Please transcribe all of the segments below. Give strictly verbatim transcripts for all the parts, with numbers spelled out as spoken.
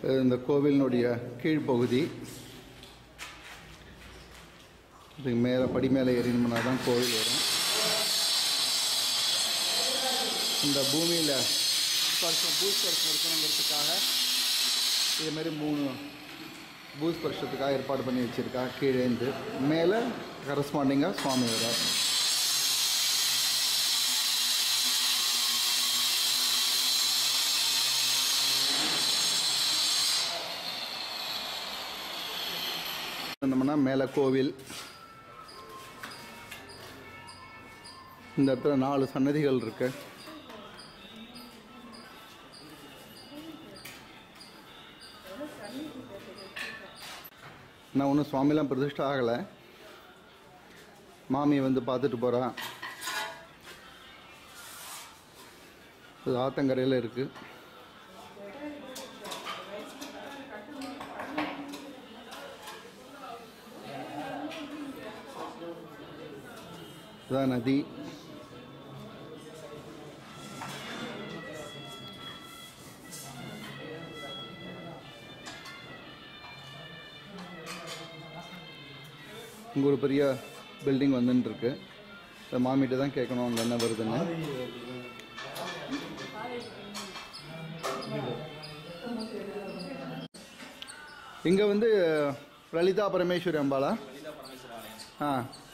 இந்த கோவிலினுடைய கீழ்ப்பகுதி. இதுக்கு மேலே படி மேலே ஏறினோம்னா தான் கோவில் வரும். இந்த பூமியில் ஸ்பர்ஷம் பூஸ்பர்ஷம் இருக்கணுங்கிறதுக்காக இதுமாரி மூணு பூஸ்பர்ஷத்துக்காக ஏற்பாடு பண்ணி வச்சுருக்கா. கீழேந்து மேலே கரஸ்பாண்டிங்காக சுவாமி வரார். இருந்தோம்னா மேலே கோவில். இந்த இடத்துல நாலு சன்னதிகள் இருக்கு. நான் ஒன்றும் சுவாமிலாம் பிரதிஷ்டை ஆகலை. மாமியை வந்து பார்த்துட்டு போகிறான். இது ஆத்தங்கரையில் இருக்குது. இதுதான் நதி. இங்கே ஒரு பெரிய பில்டிங் வந்துட்டுருக்கு. இந்த மாமிகிட்ட தான் கேட்கணும் அங்கே என்ன வருதுன்னு. இங்கே வந்து லலிதா பரமேஸ்வரி அம்பாளா? ஆ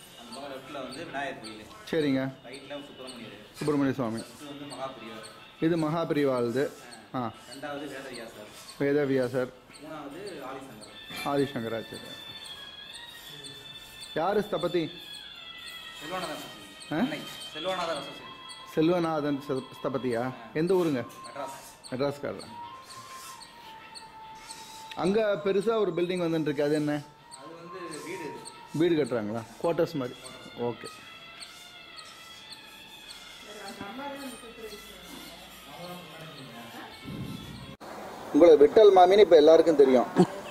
சரிங்க. சுப்பிரமணிய சுவாமி. இது மகாபிரிவாளுது. ஆ வேதவியாசர். ஆதிசங்கராச்சாரியர். யார் ஸ்தபதி? செல்வநாதன் ஸ்தபதியா? எந்த ஊருங்க? மெட்ராஸ்காரர். அங்கே பெருசாக ஒரு பில்டிங் வந்துட்டுருக்கு. அது என்ன? வீடு கட்டுறாங்களா? குவார்ட்டர்ஸ் மாதிரி. ஓகே. உங்களை விட்டல் மாமின்னு இப்போ எல்லாருக்கும் தெரியும்.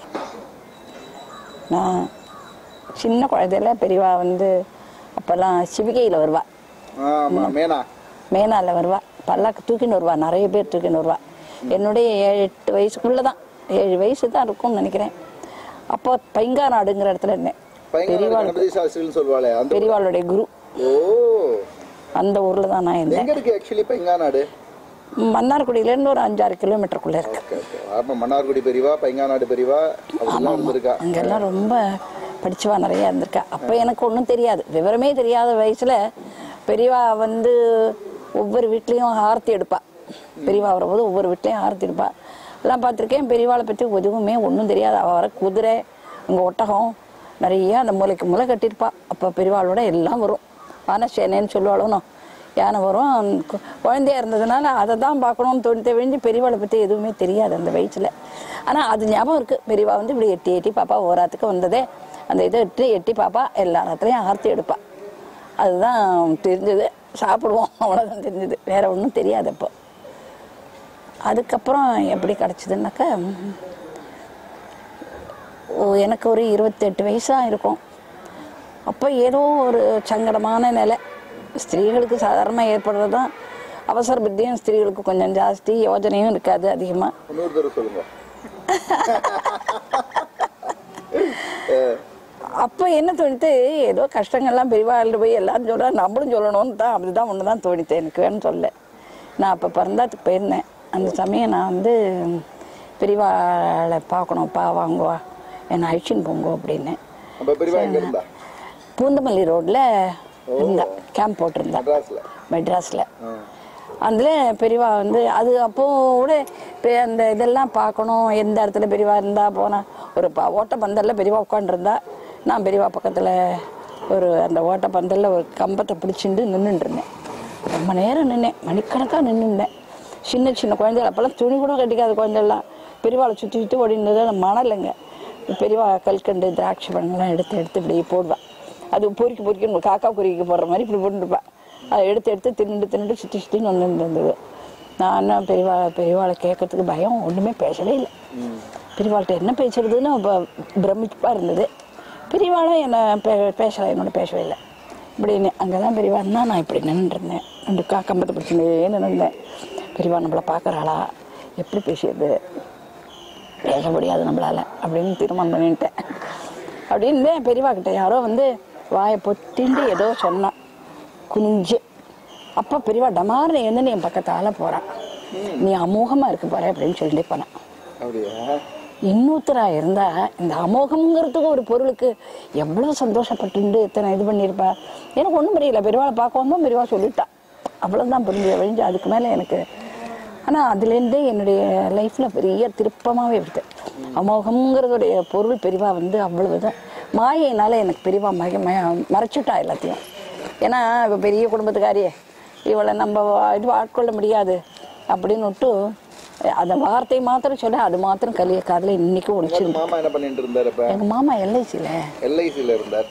நான் சின்ன குழந்தையில பெரியவா வந்து அப்போல்லாம் சிவிகையில் வருவா. மேனா மேனாவில் வருவா. பல்லாக்கு தூக்கின்னு வருவா. நிறைய பேர் தூக்கின்னு வருவா. என்னுடைய ஏழு எட்டு வயசுக்குள்ளே தான், ஏழு வயசு தான் இருக்கும்னு நினைக்கிறேன். அப்போ பைங்கா நாடுங்கிற இடத்துல இருந்தேன். பெரியவாளுடைய குரு அந்த ஊரில் தான் நான் இருந்தேன். மன்னார்குடியிலேருந்து ஒரு அஞ்சாறு கிலோமீட்டருக்குள்ளே இருக்கு. மன்னார்குடி பெரியவா, பைங்காநாடு பெரியவா, அங்கெல்லாம் ரொம்ப படிச்சுவா நிறையா இருந்திருக்கா. அப்போ எனக்கு ஒன்றும் தெரியாது, விவரமே தெரியாத வயசில் பெரியவா வந்து ஒவ்வொரு வீட்லேயும் ஆரத்தி எடுப்பா. பெரியவா வரும்போது ஒவ்வொரு வீட்லேயும் ஆரத்தி எடுப்பா. எல்லாம் பார்த்துருக்கேன். பெரியவாளை பற்றி எதுவுமே ஒன்றும் தெரியாது. அவள் வர குதிரை, இங்கே ஒட்டகம் நிறைய அந்த மூளைக்கு மூளை கட்டியிருப்பா. அப்போ பெரியவாளோட எல்லாம் வரும். ஆனால் சேனேன்னு சொல்லுவாளும். யானை வரும். குழந்தையா இருந்ததுனால அதை தான் பார்க்கணும்னு தோணித்த விழிஞ்சு பெரியவாளை பற்றி எதுவுமே தெரியாது அந்த வயசில். ஆனால் அது ஞாபகம் இருக்குது. பெரியவா வந்து இப்படி எட்டி எட்டி பாப்பா. ஓராத்துக்கு வந்ததே அந்த இதை எட்டி எட்டி பாப்பா. எல்லா நேரத்துலையும் ஆர்த்தி எடுப்பா. அதுதான் தெரிஞ்சது. சாப்பிடுவோம், அவ்வளோதான் தெரிஞ்சது. வேற ஒன்றும் தெரியாது. அப்போ அதுக்கப்புறம் எப்படி கிடச்சிதுன்னாக்கா, எனக்கு ஒரு இருபத்தெட்டு வயசாக இருக்கும். அப்போ ஏதோ ஒரு சங்கடமான நிலை. ஸ்திரீகளுக்கு சாதாரணமாக ஏற்படுறது தான். அவசர புத்தியும் ஸ்திரீகளுக்கு கொஞ்சம் ஜாஸ்தி, யோஜனையும் இருக்காது அதிகமாக. அப்போ என்ன தோணித்து, ஏதோ கஷ்டங்கள்லாம் பெரியவாள் போய் எல்லாரும் சொல்கிறா, நம்மளும் சொல்லணும்னு தான். அப்படிதான் ஒன்று தான் தோணித்தேன் எனக்கு. வேணும்னு சொல்ல நான் அப்போ பிறந்தாத்துக்கு போயிருந்தேன். அந்த சமயம் நான் வந்து பெரியவாளை பார்க்கணும்ப்பா, வாங்குவா, என்னை அழிச்சின்னு போங்க அப்படின்னு. பூந்தமல்லி ரோட்டில் இருந்தா, கேம்ப் போட்டிருந்தா மெட்ராஸில். அதில் பெரியவா வந்து அது அப்போ கூட அந்த இதெல்லாம் பார்க்கணும். எந்த இடத்துல பெரியவா இருந்தால் போனால் ஒரு ப ஓட்ட பந்தலில் பெரியவா உட்காண்டிருந்தா. நான் பெரியவா பக்கத்தில் ஒரு அந்த ஓட்ட பந்தலில் ஒரு கம்பத்தை பிடிச்சிட்டு நின்றுட்டுருந்தேன். ரொம்ப நேரம் நின்னேன், மணிக்கணக்காக நின்றுருந்தேன். சின்ன சின்ன குழந்தைகள், அப்போல்லாம் துணி கூட கட்டிக்காத குழந்தைலாம் பெரியவாளை சுற்றி சுற்றி ஓடினது. அந்த மணலைங்க பெரியவா கல்கண்டு திராட்சை பழங்கள்லாம் எடுத்து எடுத்து இப்படி போடுவாள். அது பொறிக்கி பொறிக்கணும், காக்கா பொறிக்க போடுற மாதிரி இப்படி போட்டுருப்பேன். அதை எடுத்து எடுத்து தின்னுட்டு தின்னுட்டு சுற்றி சுற்றின்னு வந்து இருந்தது. நான் என்ன பெரியவா பெரியவாளை கேட்கறதுக்கு பயம், ஒன்றுமே பேசவே இல்லை. பெரியவாள்கிட்ட என்ன பேசுறதுன்னு இப்போ பிரமிப்பாக இருந்தது. பெரியவாளும் என்னை பே பேசலை என்னோட பேசவே இல்லை. இப்படின்னு அங்கே தான் பெரியவான்னா நான் இப்படி நின்றுருந்தேன். ரெண்டு கா கம்பத்தை பிடிச்சினே நின்றுருந்தேன். பெரியவா நம்மளை பார்க்குறாளா, எப்படி பேசியது பேச முடியாது நம்மளால அப்படின்னு தீர்மானம் பண்ணிட்டேன். அப்படின்னு பெரியவா கிட்ட யாரோ வந்து வாயை பொத்திண்டு ஏதோ சொன்னான் குனிஞ்சு. அப்போ பெரியவா டமார்னு எழுந்து என் பக்கத்தால போறான். நீ அமோகமா இருக்க போற அப்படின்னு சொல்லிட்டு போனான். இன்னொருத்தரா இருந்தா இந்த அமோகம்ங்கிறதுக்கு ஒரு பொருளுக்கு எவ்வளவு சந்தோஷப்பட்டு இத்தனை இது பண்ணியிருப்பா. எனக்கு ஒன்றும் புரியல. பெரியவாளை பார்க்க வந்தோம், பெரியவா சொல்லிட்டா, அவ்வளவுதான் புரிஞ்சு வழிஞ்சு. அதுக்கு மேல எனக்கு ஆனா அதுலேருந்தே என்னுடைய லைஃப்ல பெரிய திருப்பமாவே இருக்கு. அமோகம்ங்கிறதுடைய பொருள் பெரியவா வந்து அவ்வளவுதான். மாயினால எனக்கு பெரியவா மக மறைச்சுட்டா எல்லாத்தையும். ஏன்னா இப்போ பெரிய குடும்பத்துக்காரியே இவளை நம்ம இது ஆட்கொள்ள முடியாது அப்படின்னு விட்டு அந்த வார்த்தை மாத்திரம் சொல்ல அது மாத்திரம் கலிய காதல இன்னைக்கு ஒழிச்சு. மாமா என்ன பண்ணிட்டு இருந்தாரு? எங்க மாமா எல்ஐசியில எல்ஐசியில இருந்தார்.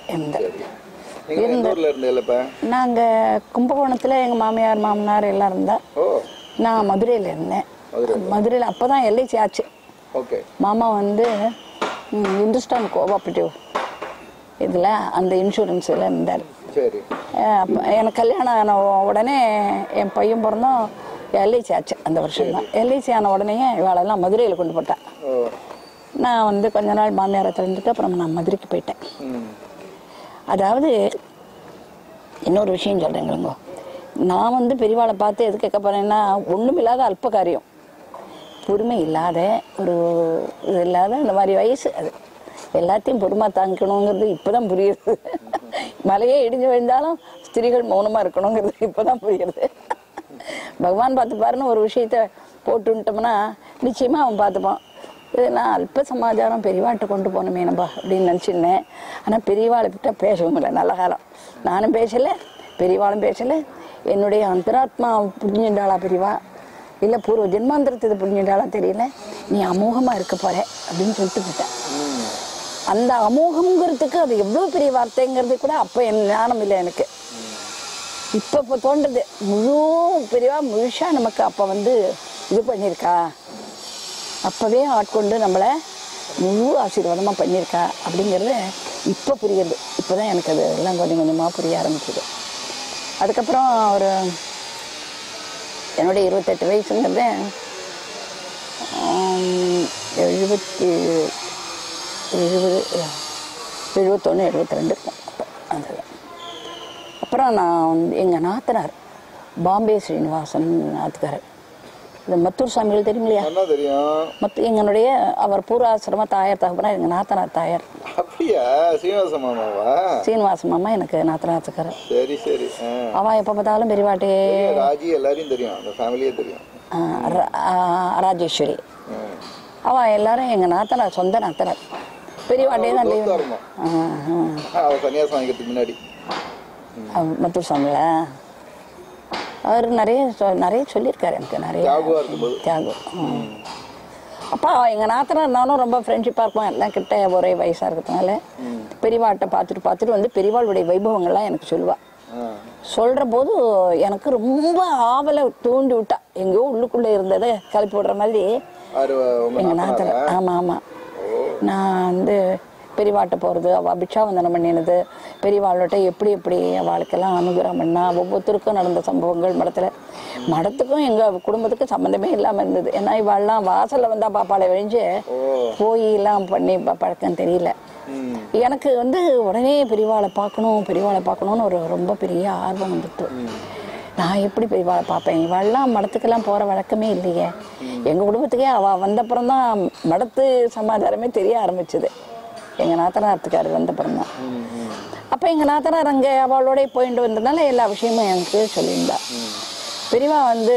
நாங்க கும்பகோணத்துல எங்க மாமியார் மாமனார் எல்லாம் இருந்தா. நான் மதுரையில இருந்தேன். மதுரையில அப்பதான் எல்ஐசி ஆச்சு. மாமா வந்து இந்துஸ்தான் கோஆபரேட்டிவ் இதுல அந்த இன்சூரன்ஸ்ல இருந்தார். எனக்கு கல்யாணம் ஆன உடனே என் பையன் பிறந்தோம் எல்ஐசி ஆச்சு அந்த வருஷம் தான். எல்ஐசி ஆன உடனே இவாளெல்லாம் மதுரையில் கொண்டு போட்டேன். நான் வந்து கொஞ்ச நாள் மாமியாரை திறந்துட்டு அப்புறம் நான் மதுரைக்கு போயிட்டேன். அதாவது இன்னொரு விஷயம் சொல்றேங்க, நான் வந்து பெரியவாளை பார்த்து எது கேட்க போறேன்னா ஒன்றும் இல்லாத அல்ப காரியம், பொறுமை இல்லாத ஒரு இது இல்லாத இந்த மாதிரி வயசு, அது எல்லாத்தையும் பொறுமா தாங்கிக்கணுங்கிறது இப்போதான் புரியுது. மலையே இடிஞ்சு விழுந்தாலும் ஸ்திரீகள் மௌனமா இருக்கணுங்கிறது இப்போதான் புரியுது. பகவான் பார்த்து பாருன்னு ஒரு விஷயத்த போட்டுட்டோம்னா நிச்சயமா அவன் பார்த்துப்பான். இதெல்லாம் அல்ப சமாச்சாரம் பெரியவாட்ட கொண்டு போனமேனப்பா அப்படின்னு நினச்சிருந்தேன். ஆனால் பெரியவாளை கிட்ட பேசவும் இல்லை. நல்ல காலம் நானும் பேசலை, பெரியவாளும் பேசலை. என்னுடைய அந்தராத்மா புரிஞ்சுட்டாளா பெரியவா, இல்லை பூர்வ ஜென்மாந்திரத்தை புரிஞ்சுட்டாளா தெரியல. நீ அமோகமாக இருக்க போற அப்படின்னு சொல்லிட்டு போட்டேன். அந்த அமோகம்ங்கிறதுக்கு அது எவ்வளோ பெரிய வார்த்தைங்கிறது கூட அப்போ என் ஞானம் இல்லை எனக்கு. இப்போ இப்போ தோன்றது முழு பெரியவா முழுசா நமக்கு அப்போ வந்து இது பண்ணியிருக்கா, அப்போவே ஆட்கொண்டு நம்மளை முழு ஆசீர்வாதமாக பண்ணியிருக்கா அப்படிங்கிறது இப்போ புரியுது. இப்போ தான் எனக்கு அது எல்லாம் கொஞ்சம் கொஞ்சமாக புரிய ஆரம்பிச்சுது. அதுக்கப்புறம் ஒரு என்னுடைய இருபத்தெட்டு வயசுங்கிறது எழுபத்தி எழுபது எழுபத்தொன்று எழுபத்தி ரெண்டு இருக்கும் அப்போ. அது அப்புறம் நான் வந்து எங்கள் நாத்தனார் பாம்பே ஸ்ரீனிவாசன் நாத்துக்காரர், இந்த மத்தூர் சாமிகள் தெரியும் இல்லையா? மத்து எங்களுடைய அவர் பூர்வாசிரம தாயார் தகப்பனா எங்கள் நாத்தனார் தாயார். சீனிவாச மாமாவா? சீனிவாச மாமா எனக்கு நாத்தனாத்துக்காரர். சரி சரி. அவன் எப்போ பார்த்தாலும் பெரியவாட்டே ராஜி எல்லாரையும் தெரியும், அந்த ஃபேமிலியே தெரியும். ராஜேஸ்வரி அவன் எல்லாரும் எங்கள் நாத்தனார், சொந்த நாத்தனார். பெரியவாட்டே தான் சன்னியாசம் வாங்கிறதுக்கு முன்னாடி மத்தூர் சாமியில அவர் நிறைய நிறைய சொல்லியிருக்காரு எனக்கு, நிறைய தியாகம். அப்பா எங்கள் நாத்தனார் இருந்தாலும் ரொம்ப ஃப்ரெண்ட்ஷிப்பாக இருக்கும், எல்லாம் கிட்ட ஒரே வயசாக இருக்கிறதுனால பெரியவாட்டை பார்த்துட்டு பார்த்துட்டு வந்து பெரியவாளுடைய வைபவங்கள்லாம் எனக்கு சொல்லுவா. சொல்கிற போது எனக்கு ரொம்ப ஆவலை தூண்டி விட்டா, எங்கேயோ உள்ளுக்குள்ளே இருந்ததை கிளப்பி விடுற மாதிரி எங்கள் நாத்தனார். ஆமாம் ஆமாம். நான் வந்து பெரியவாட்ட போகிறது, அவள் பிக்ஷாவந்தனம் பண்ணினது, பெரியவாள்கிட்ட எப்படி எப்படி அவளுக்கெல்லாம் அனுகிரகம் பண்ணா, ஒவ்வொருத்தருக்கும் நடந்த சம்பவங்கள் மடத்தில். மடத்துக்கும் எங்கள் குடும்பத்துக்கும் சம்மந்தமே இல்லாமல் இருந்தது. ஏன்னா இவாள்லாம் வாசலில் வந்தால் பாப்பாளை விழிஞ்சு போய் எல்லாம் பண்ணி பழக்கம் தெரியல. எனக்கு வந்து உடனே பெரியவாளை பார்க்கணும் பெரியவாளை பார்க்கணுன்னு ஒரு ரொம்ப பெரிய ஆர்வம் வந்துட்டு. நான் எப்படி பெரியவாளை பார்ப்பேன்? இவாள்லாம் மடத்துக்கெல்லாம் போகிற வழக்கமே இல்லையே. எங்கள் குடும்பத்துக்கே அவள் வந்தப்புறம் தான் மடத்து சமாச்சாரமே தெரிய ஆரம்பிச்சுது, எங்கள் நாத்தனார்த்துக்காரர் வந்த பிறந்தான். அப்போ எங்கள் நாத்தனார் அங்கே அவளோட போயிட்டு வந்ததுனால எல்லா விஷயமும் எனக்கு சொல்லியிருந்தா. பெரியவா வந்து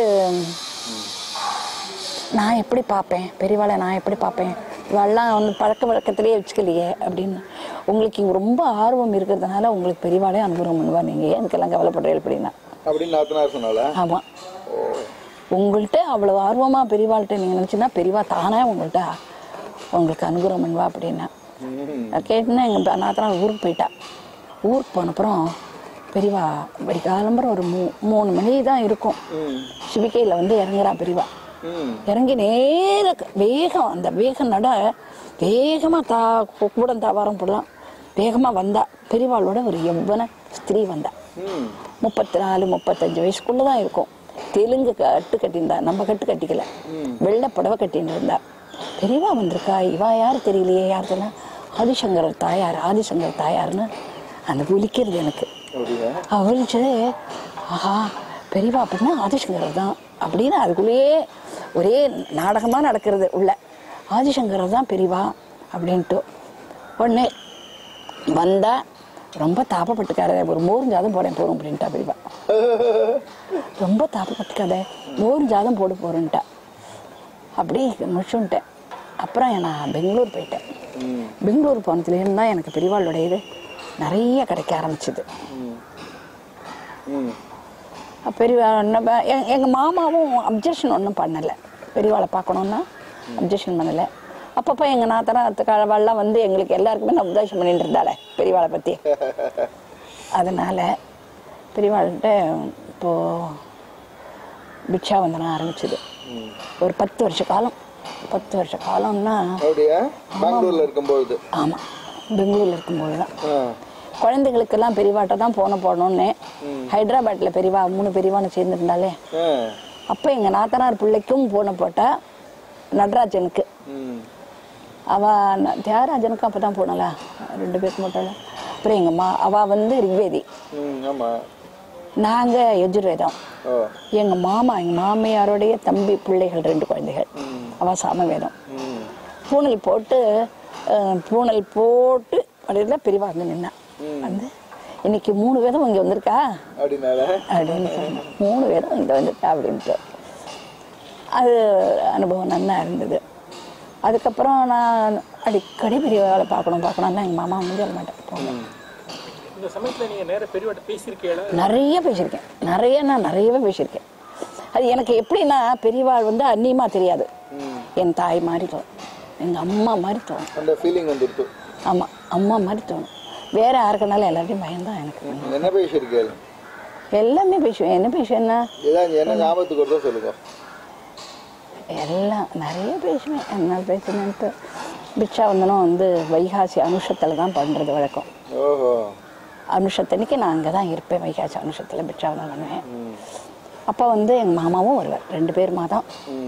நான் எப்படி பார்ப்பேன் பெரியவாளை, நான் எப்படி பார்ப்பேன், இவெல்லாம் வந்து பழக்க வழக்கத்திலேயே வச்சுக்கலையே அப்படின்னு. உங்களுக்கு ரொம்ப ஆர்வம் இருக்கிறதுனால உங்களுக்கு பெரியவாளே அனுபவம் பண்ணுவா, நீங்கள் எனக்கெல்லாம் கவலைப்படுறேன் அப்படின்னா அப்படின்னு. ஆமாம், உங்கள்கிட்ட அவ்வளோ ஆர்வமாக பெரியவாள்கிட்ட நீங்கள் நினச்சின்னா பெரியவா தானே உங்கள்கிட்ட உங்களுக்கு அனுகிரகம் பண்ணுவா அப்படின்னா. கேட்டுன்னா எங்கள் நாத்தனார் ஊருக்கு போயிட்டா. ஊருக்கு போனப்புறம் பெரியவா படி காலம்பரம் ஒரு மூ மூணு மணி தான் இருக்கும், சிவிக்கையில் வந்து இறங்குறா பெரியவா. இறங்கி நேர வேகம், அந்த வேகம் நட வேகமாக தா கூடம் தாவாரம் போடலாம் வேகமாக வந்தா. பெரியவாளோட ஒரு எவ்வன ஸ்திரீ வந்தா, முப்பத்தி நாலு முப்பத்தஞ்சு வயசுக்குள்ளே தான் இருக்கும். தெலுங்கு கட்டு கட்டியிருந்தா, நம்ம கட்டு கட்டிக்கல, வெள்ளை புடவை கட்டின்னு இருந்தா. பெரியவா வந்திருக்கா, இவா யார் தெரியலையே, யாருக்குன்னா ஆதிசங்கர் தாயார், ஆதிசங்கர் தாயார்னு அந்த விழிக்கிறது எனக்கு. விழிச்சது, ஆஹா பெரியவா அப்படின்னா ஆதிசங்கர் தான் அப்படின்னு அதுக்குள்ளேயே ஒரே நாடகமாக நடக்கிறது உள்ள. ஆதிசங்கர் தான் பெரியவா அப்படின்ட்டு உடனே வந்தால் ரொம்ப தாப்பப்பட்டுக்காத, ஒரு மோர் ஜாதம் போடேன் போகிறோம் அப்படின்ட்டா பெரியவா. ரொம்ப தாப்பப்பட்டுக்காத, மோர் ஜாதம் போட போகிறேன்ட்டா. அப்படி முடிச்சுட்டேன். அப்புறம் நான் பெங்களூர் போயிட்டேன். பெங்களூர் போனதுலேருந்து தான் எனக்கு பெரியவாளுடைய இது நிறைய கிடைக்க ஆரம்பிச்சிது. பெரியவா எங்கள் மாமாவும் அப்ஜெக்ஷன் ஒன்றும் பண்ணலை, பெரியவாளை பார்க்கணுன்னா அப்ஜெக்ஷன் பண்ணலை. அப்பப்போ எங்கள் நாத்தனாத்துக்காரெல்லாம் வந்து எங்களுக்கு எல்லாருக்குமே நான் உபதேசம் பண்ணிட்டு இருந்தாளே பெரியவாளை பற்றி. அதனால் பெரியவாள்கிட்ட இப்போது பிக்ஷா வந்தனம் ஆரம்பிச்சிது. ஒரு பத்து வருஷ காலம் பத்து வருஷ காலம்னா பெங்களூர்ல இருக்கும்போது. ஆமாம், பெங்களூரில் இருக்கும்போது தான் குழந்தைகளுக்கெல்லாம் பெரியவாட்ட தான் போன போடணும்னு ஹைதராபாத்தில் பெரியவா மூணு பெரியவான்னு சேர்ந்துருந்தாலே. அப்போ எங்கள் நாத்தனார் பிள்ளைக்கும் போன போட்டா நடராஜனுக்கு, அவள் தியாகராஜனுக்கும் அப்போ தான் போனல, ரெண்டு பேருக்கு மட்டும். அப்புறம் எங்கள் மா அவள் வந்து ரிக்வேதி, நாங்கள் யஜுர்வேதம். எங்கள் மாமா எங்கள் மாமியாருடைய தம்பி பிள்ளைகள் ரெண்டு குழந்தைகள், அவள் சாமவேதம். பூனல் போட்டு பூனல் போட்டு அப்படின்னா பெரியவா வந்து நின்னா வந்து இன்னைக்கு மூணு வேதம் இங்கே வந்திருக்கா அப்படின்னு சொன்ன. மூணு வேதம் இங்கே வந்திருக்கா அப்படின்ட்டு அது அனுபவம் நல்லா இருந்தது. அதுக்கப்புறம் நான் அடிக்கடி பெரியவாளை பார்க்கணும் பார்க்கணும்னா எங்கள் மாமா வந்து சொல்ல மாட்டேன் போகணும். நிறைய பேசியிருக்கேன், நிறைய நான் நிறையவே பேசியிருக்கேன். அது எனக்கு எப்படின்னா பெரியவாள் வந்து அந்நியமாக தெரியாது, என் தாய் மாதிரி தோணும், எங்கள் அம்மா மாதிரி தோணும். அந்த ஃபீலிங் வந்துட்டு. ஆமாம், அம்மா மாதிரி தோணும். வேற யாருக்குனாலும் எல்லாத்தையும் பயம்தான் எனக்கு. என்ன பேசியிருக்கேன்? எல்லாமே பேசுவேன். என்ன பேசுவேன்னா ஞாபகத்துக்கு சொல்லுங்க. எல்லாம் நிறைய பேசுவேன். என்ன பேசுனேன்ட்டு பிக்ஷா வந்தனும் வந்து வைகாசி அனுஷத்தில் தான் பண்ணுறது வழக்கம். ஓஹோ. அனுஷத்தன்னைக்கு நான் அங்கே தான் இருப்பேன், வைகாசி அனுஷத்தில் பிக்ஷா வந்தனம் பண்ணுவேன். அப்போ வந்து எங்கள் மாமாவும் வருவார், ரெண்டு பேருமா தான்.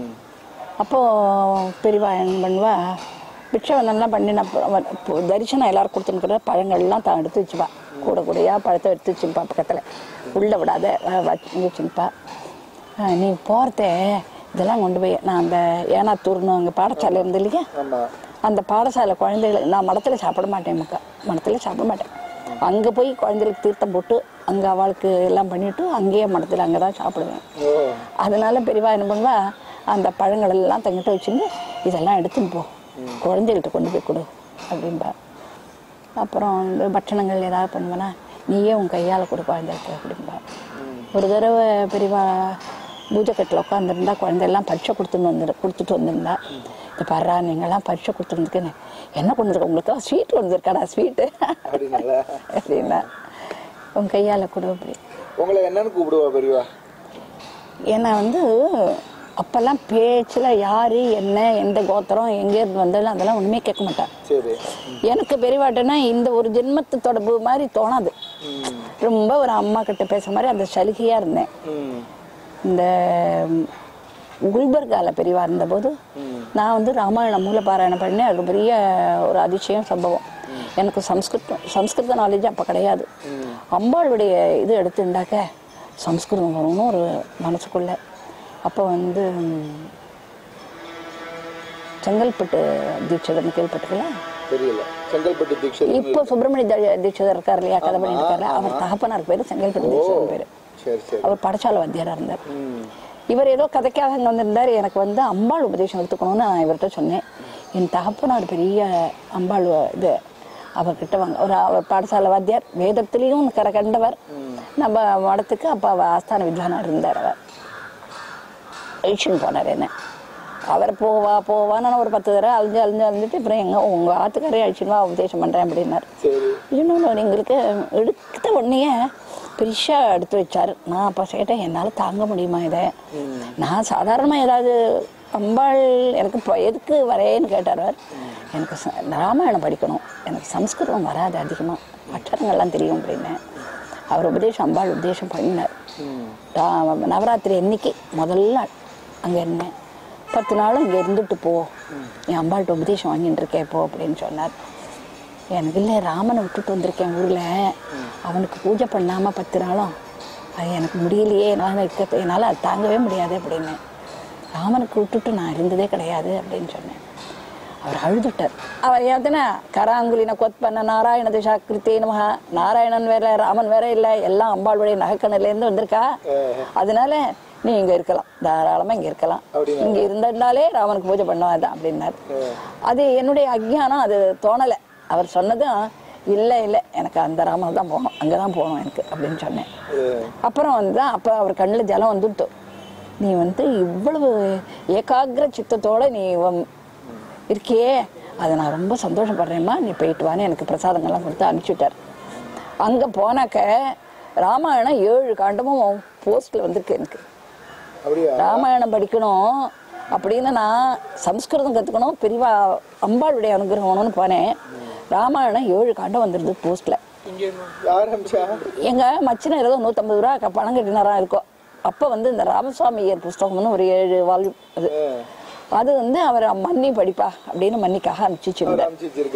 அப்போது பெரியவா என்ன பண்ணுவா, பிக்ஷா வந்தனம்லாம் பண்ணி நான் தரிசனம் எல்லாரும் கொடுத்துருக்கிற பழங்கள்லாம் தான் எடுத்து வச்சுப்பா, கூட கூடையாக பழத்தை எடுத்து வச்சுப்பா, பக்கத்தில் உள்ளே விடாத வச்சு வச்சுப்பா. நீ போகிறத இதெல்லாம் கொண்டு போய் நான் அந்த ஏனாத்தூர்னு அங்கே பாடசாலை இருந்து இல்லையா, அந்த பாடசாலை குழந்தைகளுக்கு நான் மடத்தில் சாப்பிட மாட்டேன், மக்கா மடத்தில் சாப்பிட மாட்டேன். அங்கே போய் குழந்தைகளுக்கு தீர்த்தம் போட்டு அங்கே அவளுக்கு எல்லாம் பண்ணிவிட்டு அங்கேயே மடத்தில் அங்கே தான் சாப்பிடுவேன். அதனால பெரியவா என்ன பண்ணுவா, அந்த பழங்கள் எல்லாம் தங்கிட்ட வச்சுட்டு இதெல்லாம் எடுத்துன்னு போ, குழந்தைகள்கிட்ட கொண்டு போய் கொடு அப்படின்பா. அப்புறம் இந்த பட்சணங்கள் ஏதாவது பண்ணுவேன்னா நீயே உன் கையால் கொடு குழந்தைகளுக்கு அப்படின்பா. ஒரு தடவை பெரியவா பூஜை கட்டில் உட்காந்துருந்தா குழந்தையெல்லாம் பரிட்சை கொடுத்துன்னு வந்துடு கொடுத்துட்டு வந்துருந்தா. இந்த பாரா நீங்கள்லாம் பரிட்சை கொடுத்துருந்துக்குன்னு என்ன கொண்டு வந்துருக்க, உங்களுக்கு ஸ்வீட் கொண்டு வந்துருக்காடா ஸ்வீட்டு அப்படின்னா, உன் கையால் கொடு அப்படி. உங்களை என்னன்னு கூப்பிடுவா பெரியவா? ஏன்னா வந்து அப்பெல்லாம் பேச்சில் யார் என்ன எந்த கோத்திரம் எங்கேருந்து வந்தாலும் அதெல்லாம் ஒன்றுமே கேட்க மாட்டான். எனக்கு பெரியவாட்டன்னா இந்த ஒரு ஜென்மத்து தொடர்பு மாதிரி தோணாது. ரொம்ப ஒரு அம்மா கிட்ட பேசுகிற மாதிரி அந்த சலுகையாக இருந்தேன். இந்த குல்பர்காவில் பெரியவா இருந்தபோது நான் வந்து ராமாயணம் மூலபாராயணம் பண்ணி அது பெரிய ஒரு அதிசயம் சம்பவம். எனக்கு சம்ஸ்கிருதம் சம்ஸ்கிருத நாலேஜ் அப்போ கிடையாது. அம்பாளுடைய இது எடுத்துட்டாக்க சம்ஸ்கிருதம் வரணும்னு ஒரு மனசுக்குள்ள. அப்போ வந்து செங்கல்பட்டு தீட்சிதர்னு கேள்விப்பட்டுக்கலாம். இப்போ சுப்பிரமணிய தீட்சிதர் இருக்கார் இல்லையா, கதை பண்ணி இருக்காரு, அவர் தகப்பனார் பேர் செங்கல்பட்டு தீட்சிதர் பேர். அவர் பாடசாலை வாத்தியாராக இருந்தார். இவர் ஏதோ கதைக்காக அங்கே வந்திருந்தார். எனக்கு வந்து அம்பாள் உபதேசம் எடுத்துக்கணும்னு நான் இவர்கிட்ட சொன்னேன். என் தகப்பனார் பெரிய அம்பாள் இது அவர்கிட்ட வாங்க, ஒரு அவர் பாடசாலை வாத்தியார், வேதத்திலையும் கரை கண்டவர். நம்ம மடத்துக்கு அப்போ அவர் ஆஸ்தான வித்வானாக இருந்தார். அவர் ஐஷன் போனார் என்ன, அவர் போவா போவான்னு ஒரு பத்து தடவை அழிஞ்சு அழிஞ்சு அழிஞ்சிட்டு அப்புறம் எங்க உங்கள் ஆத்துக்காரே அழிச்சுன்னு வா உபதேசம் பண்ணுறேன் அப்படின்னார். இன்னொன்று எங்களுக்கு எடுத்த உடனே பெருசாக எடுத்து வச்சார். நான் அப்போ கேட்டேன், என்னால் தாங்க முடியுமா இதை? நான் சாதாரணமாக ஏதாவது அம்பாள் எனக்கு இப்போ எதுக்கு வரேன்னு கேட்டார் அவர். எனக்கு ராமாயணம் படிக்கணும், எனக்கு சம்ஸ்கிருதம் வராது, அதிகமாக அக்ஷரங்கள்லாம் தெரியும் அப்படின்னு அவர் உபதேசம் அம்பாள் உபதேசம் பண்ணினார். நவராத்திரி அன்னைக்கு முதல் நாள் அங்கே இருந்தேன். பத்து நாளும் இங்கே இருந்துட்டு போ, நீ அம்பாள்கிட்ட உபதேசம் வாங்கிட்டு இருக்கேன் போ அப்படின்னு சொன்னார். எனக்கு இல்லை, ராமனை விட்டுட்டு வந்திருக்கேன் ஊரில், அவனுக்கு பூஜை பண்ணாமல் பத்து நாளும் அது எனக்கு முடியலையே, நான் இருக்க என்னால் அது தாங்கவே முடியாது அப்படின்னு. ராமனுக்கு விட்டுட்டு நான் இருந்ததே கிடையாது அப்படின்னு சொன்னேன். அவர் அழுதுட்டார். அவர் எதுனா கராங்குலின கொத் பண்ண நாராயண திசாக்கிருத்தே நமஹ, நாராயணன் வேற ராமன் வேற இல்லை, எல்லாம் அம்பாளுடைய நகைக்கண்ணிலேருந்து வந்திருக்கா, அதனால நீ இங்கே இருக்கலாம், தாராளமாக இங்கே இருக்கலாம், இங்கே இருந்தாலே ராமனுக்கு பூஜை பண்ணுவாதான் அப்படின்னாரு. அது என்னுடைய அஜ்ஞானம், அது தோணலை. அவர் சொன்னதும் இல்லை இல்லை எனக்கு அந்த ராமன் தான் போகணும், அங்கே தான் போகணும் எனக்கு அப்படின்னு சொன்னேன். அப்புறம் வந்து அப்போ அவர் கண்ணில் ஜலம் வந்துட்டு, நீ வந்து இவ்வளவு ஏகாகிர சித்தத்தோடு நீ இருக்கியே, அதை நான் ரொம்ப சந்தோஷப்படுறேம்மா, நீ போயிட்டு வான்னு எனக்கு பிரசாதங்கள்லாம் கொடுத்து அனுப்பிச்சுட்டார். அங்கே போனாக்க ராமாயணம் ஏழு காண்டமும் போஸ்டில் வந்திருக்கு எனக்கு. ராமாயணம் படிக்கணும் அப்படின்னு நான் சம்ஸ்கிருதம் கற்றுக்கணும், பெரியவா அம்பாளுடைய அனுகிரகம்னு போனேன். ராமாயணம் ஏழு காண்டம் வந்துருது போஸ்ட்ல. எங்க மச்சினர் ஏதோ நூற்றம்பது ரூபா பணம் கட்டினாரா இருக்கும். அப்போ வந்து இந்த ராமசுவாமியர் புஸ்தகம்னு ஒரு ஏழு வால்யூம், அது அது வந்து அவர் மன்னி படிப்பா அப்படின்னு மன்னிக்காக அனுப்பிச்சிருந்தார்.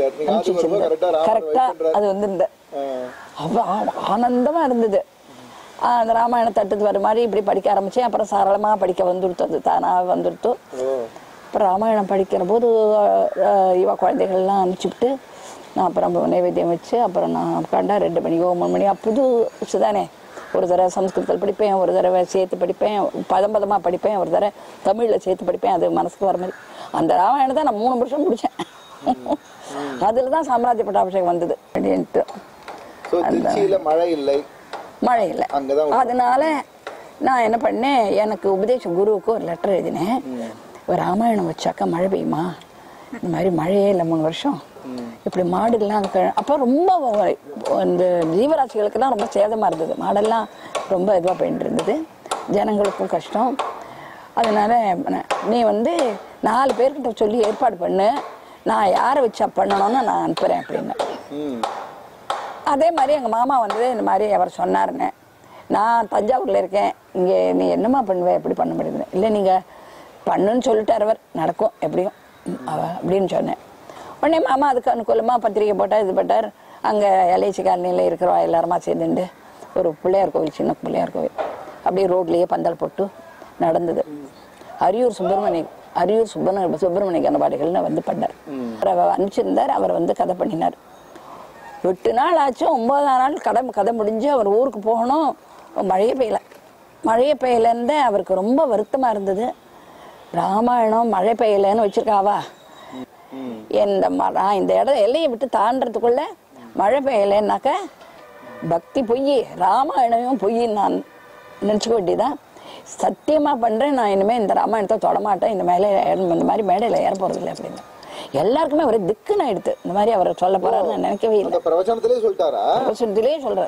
கரெக்டா அது வந்து இந்த அவ்வளோ ஆனந்தமா இருந்தது. அந்த ராமாயணம் தட்டுத்து வர மாதிரி இப்படி படிக்க ஆரம்பிச்சேன். அப்புறம் சரளமாக படிக்க வந்துடுத்து, அது தானாக வந்துடுத்து. அப்புறம் ராமாயணம் படிக்கிற போது இவ குழந்தைகள்லாம் அனுப்பிச்சுட்டு நான் அப்புறம் நைவேத்தியம் வச்சு அப்புறம் நான் உட்காண்டா ரெண்டு மணிக்கோ மூணு மணியா புது தானே. ஒரு தடவை சம்ஸ்கிருதத்தில் படிப்பேன், ஒரு தடவை சேர்த்து படிப்பேன், பதம் பதமாக படிப்பேன், ஒரு தடவை தமிழில் சேர்த்து படிப்பேன், அது மனசுக்கு வர மாதிரி. அந்த ராமாயணத்தை நான் மூணு வருஷம் முடித்தேன். அதில் தான் சாம்ராஜ்ய பட்டாபிஷேகம் வந்தது அப்படின்ட்டு. மழை இல்லை மழை இல்லை அதனால நான் என்ன பண்ணேன், எனக்கு உபதேச குருவுக்கு ஒரு லெட்டர் எழுதினேன். ஒரு ராமாயணம் வச்சாக்கா மழை பெய்யுமா, இந்த மாதிரி மழையே இல்லை மூணு வருஷம், இப்படி மாடுலாம் அப்போ ரொம்ப இந்த ஜீவராசிகளுக்கெல்லாம் ரொம்ப சேதமாக இருந்தது, மாடெல்லாம் ரொம்ப இதுவாக போயிட்டு இருந்தது, ஜனங்களுக்கும் கஷ்டம். அதனால நீ வந்து நாலு பேர்கிட்ட சொல்லி ஏற்பாடு பண்ணு, நான் யாரை வச்சா பண்ணணும்னு நான் அனுப்புகிறேன் அப்படின்னு. அதே மாதிரி எங்கள் மாமா வந்து இந்த மாதிரி அவர் சொன்னாருன்னு, நான் தஞ்சாவூரில் இருக்கேன், இங்கே நீ என்னம்மா பண்ணுவேன், எப்படி பண்ண முடியுது, இல்லை நீங்கள் பண்ணுன்னு சொல்லிட்டார் அவர், நடக்கும் எப்படியும் அவ அப்படின்னு சொன்னேன். உடனே மாமா அதுக்கு அனுகூலமாக பத்திரிக்கை போட்டார், இது போட்டார். அங்கே எல்ஐசி காலனியில் இருக்கிறவா எல்லாருமா சேர்ந்துட்டு ஒரு பிள்ளையார் கோவில், சின்ன பிள்ளையார் கோவில், அப்படியே ரோட்லேயே பந்தல் போட்டு நடந்தது. அரியூர் சுப்பிரமணிய அரியூர் சுப்பிரமணிய சுப்பிரமணிய கனபாடிகள்னு வந்து பண்ணார். அவர் அனுப்பிச்சிருந்தார், அவர் வந்து கதை பண்ணினார். எட்டு நாள் ஆச்சு, ஒன்பதாம் நாள் கதை கதை முடிஞ்சு அவர் ஊருக்கு போகணும். மழையே பெய்யல, மழையே பெய்யலன்னு அவருக்கு ரொம்ப வருத்தமாக இருந்தது. ராமாயணம் மழை பெய்யலன்னு வச்சிருக்காவா, இந்த நான் இந்த இடம் எல்லையை விட்டு தாண்டறதுக்குள்ள மழை பெய்யலைன்னாக்க பக்தி பொய், ராமாயணமும் பொய்ன்னு நான் நினச்சிக்க வேண்டியதான். சத்தியமாக பண்ணுறேன், நான் இனிமேல் இந்த ராமாயணத்தை தொடமாட்டேன், இந்த மேலே இந்த மாதிரி மேடையில் ஏற போகிறதில்லை அப்படின்னு. எல்லாருக்குமே ஒரு திக்குன்னு ஆயிடுது. இந்த மாதிரி அவர் சொல்ல போறாரு நான் நினைக்கவே இல்லை. பிரவச்சனத்திலே சொல்லிட்டாரா? பிரவச்சனத்திலே சொல்றாரு.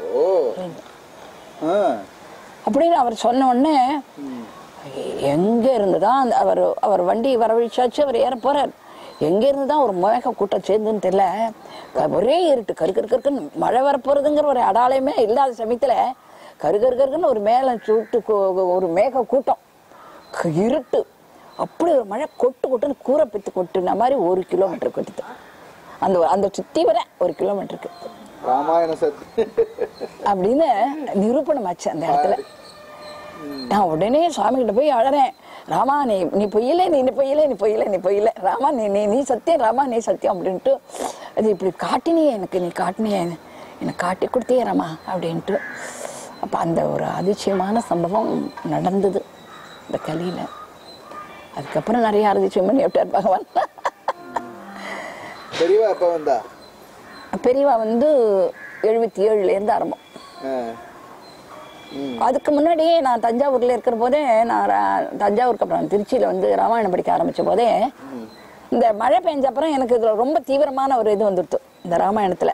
அப்படின்னு அவர் சொன்ன உடனே எங்க இருந்துதான் அவர் அவர் வண்டி வரவழிச்சாச்சு, அவர் ஏற போறார். எங்க இருந்துதான் ஒரு மேக கூட்டம் சேர்ந்துன்னு தெரியல, ஒரே இருட்டு, கரு கரு கருக்குன்னு மழை வரப்போறதுங்கிற ஒரு அடாலயமே இல்லாத சமயத்துல கரு கரு கருக்குன்னு ஒரு மேல சுட்டு ஒரு மேக கூட்டம், இருட்டு, அப்படி ஒரு மழை கொட்டு கொட்டுன்னு கூரை பித்து கொட்டுன மாதிரி ஒரு கிலோமீட்டர் கொட்டுது. அந்த அந்த சுத்தி வர ஒரு கிலோமீட்டருக்கு ராமாயண சக்தி அப்படின்னு நிரூபணம் ஆச்சு அந்த இடத்துல. நான் உடனே சுவாமி கிட்ட போய் அழறேன், ராமா நீ நீ பொய்யல, நீ பொய்யல, நீ பொய்யல, நீ பொய்யல, ராமா நீ நீ நீ சத்தியம், ராமா நீ சத்தியம் அப்படின்ட்டு. அது இப்படி காட்டினியே எனக்கு, நீ காட்டினியே எனக்கு காட்டி கொடுத்தியே ராமா அப்படின்ட்டு. அப்போ அந்த ஒரு அதிசயமான சம்பவம் நடந்தது இந்த கலியில. அதுக்கப்புறம் நிறைய அதிசயம் பண்ணி விட்டார் பகவான். பெரியவா எப்ப வந்தா? பெரியவா வந்து எழுபத்தி ஏழுல இருந்து ஆரம்பம். அதுக்கு முன்னாடியே நான் தஞ்சாவூர்ல இருக்கிற போதே, நான் தஞ்சாவூருக்கு அப்புறம் திருச்சியில வந்து ராமாயணம் படிக்க ஆரம்பிச்ச போதே இந்த மழை பெஞ்ச அப்புறம் எனக்கு இதுல ரொம்ப தீவிரமான ஒரு இது வந்துடுத்து இந்த ராமாயணத்துல.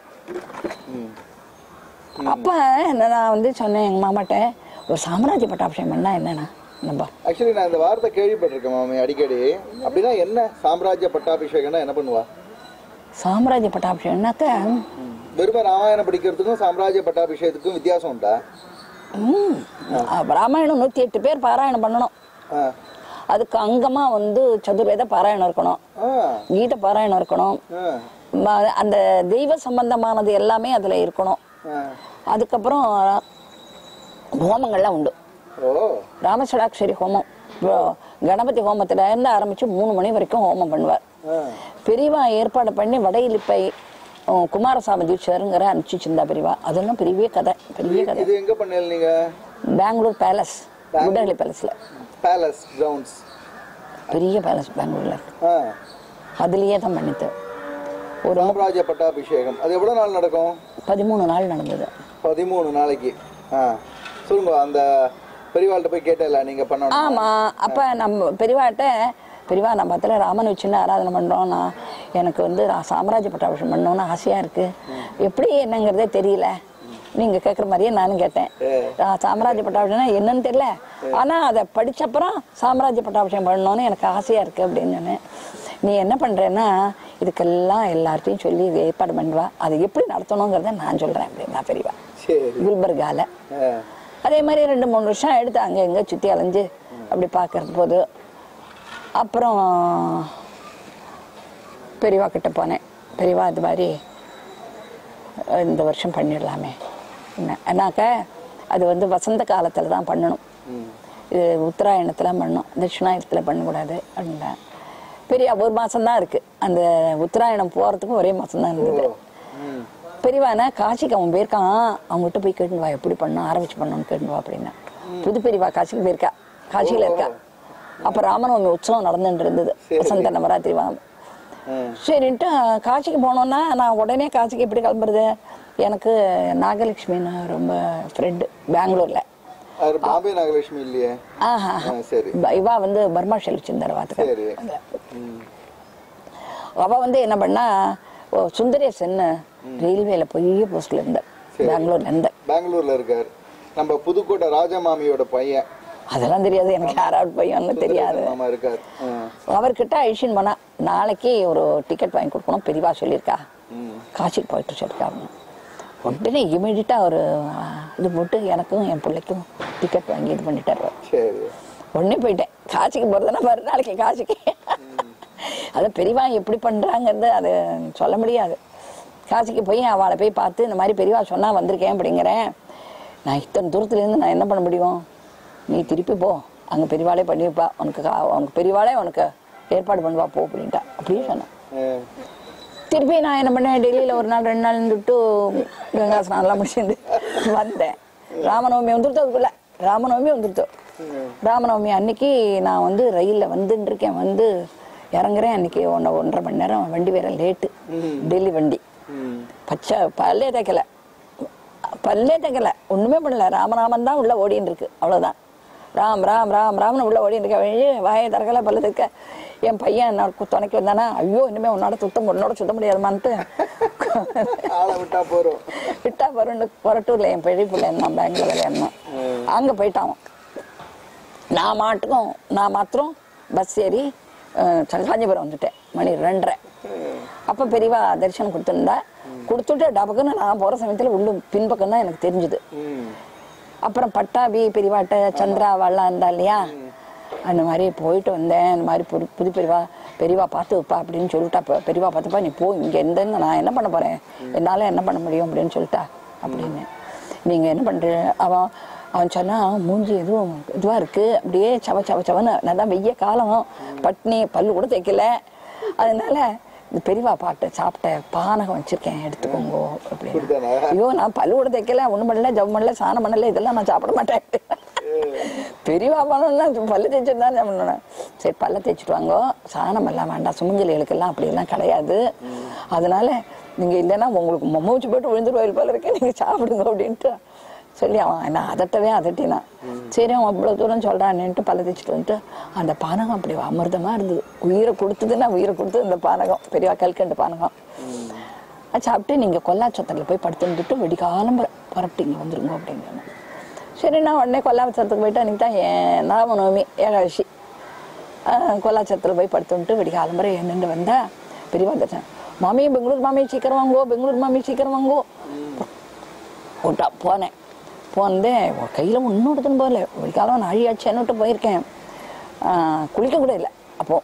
அப்ப நான் வந்து சொன்னேன் எங்க மாமாட்ட, ஒரு சாம்ராஜ்ய பட்டாபிஷேகம் பண்ணா என்னன்னா நம்ம ஆக்சுவலி நான் இந்த வார்த்தை கேள்விப்பட்டிருக்கேன் மாமி அடிக்கடி. அப்படின்னா என்ன சாம்ராஜ்ய பட்டாபிஷேகம்னா என்ன பண்ணுவா? சாம்ராஜ்ய பட்டாபிஷேகம்னாக்க வெறும் ராமாயணம் படிக்கிறதுக்கும் சாம்ராஜ்ய பட்டாபிஷேகத்துக்கும் வித்தியாசம் உண்டா? ராமாயணம் நூத்தி எட்டு பேர் பாராயணம் பண்ணணும். அதுக்கு அங்கமா வந்து சதுர்வேத பாராயணம் இருக்கணும், கீத பாராயணம் இருக்கணும், அந்த தெய்வ சம்பந்தமானது எல்லாமே அதுல இருக்கணும். அதுக்கப்புறம் ஹோமங்கள்லாம் உண்டு. ராமசடாட்சரி ஹோமம், கணபதி ஹோமத்துல இருந்து ஆரம்பிச்சு மூணு மணி வரைக்கும் ஹோமம் பண்ணுவார். பெரியவா ஏற்பாடு பண்ணி வடையிலிப்பை குமாரசாமி தீட்சருங்கிற அனுப்பிச்சிருந்தா பெரியவா. அதெல்லாம் பெரிய கதை, பெரிய கதை. இது எங்க பண்ணல நீங்க? பெங்களூர் பேலஸ், குண்டஹள்ளி பேலஸ்ல. பேலஸ் கிரவுண்ட்ஸ், பெரிய பேலஸ் பெங்களூர்ல இருக்கு. அதுலயே தான் பண்ணிட்டு ஒரு சாம்ராஜ்ய பட்டாபிஷேகம். அது எவ்வளவு நாள் நடக்கும்? பதிமூணு நாள் நடந்தது. பதிமூணு நாளைக்கு. சொல்லுங்க, அந்த பெரியவாள்கிட்ட போய் கேட்டல நீங்க பண்ணணும்? ஆமா, அப்ப நம்ம பெரியவாட்ட பெரியவா நம்ம பத்தில ராமன் வச்சுன்னு ஆராதனை பண்றோம்னா எனக்கு வந்து சாம்ராஜ்ய பட்டாபிஷேகம் பண்ணணும்னு ஆசையா இருக்கு, எப்படி என்னங்கிறதே தெரியல. நீங்க கேட்குற மாதிரியே நானும் கேட்டேன். சாம்ராஜ்ய பட்டாபிஷேகம் என்னன்னு தெரியல, ஆனா அதை படிச்சப்பறம் சாம்ராஜ்ய பட்டாபிஷேகம் பண்ணணும்னு எனக்கு ஆசையா இருக்கு அப்படின்னு சொன்னேன். நீ என்ன பண்றேன்னா இதுக்கெல்லாம் எல்லார்ட்டையும் சொல்லி ஏற்பாடு பண்ணுவா, அதை எப்படி நடத்தணுங்கிறத நான் சொல்றேன் அப்படின்னா பெரியவா. குல்பர்கால அதே மாதிரி ரெண்டு மூணு வருஷம் எடுத்து அங்க எங்க சுத்தி அலைஞ்சு அப்படி பாக்குறது போது அப்புறம் பெரியவா கிட்ட போனேன். பெரியவா இது மாதிரி இந்த வருஷம் பண்ணிடலாமே என்ன, ஏன்னாக்க அது வந்து வசந்த காலத்துல தான் பண்ணணும், இது உத்தராயணத்துல பண்ணணும், தட்சிணாயணத்துல பண்ணக்கூடாது அப்படின்னா. பெரிய ஒரு மாசம் தான் இருக்கு, அந்த உத்தராயணம் போறதுக்கும் ஒரே மாசம் தான் இருந்தது. பெரியவானா காசிக்கு அவன் போயிருக்கான், அவங்ககிட்ட போய் கேட்டுவா எப்படி பண்ணணும் ஆரம்பிச்சு பண்ணணும்னு கேட்டுவா அப்படின்னா. புது பெரியவா காசிக்கு போயிருக்கா, காசியில இருக்கா. அப்ப ராமநவமி உற்சவம் நடந்துட்டு இருந்தது, வசந்த நவராத்திரி வாங்க. சரின்ட்டு காசிக்கு போனோம்னா நான் உடனே காசிக்கு எப்படி கிளம்புறது, எனக்கு நாகலட்சுமின்னு ரொம்ப ஃப்ரெண்டு பெங்களூர்ல. பாம்பே நாகலட்சுமி இல்லையே? ஆஹா, இவா வந்து பர்மா ஷெலிச்சந்தர் வாத்துக்க. அவ வந்து என்ன பண்ணா, சுந்தரேசன் ரயில்வேல பெரிய போஸ்ட்ல இருந்த, பெங்களூர்ல இருந்த. பெங்களூர்ல இருக்காரு நம்ம புதுக்கோட்டை ராஜமாமியோட பையன். அதெல்லாம் தெரியாது எனக்கு, யாராவது பையன்னு தெரியாது. அவர்கிட்ட அழிச்சின்னு போனா, நாளைக்கு ஒரு டிக்கெட் வாங்கி கொடுக்கணும் பெரியவா சொல்லியிருக்கா, காசிக்கு போயிட்டு சொல்லிருக்கா. உடனே இமீடியட்டா ஒரு இது போட்டு எனக்கும் என் பிள்ளைக்கும் டிக்கெட் வாங்கி இது பண்ணிட்டாரு. உடனே போயிட்டேன். காசிக்கு போறதுன்னா மறு நாளைக்கு காசிக்கு. அது பெரியவா எப்படி பண்றாங்கிறது அது சொல்ல முடியாது. காசிக்கு போய் அவளை போய் பார்த்து இந்த மாதிரி பெரியவா சொன்னா வந்திருக்கேன் அப்படிங்கிறேன். நான் இத்தனை தூரத்துல இருந்து நான் என்ன பண்ண முடியும், நீ திருப்பி போ, அங்க பெரியவாளே பண்ணிருப்பா, உனக்கு உனக்கு பெரியவாளே உனக்கு ஏற்பாடு பண்ணுவா போ அப்படின்ட்டா. அப்படியே சொன்னேன். திருப்பி நான் என்ன பண்ணேன், டெல்லியில ஒரு நாள் ரெண்டு நாள் இருந்துட்டு கங்காசனம் எல்லாம் முடிச்சுட்டு வந்தேன். ராமநவமி வந்துருத்தோம், அதுக்குள்ள ராமநவமி வந்துருத்தோம். ராமநவமி அன்னைக்கு நான் வந்து ரயில்ல வந்துட்டு இருக்கேன், வந்து இறங்குறேன். அன்னைக்கு ஒன்று ஒன்றரை மணி நேரம் வண்டி வேற லேட்டு, டெல்லி வண்டி. பச்சை பல்லே தைக்கல, பல்லே தைக்கல, ஒண்ணுமே பண்ணல, ராமராமன் தான் உள்ள ஓடின்னு இருக்கு, அவ்வளவுதான். ராம் ராம் ராம் ராம்னு உள்ள ஓடின்னு இருக்க வழி வாயை திறக்கல, பல்ல தைக்க. என் பையன் என்னோட துணைக்கு வந்தானா, ஐயோ இனிமே உன்னோட சுத்தம் உன்னோட சுத்த முடியாதுமான்ட்டு விட்டா போறோம் விட்டா போறோம்னு கொரட்டூர்ல என் பெரிய பிள்ளை என்ன பெங்களூர்ல என்ன அங்க போயிட்டான். நான் மாட்டுக்கும் நான் மாத்திரம் பஸ் ஏறி காஞ்சிபுரம் வந்துட்டேன் மணி ரெண்டரை. அப்ப பெரியவா தரிசனம் கொடுத்துருந்தா, கொடுத்துட்டு டபக்குன்னு நான் போற சமயத்துல உள்ள பின்பக்கம் தான் எனக்கு தெரிஞ்சுது. அப்புறம் பட்டாபி பெரியவாட்ட சந்திராவாலாம் இருந்தா இல்லையா, அந்த மாதிரி போயிட்டு வந்தேன். இந்த மாதிரி புது புது பெரியவா பெரியவா பார்த்து வைப்பா அப்படின்னு சொல்லிட்டா. பெரியவா பார்த்துப்பா, நீ போ இங்க எந்த நான் என்ன பண்ண போறேன், என்னால என்ன பண்ண முடியும் அப்படின்னு சொல்லிட்டா. அப்படின்னு நீங்க என்ன பண்ற, அவன் அவன் சொன்னா மூஞ்சி எதுவும் இதுவா இருக்கு, அப்படியே சவ சவ சவன்னு, நல்லா வெய்ய காலம், பட்னி, பல்லு கூட தைக்கல, அதனால இந்த பெரியவா பாட்டு சாப்பிட்ட பானகம் வச்சிருக்கேன் எடுத்துக்கோங்க அப்படின்னு. ஐயோ நான் பல்லு கூட தைக்கல, ஒண்ணும் பண்ணல, ஜவ் பண்ணல, சாணம் பண்ணல, இதெல்லாம் நான் சாப்பிட மாட்டேன். பெரியவா பானம் பல்லு தேய்ச்சிட்டு தான் பண்ணணும். சரி பல்ல தேய்ச்சிட்டு வாங்க, சாணம் எல்லாம் வேண்டாம், சுமஞ்சலிகளுக்கெல்லாம் அப்படி எல்லாம் கிடையாது, அதனால நீங்க இல்லைன்னா உங்களுக்கு மூச்சு போட்டு விழுந்துருவாயில் போல இருக்கு, நீங்க சாப்பிடுங்க அப்படின்ட்டு சொல்லி அவன் என்ன அதட்டவே அதட்டினான். சரி அவன் அவ்வளவு தூரம் சொல்றான்னுட்டு பல்ல தேய்ச்சிட்டு வந்துட்டு அந்த பானகம் அப்படி அமிர்தமா இருந்தது. உயிரை கொடுத்ததுன்னா உயிரை கொடுத்தது இந்த பானகம், பெரியவா கல்கண்டு பானகம். சாப்பிட்டு நீங்க கொல்லாச்சத்திரத்துல போய் படுத்துட்டு வெடிக்காலம் புறப்பட்டு இங்க வந்துருங்க அப்படின்னு. சரி நான் உடனே கொல்லாச்சத்துக்கு போயிட்டு அன்னைக்கு தான் என் ராமநவமி ஏகாதசி. கொல்லாச்சத்துல போய் படுத்துட்டு வெடிக்காலம்பரை நின்று வந்தா பெரியவா தரிசனம். மாமி பெங்களூர் மாமி சீக்கிரம் வாங்கோ, பெங்களூர் மாமி சீக்கிரம் வாங்கோ போட்டா. போனேன், போனதே கையில ஒன்னும் எடுத்துன்னு போகல, வெடிக்காலம் நான் அழியாச்சேன்னுட்டு போயிருக்கேன். குளிக்க கூட இல்லை அப்போ.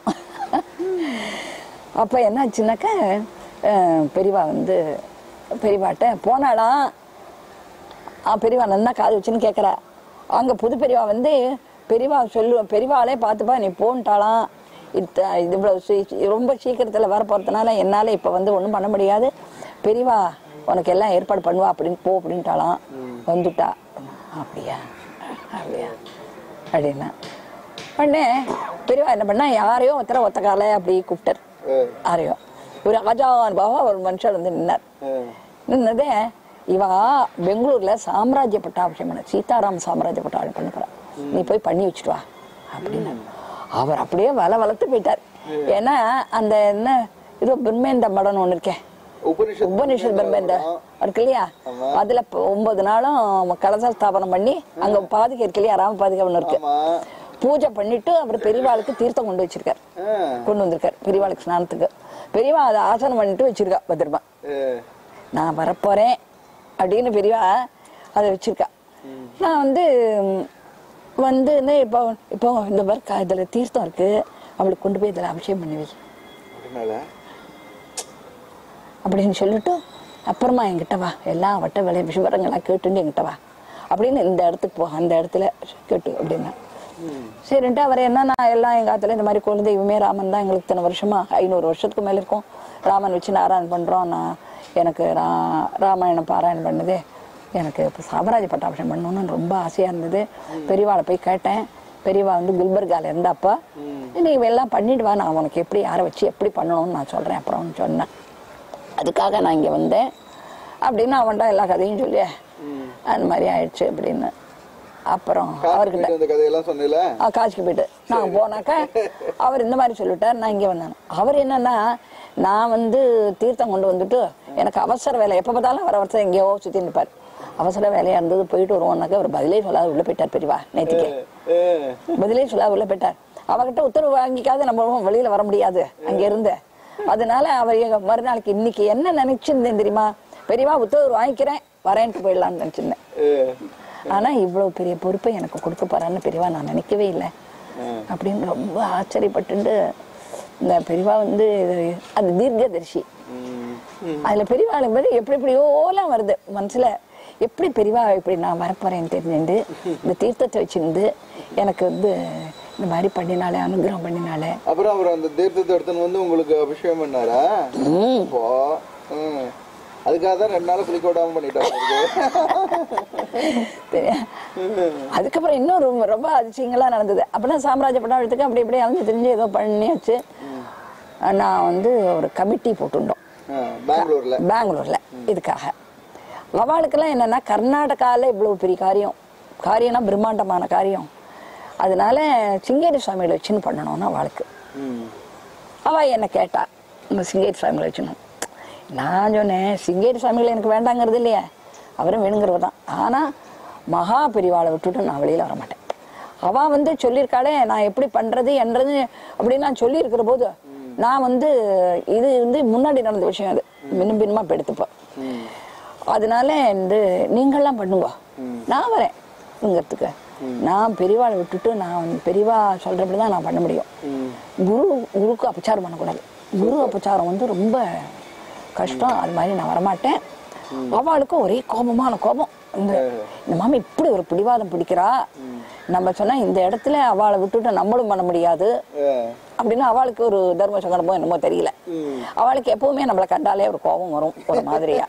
அப்போ என்னாச்சுன்னாக்கா பெரியவா வந்து பெரியவாட்ட போனாலாம். பெரியவா நல்லா காது வச்சுன்னு கேட்குறா. அங்கே புது பெரியவா வந்து பெரியவா சொல்லு பெரியவாளே பார்த்துப்பா நீ போன்ட்டாலாம். இது இது இவ்வளோ சீ ரொம்ப சீக்கிரத்தில் வர போகிறதுனால என்னால் இப்போ வந்து ஒன்றும் பண்ண முடியாது. பெரியவா உனக்கு எல்லாம் ஏற்பாடு பண்ணுவா அப்படின்னு போ அப்படின்ட்டாலாம். வந்துட்டா. அப்படியா அப்படியா அப்படின்னா உடனே பெரியவா என்ன பண்ணா யாரையோ ஒருத்தர ஒத்த கால அப்படி கூப்பிட்டார். யாரையோ ஒரு ராஜாவான் பாவா ஒரு மனுஷர் வந்து நின்னார். நின்னதே இவா பெங்களூர்ல சாம்ராஜ்ய பட்டாபிஷேகம் பண்ண சீதாராம் சாம்ராஜ்ய பட்டாபிஷேகம் பண்ண போறா, நீ போய் பண்ணி வச்சுட்டு வா அப்படின்னு. அவர் அப்படியே வள வளர்த்து போயிட்டார். ஏன்னா அந்த என்ன ஏதோ பிரம்மேந்த மடம் ஒண்ணு இருக்கேன், உபனிஷத் பிரம்மேந்த இருக்கு இல்லையா, அதுல ஒன்பது நாளும் கலச ஸ்தாபனம் பண்ணி அங்க பாதுகை இருக்கு இல்லையா, ராம பாதுகை ஒண்ணு இருக்கு, பூஜை பண்ணிட்டு அவர் பெரியவாளுக்கு தீர்த்தம் கொண்டு வச்சிருக்காரு, கொண்டு வந்திருக்காரு பெரியவாளுக்கு ஸ்நானத்துக்கு. பெரியவா அதை ஆசனம் பண்ணிட்டு வச்சிருக்கா பத்திரமா. நான் வரப்போறேன் அப்படின்னு பெரியவா அதை வச்சிருக்கா. நான் வந்து வந்து இப்போ இப்போ இந்த மாதிரி இதுல தீர்த்தம் இருக்கு, அவளுக்கு கொண்டு போய் இதில் அபிஷேகம் பண்ணி வை அப்படின்னு சொல்லிட்டு அப்புறமா என்கிட்ட வா, எல்லாம் வட்ட விலை விவரங்கள்லாம் கேட்டுட்டு என்கிட்ட வா அப்படின்னு இந்த இடத்துக்கு போ, அந்த இடத்துல கேட்டு அப்படின்னா சரின்ட்டு அவர் என்னன்னா எல்லாம் எங்கள் ஆத்துல இந்த மாதிரி குழந்தை இவமே ராமன் தான் எங்களுக்கு இத்தனை வருஷமா ஐநூறு வருஷத்துக்கு மேலே இருக்கும் ராமன் வச்சு நாராயணம் பண்ணுறோம். நான் எனக்கு ரா ராமாயணம் பாராயணம் பண்ணதே எனக்கு இப்போ சாம்ராஜ்ய பட்டாபிஷேகம் பண்ணணும்னு ரொம்ப ஆசையாக இருந்தது. பெரியவாளை போய் கேட்டேன். பெரியவா வந்து குல்பர்கால இருந்தாப்பா, நீ எல்லாம் பண்ணிடுவா, நான் உனக்கு எப்படி யாரை வச்சு எப்படி பண்ணணும்னு நான் சொல்கிறேன் அப்புறம்னு சொன்னேன். அதுக்காக நான் இங்கே வந்தேன் அப்படின்னு அவன்டா எல்லா கதையும் சொல்லி அந்த மாதிரி ஆயிடுச்சு அப்படின்னு. அப்புறம் அவர்கிட்ட காட்சிக்கு போயிட்டு நான் போனாக்கா அவர் இந்த மாதிரி சொல்லிட்டார். நான் இங்கே வந்தேன். அவர் என்னன்னா நான் வந்து தீர்த்தம் கொண்டு வந்துட்டு எனக்கு அவசர வேலை எப்போ பார்த்தாலும் வர வருஷம் எங்கேயோ சுற்றி நிற்பார். அவசர வேலையா இருந்தது போயிட்டு வருவோம்னாக்கா அவர் பதிலே சொல்லாத உள்ள போயிட்டார். பெரியவா நேற்றுக்கே பதிலே சொல்லாத உள்ள போயிட்டார். அவகிட்ட உத்தரவு வாங்கிக்காத நம்ம வெளியில வர முடியாது அங்க இருந்து. அதனால அவர் மறுநாளைக்கு இன்னைக்கு என்ன நினைச்சிருந்தேன் தெரியுமா, பெரியவா உத்தரவு வாங்கிக்கிறேன் வரேன்ட்டு போயிடலான்னு நினைச்சிருந்தேன். ஆனா இவ்வளவு பெரிய பொறுப்பை எனக்கு கொடுக்க போறான்னு பெரியவா நான் நினைக்கவே இல்லை அப்படின்னு ரொம்ப ஆச்சரியப்பட்டு. இந்த பெரியவா வந்து அது தீர்க்கதரிசி, அதுல பெரியவாளுக்கு வந்து எப்படி எப்படியோலாம் வருது மனசுல. எப்படி பெரியவா இப்படி நான் வரப்போறேன்னு தெரிஞ்சுட்டு இந்த தீர்த்தத்தை வச்சிருந்து எனக்கு வந்து இந்த மாதிரி பண்ணினாலே அனுகிரகம் பண்ணினாலே. அப்புறம் அவர் அந்த தீர்த்தத்தை எடுத்துன்னு வந்து உங்களுக்கு அபிஷேகம் பண்ணாரா? அதுக்காக தான் ரெண்டு நாள் குளிக்க விடாம பண்ணிட்டாரு. அதுக்கப்புறம் இன்னும் ரொம்ப ரொம்ப அதிசயங்களா நடந்தது. அப்பதான் சாம்ராஜ்ய பட்டாபிஷேகத்துக்கு அப்படி இப்படி அலைஞ்சு தெரிஞ்சு ஏதோ பண்ணியாச்சு. நான் வந்து ஒரு கமிட்டி போட்டுட்டோம் பெங்களூர்ல பெங்களூர்ல இதுக்காக. அவளுக்கெல்லாம் என்னன்னா கர்நாடகால இவ்வளவு பெரிய காரியம், காரியம்னா பிரம்மாண்டமான காரியம், அதனால சிங்கேரி சுவாமிகளை வச்சுன்னு பண்ணணும்னு அவளுக்கு. அவ என்ன கேட்டா இந்த சிங்கேரி சுவாமிகளை வச்சுணும். நான் சொன்னேன் சிங்கேரி சுவாமிகளை எனக்கு வேண்டாங்கிறது இல்லையா, அவரும் வேணுங்கிறவ தான். ஆனா மகா பெரியவாளை விட்டுட்டு நான் வெளியில வர மாட்டேன். அவ வந்து சொல்லியிருக்காளே நான் எப்படி பண்றது என்றது அப்படின்னு நான் சொல்லி இருக்கிற போது நான் வந்து இது வந்து முன்னாடி நடந்த விஷயம், அது மின்னும் பின்னுமா இப்போ எடுத்துப்போம். அதனால வந்து நீங்கள்லாம் பண்ணுங்க, நான் வரேன்ங்கிறதுக்கு. நான் பெரியவாளை விட்டுட்டு நான் பெரியவா சொல்றபடிதான் நான் பண்ண முடியும். குரு குருக்கு அபச்சாரம் பண்ணக்கூடாது. குரு அபச்சாரம் வந்து ரொம்ப கஷ்டம், அது மாதிரி நான் வரமாட்டேன். அவளுக்கு ஒரே கோபமான கோபம். இந்த இந்த மாமி இப்படி ஒரு பிடிவாதம் பிடிக்கிறா, நம்ம சொன்னா இந்த இடத்துல அவளை விட்டுட்டு நம்மளும் பண்ண முடியாது அப்படின்னு அவளுக்கு ஒரு தர்ம சங்கடமோ என்னமோ தெரியல. அவளுக்கு எப்பவுமே நம்மளை கண்டாலே ஒரு கோபம் வரும் ஒரு மாதிரியா.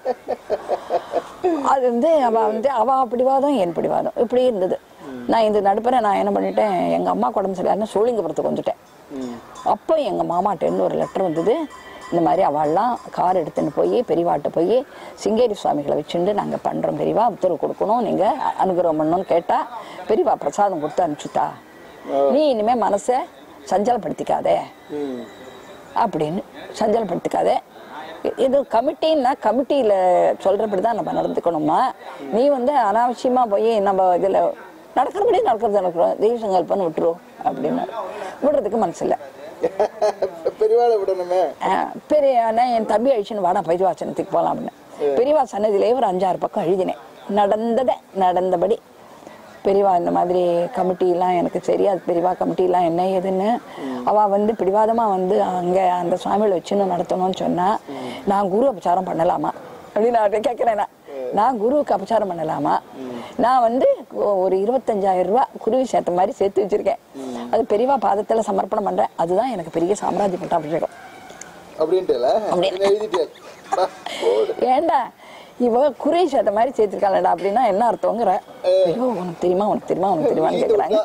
அது வந்து அவ வந்து அவ பிடிவாதம் என் பிடிவாதம் இப்படி இருந்தது. நான் இந்த நடுப்புற நான் என்ன பண்ணிட்டேன், எங்க அம்மா உடம்பு சரியில்லைன்னு சோழிங்கபுரத்துக்கு வந்துட்டேன். அப்போ எங்க மாமாட்டேன்னு ஒரு லெட்டர் வந்தது. இந்த மாதிரி அவள்லாம் கார் எடுத்துன்னு போய் பெரியவாட்ட போய் சிங்கேரி சுவாமிகளை வச்சுட்டு நாங்கள் பண்ணுறோம், பெரியவா உத்தரவு கொடுக்கணும், நீங்கள் அனுகிரகம் பண்ணணும்னு கேட்டால் பெரியவா பிரசாதம் கொடுத்து அனுப்பிச்சுட்டா, நீ இனிமே மனசை சஞ்சலப்படுத்திக்காதே அப்படின்னு. சஞ்சலப்படுத்திக்காதே, இது கமிட்டின்னா கமிட்டியில் சொல்கிறபடி தான் நம்ம நடந்துக்கணுமா, நீ வந்து அனாவசியமாக போய் நம்ம இதில் நடக்கிறபடி நடக்கிறது நடக்கிறோம் தெய்வ சங்கல்பன்னு விட்டுரும் அப்படின்னு. விடுறதுக்கு மனசு இல்லை. பெரியவாளை விடணுமே. பெரிய என் தம்பி அழிச்சுன்னு வாடா பைதுவாசனத்துக்கு போகலாம் அப்படின்னு பெரியவா சன்னதியிலே ஒரு அஞ்சாறு பக்கம் எழுதினேன். நடந்ததை நடந்தபடி பெரியவா இந்த மாதிரி கமிட்டிலாம் எனக்கு தெரியாது, பெரியவா கமிட்டிலாம் என்ன ஏதுன்னு. அவள் வந்து பிடிவாதமாக வந்து அங்கே அந்த சுவாமியில் வச்சுன்னு நடத்தணும்னு சொன்னால் நான் குரு அபச்சாரம் பண்ணலாமா அப்படின்னு நான் கேட்குறேன். நான் குருவுக்கு அபச்சாரம் பண்ணலாமா? நான் வந்து ஒரு இருபத்தஞ்சாயிரம் ரூபா குருவி சேர்த்த மாதிரி சேர்த்து வச்சிருக்கேன். அது பெரியவா பாதத்தில் சமர்ப்பணம் பண்ணுறேன். அதுதான் எனக்கு பெரிய சாம்ராஜ்ய பட்டாபிஷேகம். ஏண்டா இவ குருவி சேர்த்த மாதிரி சேர்த்திருக்காளடா அப்படின்னா என்ன அர்த்தங்கிற? ஐயோ உனக்கு தெரியுமா உனக்கு தெரியுமா உனக்கு தெரியுமான்னு கேட்குறாங்க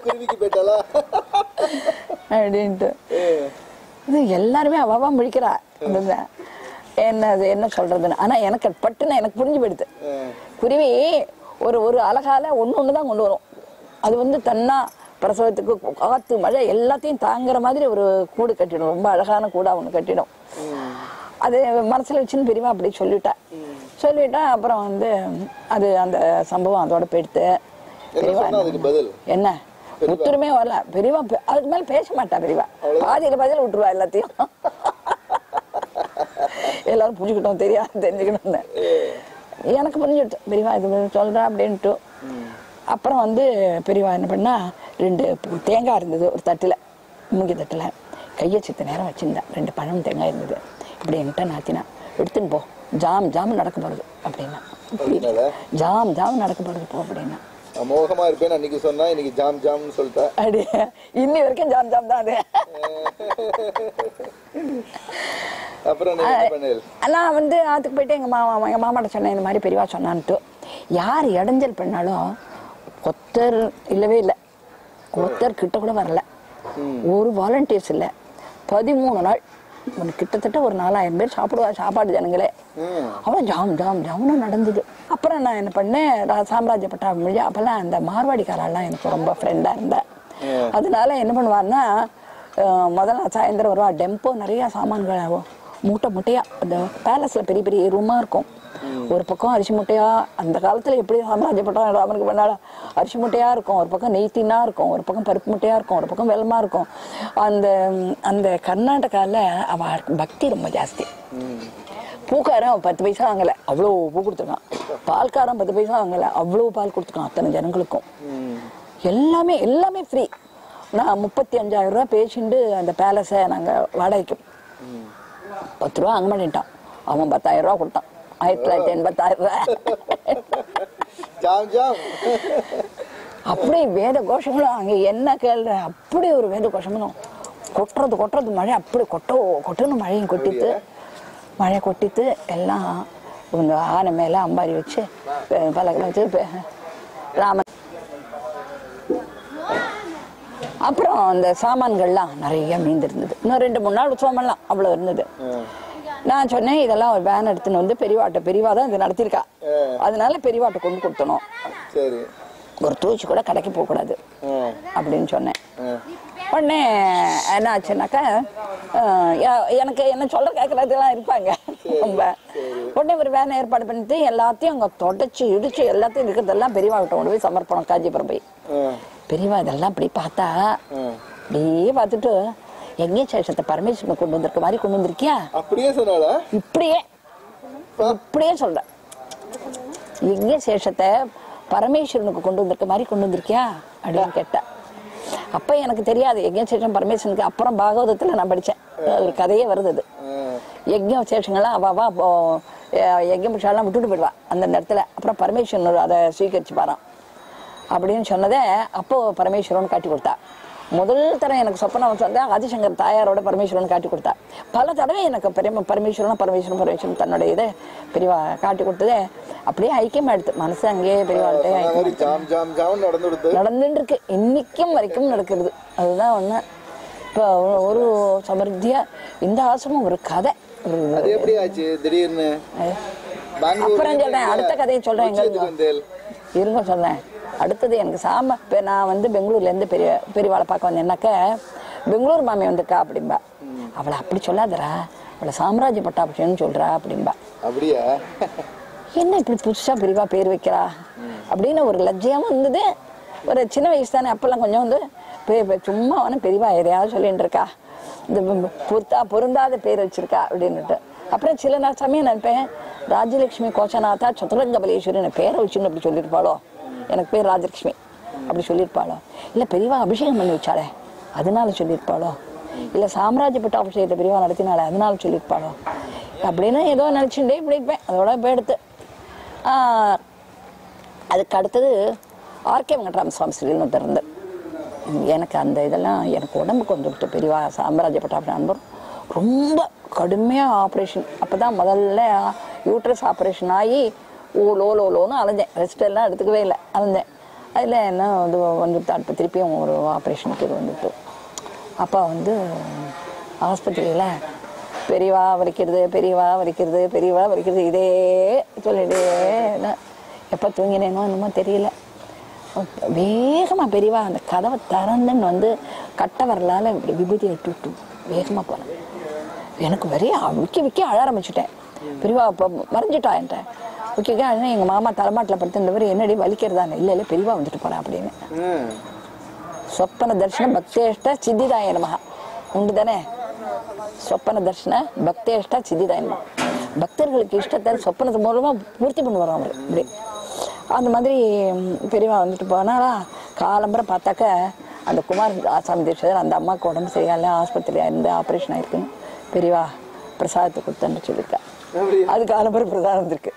அப்படின்ட்டு. இது எல்லாருமே அவாவா முழிக்கிறா. என்ன அது என்ன சொல்றதுன்னு. ஆனா எனக்கு பட்டுன்னு எனக்கு புரிஞ்சு போயிடுது. குருவி ஒரு ஒரு அழகால ஒண்ணு ஒண்ணுதான் கொண்டு வரும். அது வந்து தன்னா பிரசவத்துக்கு காத்து மழை எல்லாத்தையும் தாங்குற மாதிரி ஒரு கூடு கட்டிடும். ரொம்ப அழகான கூடா ஒண்ணு கட்டிடும். அது மனசுல வச்சுன்னு பெரியவா அப்படி சொல்லிட்டா சொல்லிட்டா அப்புறம் வந்து அது அந்த சம்பவம் அதோட போயிடுத்து. பெரியவா என்ன ஒத்துருமே வரல. பெரியவா அதுக்கு மேல பேச மாட்டா. பெரியவா பாதியில பாதியில விட்டுருவா எல்லாத்தையும். எல்லாரும் புரிஞ்சுக்கிட்டோம், தெரியாது தெரிஞ்சுக்கணும்னு எனக்கு புரிஞ்சுட்டு பெரியவா இது சொல்றா அப்படின்ட்டு. அப்புறம் வந்து பெரியவா என்ன பண்ணா, ரெண்டு தேங்காய் இருந்தது ஒரு தட்டுல, மூங்கி தட்டுல கையை சித்த நேரம் வச்சிருந்தா. ரெண்டு பழம் தேங்காய் இருந்தது. இப்படி என்கிட்ட நாத்தினா, எடுத்துன்னு போ, ஜாம் ஜாம் நடக்க போறது அப்படின்னா. ஜாம் ஜாம் நடக்க போறது போ அப்படின்னா. அமோகமா இருப்பேன் அன்னைக்கு சொன்னா, இன்னைக்கு ஜாம் ஜாம்னு சொல்லிட்டேன். அப்படி இன்னி வரைக்கும் ஜாம் ஜாம் தான் அது. அப்புறம் நான் வந்து ஆத்துக்கு போயிட்டு எங்க மாமா எங்க மாமாட்ட சொன்னேன், இந்த மாதிரி பெரியவா சொன்னான்ட்டு. யார் இடைஞ்சல் பண்ணாலும் ஒருத்தர் இல்லவே இல்லை, ஒருத்தர் கிட்ட கூட வரல, ஒரு வாலண்டியர்ஸ் இல்லை. பதிமூணு நாள் கிட்டத்தட்ட ஒரு நாலாயிரம் பேர் சாப்பிடுவா சாப்பாடு ஜனங்களே. அவ்வளோ ஜாம் ஜாம் ஜாம்னு நடந்தது. அப்புறம் நான் என்ன பண்ணேன், சாம்ராஜ்ய பட்டாபிஷேகம். அப்பெல்லாம் அந்த மார்வாடிக்காரெல்லாம் எனக்கு ரொம்ப ஃப்ரெண்டாக இருந்தேன். அதனால என்ன பண்ணுவாருன்னா, முதல்ல சாயந்தரம் வருவா, டெம்போ நிறைய சாமான்கள் மூட்டை மூட்டையா. அந்த பேலஸ்ல பெரிய பெரிய ரூமா இருக்கும். ஒரு பக்கம் அரிசி மூட்டையா, அந்த காலத்துல எப்படி சாம்ராஜ்ய பட்டம் ராமனுக்கு பண்ணாலும் அரிசி மூட்டையா இருக்கும், ஒரு பக்கம் நெய்த்தினா இருக்கும், ஒரு பக்கம் பருப்பு மூட்டையா இருக்கும், ஒரு பக்கம் வெள்ளமா இருக்கும். அந்த அந்த கர்நாடகால அவ பக்தி ரொம்ப ஜாஸ்தி. பூக்காரன் பத்து பைசா வாங்கல, அவ்வளோ பூ கொடுத்துருக்கான். பால்காரன் பத்து பைசா வாங்கல, அவ்வளோ பால் கொடுத்துருக்கான் அத்தனை ஜனங்களுக்கும். எல்லாமே எல்லாமே ஃப்ரீ. நான் முப்பத்தி அஞ்சாயிரம் ரூபா பேசிட்டு அந்த பேலஸை நாங்கள் வாடகைக்கு பத்து ரூபா வாங்க மாட்டேன்ட்டான். அவன் பத்தாயிரம் ரூபா கொடுத்தான். ஆயிரத்தி தொள்ளாயிரத்தி எண்பத்தாயிரம் ரூபாய். அப்படி வேத கோஷங்களும் அங்கே என்ன கேள்ற, அப்படி ஒரு வேத கோஷங்களும் கொட்டுறது கொட்டுறது மழை அப்படி கொட்டோ கொட்டுன்னு மழையும் கொட்டித்து மழை கொட்டித்து எல்லாம் இந்த ஆனை மேலே அம்பாரி வச்சு பலகை வச்சு ராமன். அப்புறம் அந்த சாமான்கள்லாம் நிறைய மீந்திருந்தது. இன்னும் ரெண்டு மூணு நாள் உற்சவம் பண்ணலாம், அவ்வளோ இருந்தது. நான் சொன்னேன், இதெல்லாம் ஒரு வேன் எடுத்துன்னு வந்து பெரியவாட்ட, பெரியவா தான் இது நடத்திருக்கா, அதனால பெரியவாட்ட கொண்டு கொடுத்தணும், ஒரு தூச்சி கூட கடைக்கு போகக்கூடாது அப்படின்னு சொன்னேன். உடனே என்ன ஆச்சுன்னாக்கா, எனக்கு என்ன சொல்ற கேட்கறதுலாம் இருப்பாங்க ரொம்ப. உடனே ஒரு வேன் ஏற்பாடு பண்ணிட்டு எல்லாத்தையும் அங்கே தொடச்சி இடிச்சு எல்லாத்தையும் இருக்கிறதெல்லாம் பெரியவா கிட்ட கொண்டு போய் சமர்ப்பணம். காஞ்சிபுரம் போய் பெரியவா இதெல்லாம் அப்படி பார்த்தா, அப்படியே பார்த்துட்டு, எங்கே சேஷத்தை பரமேஸ்வரனை கொண்டு வந்திருக்க மாதிரி கொண்டு வந்திருக்கியா அப்படியே சொன்னால, இப்படியே இப்படியே சொல்ற, எங்கே சேஷத்தை பரமேஸ்வரனுக்கு கொண்டு வந்திருக்க மாதிரி கொண்டு வந்திருக்கியா அப்படின்னு கேட்டா. அப்ப எனக்கு தெரியாது யஜ்ஞ சேஷம் பரமேஸ்வரனுக்கு. அப்புறம் பாகவதத்துல நான் படிச்சேன், ஒரு கதையே வருது. அது யஜ்ஞ சேஷங்கள்லாம் அவாவா யஜ்ஞ புருஷாலாம் விட்டுட்டு போயிடுவா அந்த இடத்துல. அப்புறம் பரமேஸ்வரன் அதை ஸ்வீகரிச்சு பாரான் அப்படின்னு சொன்னதே அப்போ பரமேஸ்வரன் காட்டி கொடுத்தா. முதல் தரம் எனக்கு சொப்பனம் வந்தா ஆதிசங்கர் தாயாரோட பரமேஸ்வரன் காட்டி கொடுத்தா. பல தடவை எனக்கு பெரிய பரமேஸ்வரன் பரமேஸ்வரன் பரமேஸ்வரன் தன்னுடைய இதை பெரியவா காட்டி கொடுத்ததே அப்படியே ஐக்கியமா எடுத்து மனசு அங்கேயே பெரியவாழ்கிட்ட நடந்துட்டு இருக்கு, இன்னைக்கும் வரைக்கும் நடக்கிறது. அதுதான் ஒண்ணு. இப்போ ஒரு சமர்த்தியா இந்த ஆசிரமம் ஒரு கதை. அப்புறம் சொல்றேன், அடுத்த கதையை சொல்றேன், இருங்க சொல்றேன். அடுத்தது எனக்கு சாம நான் வந்து பெங்களூர்லேருந்து பெரிய பெரியவாளை பார்க்க வந்தேன்னாக்க, பெங்களூர் மாமி வந்திருக்கா அப்படின்பா. அவளை அப்படி சொல்லாதரா, அவளை சாம்ராஜ்ய பட்டாபிஷேகம்னு சொல்றா அப்படின்பா. அப்படியா, என்ன இப்படி புதுசா பெரியவா பேர் வைக்கிறா அப்படின்னு ஒரு லஜ்ஜையாவும் இருந்தது. ஒரு சின்ன வயசு தானே, அப்பெல்லாம் கொஞ்சம் வந்து சும்மா வந்து பெரியவா எதையாவது சொல்லிட்டு இருக்கா, இந்த பொருத்தா பொருந்தாத பேர் வச்சிருக்கா அப்படின்னுட்டு. அப்புறம் சில நாள் சமயம் நினைப்பேன், ராஜலட்சுமி கோச்சநாதா சதுரங்க பலேஸ்வரி பேரை வச்சுன்னு அப்படி சொல்லியிருப்பாளோ. எனக்கு பேர் ராஜலட்சுமி. அப்படி சொல்லியிருப்பாளோ, இல்லை பெரியவா அபிஷேகம் பண்ணி வச்சாலே அதனால சொல்லியிருப்பாளோ, இல்லை சாம்ராஜ்யப்பட்ட அபிஷேகத்தை பெரியவா நடத்தினாலே அதனால சொல்லியிருப்பாளோ அப்படின்னு ஏதோ நினச்சிட்டே இப்படி இருப்பேன். அதோட இப்போ எடுத்து அதுக்கு அடுத்தது ஆர்கே வெங்கட்ராம சுவாமி ஸ்ரீன்னு ஒருத்தர் இருந்தார். எனக்கு அந்த இதெல்லாம் எனக்கு உடம்புக்கு வந்துவிட்டு பெரியவா சாம்ராஜ்யப்பட்ட அனுபவம் ரொம்ப கடுமையாக ஆப்ரேஷன். அப்போ தான் முதல்ல யூட்ரஸ் ஆப்ரேஷன் ஆகி ஓ லோ லோ லோன்னு அலைஞ்சேன். ரெஸ்ட் எல்லாம் எடுத்துக்கவே இல்லை, அலைஞ்சேன். அதில் என்ன இது வந்துவிட்டு இப்போ திருப்பியும் ஒரு ஆப்ரேஷனுக்கு இது வந்துவிட்டு அப்போ வந்து ஆஸ்பத்திரியில் பெரியவா வலிக்கிறது பெரியவா வலிக்கிறது பெரியவா வலிக்கிறது இதே சொல்லிட்டே எப்போ தூங்கினேனோ என்னமோ தெரியல. வேகமாக பெரியவா அந்த கதவை திறந்துன்னு வந்து கட்ட வரலால் இப்படி விபூதியை விட்டு விட்டு வேகமாக போனேன். எனக்கு வரைய விற்க விற்க அழ ஆரம்பிச்சுட்டேன். பெரியவா இப்போ மறைஞ்சிட்டா என்கிட்ட விற்க அழனா எங்கள் மாமா தலைமாட்டில் படுத்துன்றவர் என்னடி வலிக்கிறதானே, இல்லை இல்லை பெரியவா வந்துட்டு போகிறேன் அப்படின்னு. சொப்பன தர்ஷன பக்தேஷ்ட சித்திதாய நமஹ உண்டு தானே. சொப்பன தர்ஷன பக்தேஷ்ட சித்திதாய நமஹ, பக்தர்களுக்கு இஷ்டத்தை சொப்பனத்து மூலமாக பூர்த்தி பண்ணுவார் அவர். இப்படி அந்த மாதிரி பெரியவா வந்துட்டு போனாலா காலம்பரை பார்த்தாக்க அந்த குமார் ஆசாமி தீட்சிதர் அந்த அம்மாவுக்கு உடம்பு சரியால ஆஸ்பத்திரியாக இருந்து ஆப்ரேஷன் ஆயிருக்குன்னு பெரியவா பிரசாதத்தை கொடுத்தேன்னு சொல்லியிருக்கா. அது காலம்பரை பிரசாதம் வந்திருக்கு.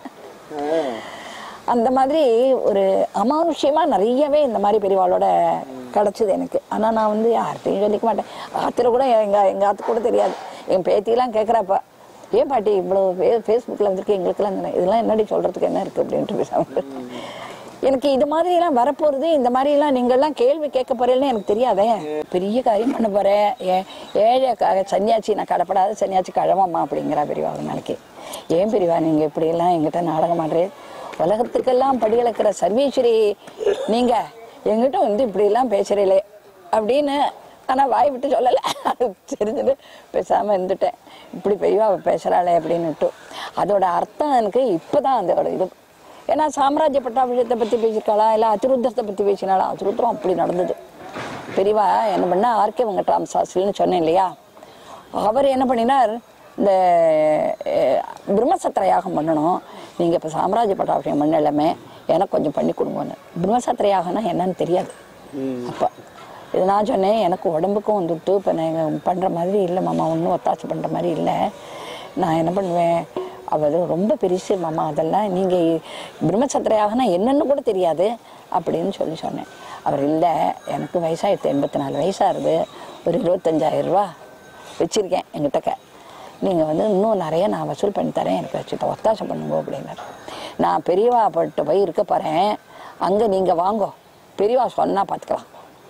அந்த மாதிரி ஒரு அமானுஷ்யமாக நிறையவே இந்த மாதிரி பெரியவாளோட கிடச்சிது எனக்கு. ஆனால் நான் வந்து யார்கிட்டையும் சொல்லிக்க மாட்டேன். ஆத்திர கூட எங்கள் எங்கள் ஆத்து கூட தெரியாது. என் பேத்தியெல்லாம் கேட்குறாப்பா, ஏன் பாட்டி இவ்வளோ ஃபே ஃபேஸ்புக்கில் வந்துருக்கு எங்களுக்கெல்லாம் இதெல்லாம் என்னடி சொல்கிறதுக்கு என்ன இருக்குது அப்படின்ட்டு பேசாமல். எனக்கு இது மாதிரிலாம் வரப்போகிறது, இந்த மாதிரிலாம் நீங்கள்லாம் கேள்வி கேட்க போகிறேன்னு எனக்கு தெரியாதே. பெரிய காரியம் பண்ண போகிறேன், ஏ ஏழை சன்னியாச்சி நான் கடப்படாத சன்னியாச்சி கழவம்மா அப்படிங்கிறா பெரியவா ஒரு நாளைக்கு. ஏன் பெரியவா நீங்கள் இப்படியெல்லாம் எங்கிட்ட நாடகம் ஆடுறே, உலகத்துக்கெல்லாம் படியளக்கிற சர்வீஸ்வரி நீங்கள் எங்கிட்ட வந்து இப்படியெல்லாம் பேசுகிறீங்களே அப்படின்னு. ஆனால் வாய் விட்டு சொல்லலை, அது தெரிஞ்சுட்டு பேசாமல் இருந்துட்டேன். இப்படி பெரியவா பேசுகிறாளே அப்படின்னுட்டு. அதோட அர்த்தம் எனக்கு இப்போ தான் அதோட இது. ஏன்னா சாம்ராஜ்ய பட்டாபிஷேகத்தை பற்றி பேசியிருக்காளா இல்லை அதிருத்தத்தை பற்றி பேசினாளா? அதிருத்தம் அப்படி நடந்தது. பெரியவா என்ன பண்ணால் ஆர்கே வெங்கட்ராம சாஸ்திரின்னு சொன்னேன் இல்லையா, அவர் என்ன பண்ணினார், இந்த பிரம்மசத்திர யாகம் பண்ணணும், நீங்கள் இப்போ சாம்ராஜ்ய பட்டாபிஷேகம் பண்ண எல்லாமே எனக்கு கொஞ்சம் பண்ணி கொடுங்கன்னு. பிரம்மசத்திர யாகம்னா என்னன்னு தெரியாது அப்போ. இது நான் சொன்னேன், எனக்கு உடம்புக்கும் வந்துட்டு இப்போ நான் பண்ணுற மாதிரி இல்லை மாமா, ஒன்றும் ஒத்தாச்சு பண்ணுற மாதிரி இல்லை. நான் என்ன பண்ணுவேன், அவர் ரொம்ப பெருசு மாமா, அதெல்லாம் நீங்கள் பிரம்மசத்திரையாகனா என்னென்னு கூட தெரியாது அப்படின்னு சொல்லி சொன்னேன். அவர் இல்லை, எனக்கு வயசாகிடுது, எண்பத்தி நாலு வயசாகுது, ஒரு இருபத்தஞ்சாயிரம் ரூபா வச்சுருக்கேன் எங்கிட்டக்க, நீங்கள் வந்து இன்னும் நிறைய நான் வசூல் பண்ணி தரேன், எனக்கு வச்சு ஒத்தாசம் பண்ணுங்க அப்படின்னாரு. நான் பெரியவா பட்டு போய் இருக்க போகிறேன், அங்கே நீங்கள் வாங்கோ, பெரியவா சொன்னால் பார்த்துக்கலாம்.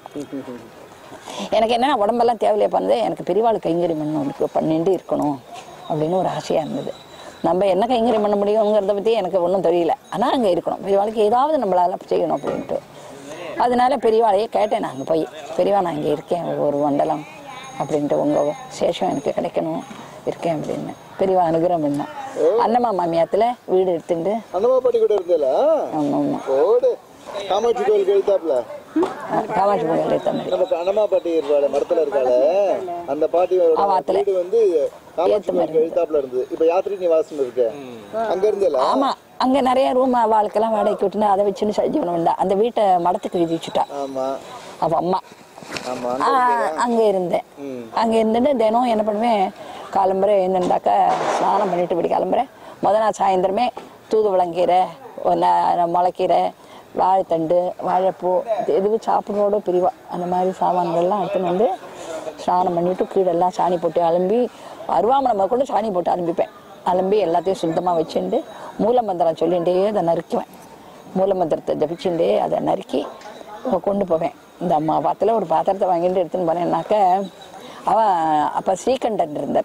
எனக்கு என்ன உடம்பெல்லாம் தேவையில்லையே பண்ணது, எனக்கு பெரியவாளுக்கு கைங்கறி பண்ணணும் பண்ணிட்டு இருக்கணும் அப்படின்னு ஒரு ஆசையாக இருந்தது. நம்ம என்ன கைங்கறி பண்ண முடியுங்கிறத பற்றி எனக்கு ஒன்றும் தெரியல, ஆனால் அங்கே இருக்கணும், பெரியவாளுக்கு ஏதாவது நம்மளால செய்யணும் அப்படின்ட்டு. அதனால பெரியவாளையே கேட்டேன், நான் அங்கே போய், பெரியவா நான் இங்கே இருக்கேன் ஒரு மண்டலம் அப்படின்ட்டு, உங்கள் சேஷம் எனக்கு கிடைக்கணும் இருக்கேன் அப்படின்னு. பெரியவா அனுகிரகம் பண்ணா. அண்ணமா மாமியாத்துல வீடு எடுத்துட்டு அண்ணமா பாட்டி கூட இருந்தல. ஆமா ஆமா. ஓடு காமாட்சி கோயில் எழுத்தாப்ல. காமாட்சி கோயில் எழுத்த மாதிரி நம்ம அண்ணமா பாட்டி இருக்காளே மரத்துல இருக்காளே, அந்த பாட்டியோட வீடு வந்து காமாட்சி கோயில் எழுத்தாப்ல இருந்தது. இப்போ யாத்ரி நிவாசம் இருக்கு, அங்க இருந்தல. ஆமா, அங்க நிறைய ரூம் வாழ்க்கெல்லாம் வாடகைக்கு விட்டுன்னு அதை வச்சுன்னு சஜீவனம் உண்டா. அந்த வீட்டை மடத்துக்கு எழுதி வச்சுட்டா. ஆமா, அவ அம்மா. அங்க இருந்தேன். அங்க இருந்துட்டு தினம் என்ன பண்ணுவேன், காலம்பரை என்னண்டாக்கா ஸ்நானம் பண்ணிட்டு இப்படி கிளம்புறேன். முதல் நாள் சாயந்தரமே தூதுவளங்கீரை, முளைக்கீரை, வாழைத்தண்டு, வாழைப்பூ எதுவும் சாப்பிட்றோட பிரிவா அந்த மாதிரி சாமான்கள்லாம் எடுத்துன்னு வந்து ஸ்நானம் பண்ணிவிட்டு கீழெல்லாம் சாணி போட்டு அலம்பி, அருவாமனை கூட சாணி போட்டு அலம்பிப்பேன். அலம்பி எல்லாத்தையும் சுத்தமாக வச்சுட்டு மூலமந்திரம் சொல்லிகிட்டே அதை நறுக்குவேன். மூலமந்திரத்தை ஜபிச்சுட்டே அதை நறுக்கி கொண்டு போவேன். இந்த அம்மா பாத்தில் ஒரு பாத்திரத்தை வாங்கிட்டு எடுத்துன்னு போனேன்னாக்க, அவன் அப்போ ஸ்ரீகண்டன் இருந்தார்.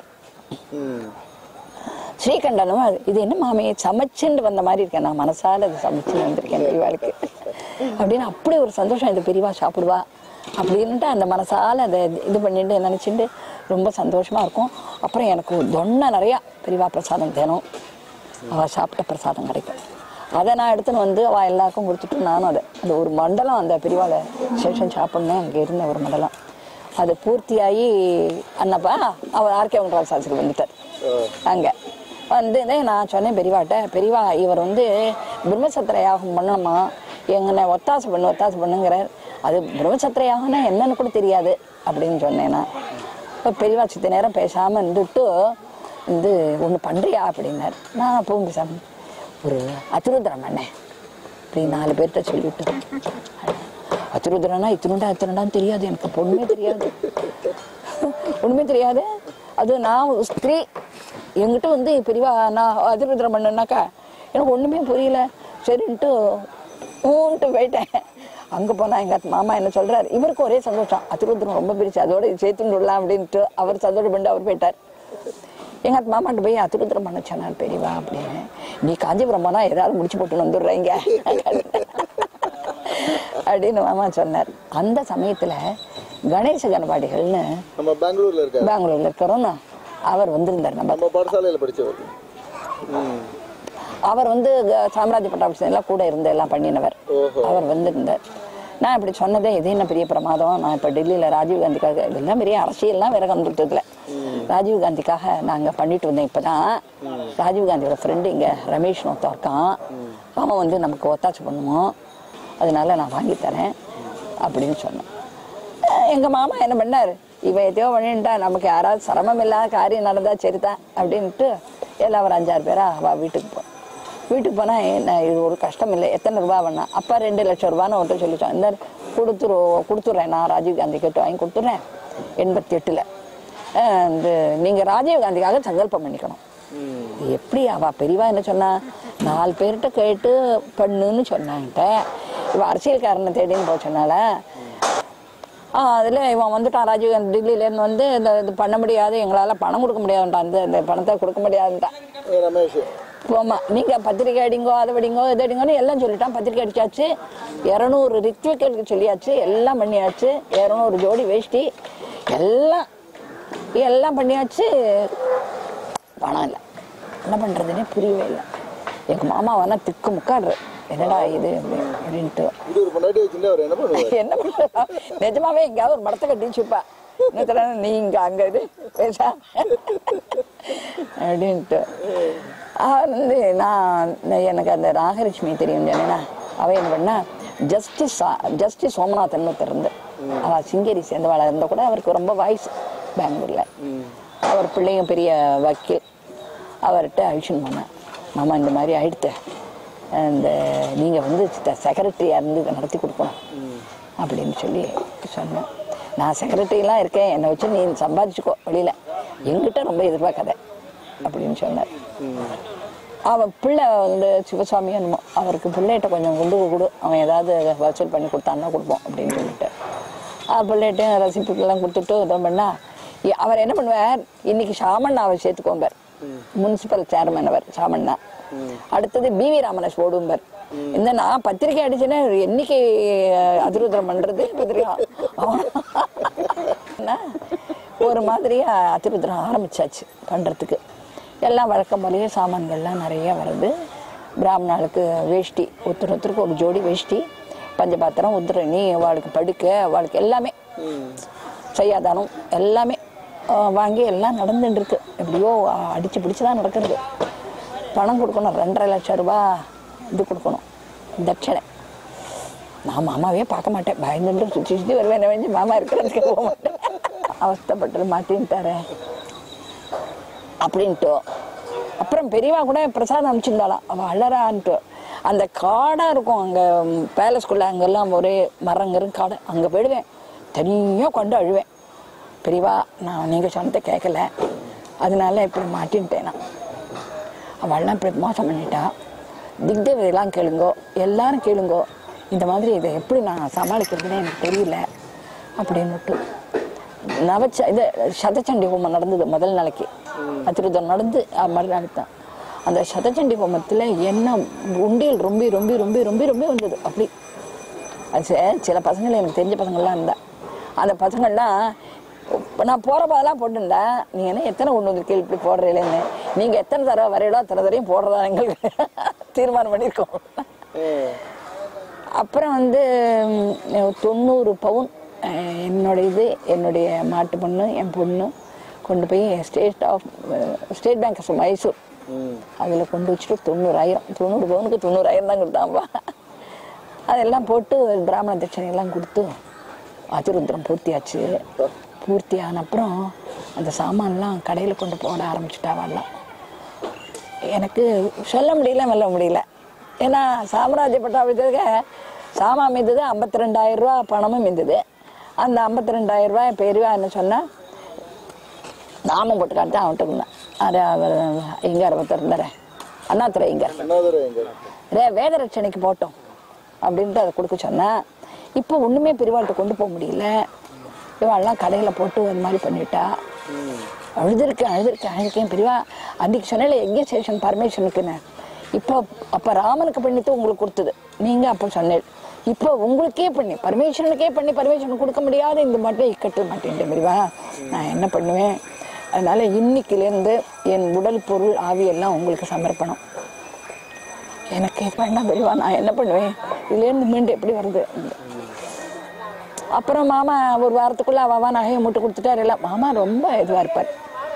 ஸ்ரீகண்டனும் இது என்ன மாமியை சமைச்சுட்டு வந்த மாதிரி இருக்கேன், நான் மனசால அதை சமைச்சுன்னு வந்திருக்கேன் பெரியவாளுக்கு அப்படின்னு. அப்படி ஒரு சந்தோஷம், இந்த பெரியவா சாப்பிடுவா அப்படின்ட்டு அந்த மனசால அதை இது பண்ணிட்டு நினச்சிட்டு ரொம்ப சந்தோஷமா இருக்கும். அப்புறம் எனக்கு தொன்னை நிறையா பெரியவா பிரசாதம் தேனும், அவள் சாப்பிட்ட பிரசாதம் கிடைக்கும். அதை நான் எடுத்துன்னு வந்து அவள் எல்லாருக்கும் கொடுத்துட்டு நானும் அதை அந்த ஒரு மண்டலம் அந்த பெரியவாளை சேஷன் சாப்பிட்ணும். அங்கே இருந்த ஒரு மண்டலம் அது பூர்த்தியாகி அண்ணப்பா அவர் ஆர்கே வெங்கட்ராம சாஸ்திரி வந்துட்டார். அங்கே வந்து நான் சொன்னேன் பெரியவாட்ட, பெரியவா இவர் வந்து பிரம்மசத்திர யாகம் பண்ணணுமா, எங்கனை ஒத்தாசை பண்ணு ஒத்தாசை பண்ணுங்கிறார். அது பிரம்மசத்திரையாகனா என்னன்னு கூட தெரியாது அப்படின்னு சொன்னேன்னா. இப்போ பெரியவா சித்த நேரம் பேசாமல் இருந்துட்டு வந்து ஒன்று பண்ணுறியா அப்படின்னார். நான் அப்பவும் பேசாமல் ஒரு அத்திருத்திரம் பண்ணேன் அப்படி நாலு பேர்கிட்ட சொல்லிவிட்டு, அத்திருத்திரம்னா இத்திருண்டா இத்திருண்டான்னு தெரியாது எனக்கு, பொண்ணுமே தெரியாது, ஒன்றுமே தெரியாது. அது நான் ஸ்திரீ, என்கிட்ட வந்து பெரியவா நான் அத்திருத்திரம் பண்ணேன்னாக்கா எனக்கு ஒன்றுமே புரியல. சரின்ட்டு ஊன்ட்டு போயிட்டேன். அங்கே போனால் எங்கள் மாமா என்ன சொல்கிறார், இவருக்கு ஒரே சந்தோஷம், அத்திருத்திரம் ரொம்ப பிரிச்சு அதோட சேர்த்துன்னு விடலாம் அப்படின்ட்டு அவர் சந்தோஷம் பண்ணிட்டு அவர் போயிட்டார். எங்கள் மாமாட்ட போய் அத்திருத்திரம் பண்ண சொன்னார் பெரியவா அப்படின்னு. நீ காஞ்சிபுரம் போனால் ஏதாவது முடிச்சு போட்டு வந்துடுறீங்க அப்படின்னு மாமா சொன்னார். அந்த சமயத்தில் கணேச கணபாடிகள்னு நம்ம பெங்களூர்ல இருக்க பெங்களூர்ல இருக்கிறோம் அவர் வந்திருந்தார். நம்ம பாடசாலையில் படித்தவர். அவர் வந்து சாம்ராஜ்ய பட்டாபிஷேகம் எல்லாம் கூட இருந்து எல்லாம் பண்ணினவர். அவர் வந்திருந்தார். நான் இப்படி சொன்னதே இது என்ன பெரிய பிரமாதம், நான் இப்போ டெல்லியில் ராஜீவ்காந்திக்காக இதெல்லாம் பெரிய அரசியல்லாம் வேற வந்துட்டதுல ராஜீவ்காந்திக்காக நாங்கள் பண்ணிட்டு வந்தேன். இப்போ தான் ராஜீவ்காந்தியோட ஃப்ரெண்டு இங்கே ரமேஷ் ஒருத்தன் இருக்கான், அவன் வந்து நமக்கு ஒத்தாச்சு பண்ணுவோம், அதனால நான் வாங்கித்தரேன் அப்படின்னு சொன்னேன். எங்கள் மாமா என்ன பண்ணார், இவ எதையோ பண்ணிட்டா நமக்கு யாராவது சிரமம் இல்லாத காரியம் நடந்தா சரிதான் அப்படின்ட்டு எல்லாம் ஒரு அஞ்சாறு பேரா அவள் வீட்டுக்கு போ வீட்டுக்கு போனால் என்ன இது ஒரு கஷ்டம் இல்லை, எத்தனை ரூபா வேணா, அப்பா ரெண்டு லட்சம் ரூபான்னு ஒருத்தர் சொல்லிச்சோம். இந்த கொடுத்துரு கொடுத்துட்றேன் நான் ராஜீவ்காந்தி கேட்டு வாங்கி கொடுத்துட்றேன் எண்பத்தி எட்டில் இந்த நீங்கள் ராஜீவ்காந்திக்காக சங்கல்பம் பண்ணிக்கணும். எப்படி அவ பெரியவா என்ன சொன்னா, நாலு பேர்கிட்ட கேட்டு பண்ணுன்னு சொன்னாங்கிட்ட, இவன் அரசியல்காரனை தேடின்னு போக சொன்னால அதில் இவன் வந்துட்டான் ராஜீவ்காந்தி டெல்லியிலேருந்து வந்து இந்த இது பண்ண முடியாது, எங்களால் பணம் கொடுக்க முடியாதுன்ட்டான், அந்த இந்த பணத்தை கொடுக்க முடியாதுன்ட்டான். ரமேஷ் போமா நீங்கள் பத்திரிக்கை அடிங்கோ அதை அடிங்கோ இது அடிங்கோன்னு எல்லாம் சொல்லிட்டான். பத்திரிக்கை அடிச்சாச்சு, இரநூறு ரிச்சுவலுக்கு சொல்லியாச்சு, எல்லாம் பண்ணியாச்சு, இரநூறு ஜோடி வேஷ்டி எல்லாம் எல்லாம் பண்ணியாச்சு, பணம் இல்லை. என்ன பண்ணுறதுன்னே புரியவே இல்லை. எங்கள் மாமா வேணா திக்கு முக்காடுற என்னடா இது அப்படின்ட்டு என்ன பண்ணுறா நிஜமாவே எங்கேயாவது ஒரு மடத்தை கட்டிச்சுப்பா நீ இங்கே அங்கே இது பேசா அப்படின்ட்டு வந்து நான் எனக்கு அந்த நாகலட்சுமி தெரியும் சொன்னேன்னா, அவ என்ன பண்ணா ஜஸ்டிஸ் ஜஸ்டிஸ் சோமநாதன் ஒருத்தர் இருந்து அவள் சிங்கேரி சேர்ந்தவாளாக இருந்தால் கூட அவருக்கு ரொம்ப வாய்ஸ் பெங்களூர்ல, அவர் பிள்ளையும் பெரிய வக்கீல். அவர்கிட்ட அழிச்சுன்னு போனேன், மாமா இந்த மாதிரி ஆயிடுத்து, இந்த நீங்கள் வந்து செக்ரட்டரியாக இருந்து நடத்தி கொடுக்கணும் அப்படின்னு சொல்லி சொன்னேன். நான் செக்ரட்டரியெலாம் இருக்கேன், என்னை வச்சு நீ சம்பாதிச்சுக்கோ வெளியில், எங்கிட்ட ரொம்ப எதிர்பார்க்காத அப்படின்னு சொன்னார். அவன் பிள்ளை வந்து சிவசாமி என்னமோ, அவருக்கு பிள்ளைகிட்ட கொஞ்சம் கொண்டு கொடு, அவன் ஏதாவது வசூல் பண்ணி கொடுத்தான்னா கொடுப்போம் அப்படின்னு சொல்லிட்டு பிள்ளைகிட்டையும் ரசிப்புக்கெல்லாம் கொடுத்துட்டு இதை பண்ணா அவர் என்ன பண்ணுவார், இன்னைக்கு சாமண்ணா அவர் சேர்த்துக்கோம்பார், முனிசிபல் சேர்மன் அவர் சாமண்ணா. அடுத்தது பி வி ராமதாஸ் ஓடும்பார். இந்த நான் பத்திரிக்கை அடிச்சேன்னா என்னைக்கு அதிருத்திரம் பண்றது பத்திரிக்கை ஒரு மாதிரியா அதிருத்திரம் ஆரம்பிச்சாச்சு பண்றதுக்கு. எல்லாம் வழக்கம் போலயே சாமான்கள்லாம் நிறைய வருது. பிராமணாளுக்கு வேஷ்டி, ஒருத்தர் ஒருத்தருக்கு ஒரு ஜோடி வேஷ்டி, பஞ்சபாத்திரம், உத்திரணி, அவளுக்கு படுக்க, அவளுக்கு எல்லாமே செய்யாதானம் எல்லாமே வாங்கி எல்லாம் நடந்துட்டு இருக்கு. எப்படியோ அடிச்சு பிடிச்சுதான் நடக்கிறது. பணம் கொடுக்கணும், ரெண்டரை லட்சம் ரூபா இது கொடுக்கணும் தட்சணை. நான் மாமாவே பார்க்க மாட்டேன், பயந்துட்டு சுற்றி சுற்றி வருவேன், வேண்டி மாமா இருக்கிறதுக்கு போக மாட்டேன். அவஸ்தப்பட்டு மாட்டின்ட்டாரு அப்படின்ட்டு. அப்புறம் பெரியவா கூட பிரசாதம் அனுப்பிச்சிருந்தாலாம், அவள் அழறான்ட்டு. அந்த காடாக இருக்கும் அங்கே பேலஸ்குள்ளே, அங்கெல்லாம் ஒரே மரங்கிற காடை, அங்கே போயிடுவேன், தனியாக கொண்டு அழுவேன். பெரியவா நான் நீங்கள் சொன்னதை கேட்கல, அதனால இப்படி மாட்டின்ட்டேன் நான். அவள்லாம் இப்படி மோசம் பண்ணிட்டா, திக்தேவதையெல்லாம் கேளுங்கோ, எல்லாரும் கேளுங்கோ, இந்த மாதிரி இதை எப்படி நான் சமாளிக்கிறதுனே எனக்கு தெரியல அப்படின்னுட்டு. நவச்ச இது சதச்சண்டி ஹோமம் நடந்தது முதல் நாளைக்கு, அத்திருத்தம் நடந்து மறுநாள் தான். அந்த சதச்சண்டி ஹோமத்தில் என்ன உண்டியல் ரொம்ப ரொம்ப ரொம்ப ரொம்ப ரொம்ப வந்தது. அப்படி அது சில பசங்கள் எனக்கு தெரிஞ்ச பசங்கள்லாம் இருந்தா, அந்த பசங்கள்லாம் நான் போகிற போதெல்லாம் போட்டுருந்தேன், நீங்கள் என்ன எத்தனை கொண்டு வந்திருக்கீங்க இப்படி போடுறீங்களேன்னு, நீங்கள் எத்தனை தடவை வரையிலோ அத்தனை தடவையும் போடுறதா எங்களுக்கு தீர்மானம் பண்ணியிருக்கோம். அப்புறம் வந்து தொண்ணூறு பவுன் என்னோட இது என்னுடைய மாட்டு பொண்ணு என் பொண்ணு கொண்டு போய் state of State Bank of Mysore அதில் கொண்டு வச்சுட்டு தொண்ணூறாயிரம் தொண்ணூறு பவுனுக்கு தொண்ணூறாயிரம் தான் கொடுத்தாப்பா. அதெல்லாம் போட்டு பிராமண தட்சணை எல்லாம் கொடுத்து அதிருந்திரம் பூர்த்தியாச்சு. பூர்த்தி ஆன அப்புறம் அந்த சாமான்லாம் கடையில் கொண்டு போட ஆரம்பிச்சுட்டாவெல்லாம். எனக்கு சொல்ல முடியல மெல்ல முடியல. ஏன்னா சாம்ராஜ்ய பட்டாபிஷேக சாமான் மீந்தது ஐம்பத்தி ரெண்டாயிரம் ரூபா பணமும் மீந்தது. அந்த ஐம்பத்தி ரெண்டாயிரம் ரூபாய் பெரியவா என்ன சொன்னால் நாமம் போட்டு காட்டு அவன்கிட்ட இருந்தேன். அது அவர் இங்கே ஒருத்தர் இருந்தார் அண்ணாதுரை இங்கே ரே வேதரட்சணைக்கு போட்டோம் அப்படின்ட்டு அதை கொடுக்க சொன்னேன். இப்போ ஒன்றுமே பெரியவாள்கிட்ட கொண்டு போக முடியல. இவாள்லாம் கடையில் போட்டு ஒரு மாதிரி பண்ணிட்டா. அழுதுருக்கேன் அழுதுருக்கேன் அழுதுருக்கேன் பெரியவா அன்றைக்கி சொன்னேன் எங்கே சேஷன் பரமேஸ்வரனுக்குன்னு. இப்போ அப்போ ராமனுக்கு பண்ணிட்டு உங்களுக்கு கொடுத்தது நீங்கள் அப்போ சொன்னேன். இப்போ உங்களுக்கே பண்ணி பரமேஸ்வரனுக்கே பண்ணி பரமேஸ்வரனுக்கு கொடுக்க முடியாத இந்த மட்டும் இக்கட்ட மாட்டேன் பெரியவா. நான் என்ன பண்ணுவேன்? அதனால இன்னைக்குலேருந்து என் உடல் பொருள் ஆவியெல்லாம் உங்களுக்கு சமர்ப்பணம். எனக்கு பண்ண பெரியவா நான் என்ன பண்ணுவேன்? இதுலேருந்து மீண்டு எப்படி வருது? அப்புறம் மாமா ஒரு வாரத்துக்குள்ள அவாவா நகையை மூட்டை கொடுத்துட்டாரு. இல்லை மாமா ரொம்ப இதுவாக இருப்பார்.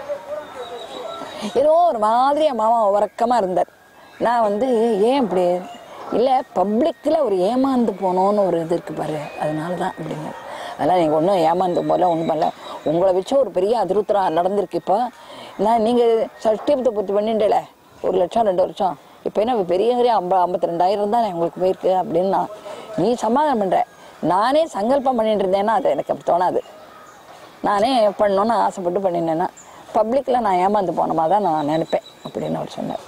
ஏதோ ஒரு மாதிரியா மாமா உறக்கமாக இருந்தார். நான் வந்து ஏன் இப்படி இல்லை பப்ளிக்கில் ஒரு ஏமாந்து போனோன்னு ஒரு இது இருக்கு பாரு, அதனால தான் அப்படிங்க. அதெல்லாம் நீங்கள் ஒன்றும் ஏமாந்து போல ஒன்றும் பண்ணல. உங்களை வச்சு ஒரு பெரிய அதிருத்திரம் நடந்திருக்கு. இப்போ நான் நீங்கள் சஷ்டிபத்தை பூர்த்தி பண்ணிட்டேல ஒரு லட்சம் ரெண்டு லட்சம் இப்போ என்ன பெரிய ஐம்ப ஐம்பத்தி ரெண்டாயிரம் தான் உங்களுக்கு போயிருக்கு அப்படின்னு நான் நீ சமாதானம் பண்ணுற. நானே சங்கல்பம் பண்ணிட்டு இருந்தேன்னா அது எனக்கு அப்படி தோணாது. நானே பண்ணணுன்னு ஆசைப்பட்டு பண்ணினேன்னா பப்ளிக்கில் நான் ஏமாந்து போனமா தான் நான் நினைப்பேன் அப்படின்னு அவர் சொன்னார்.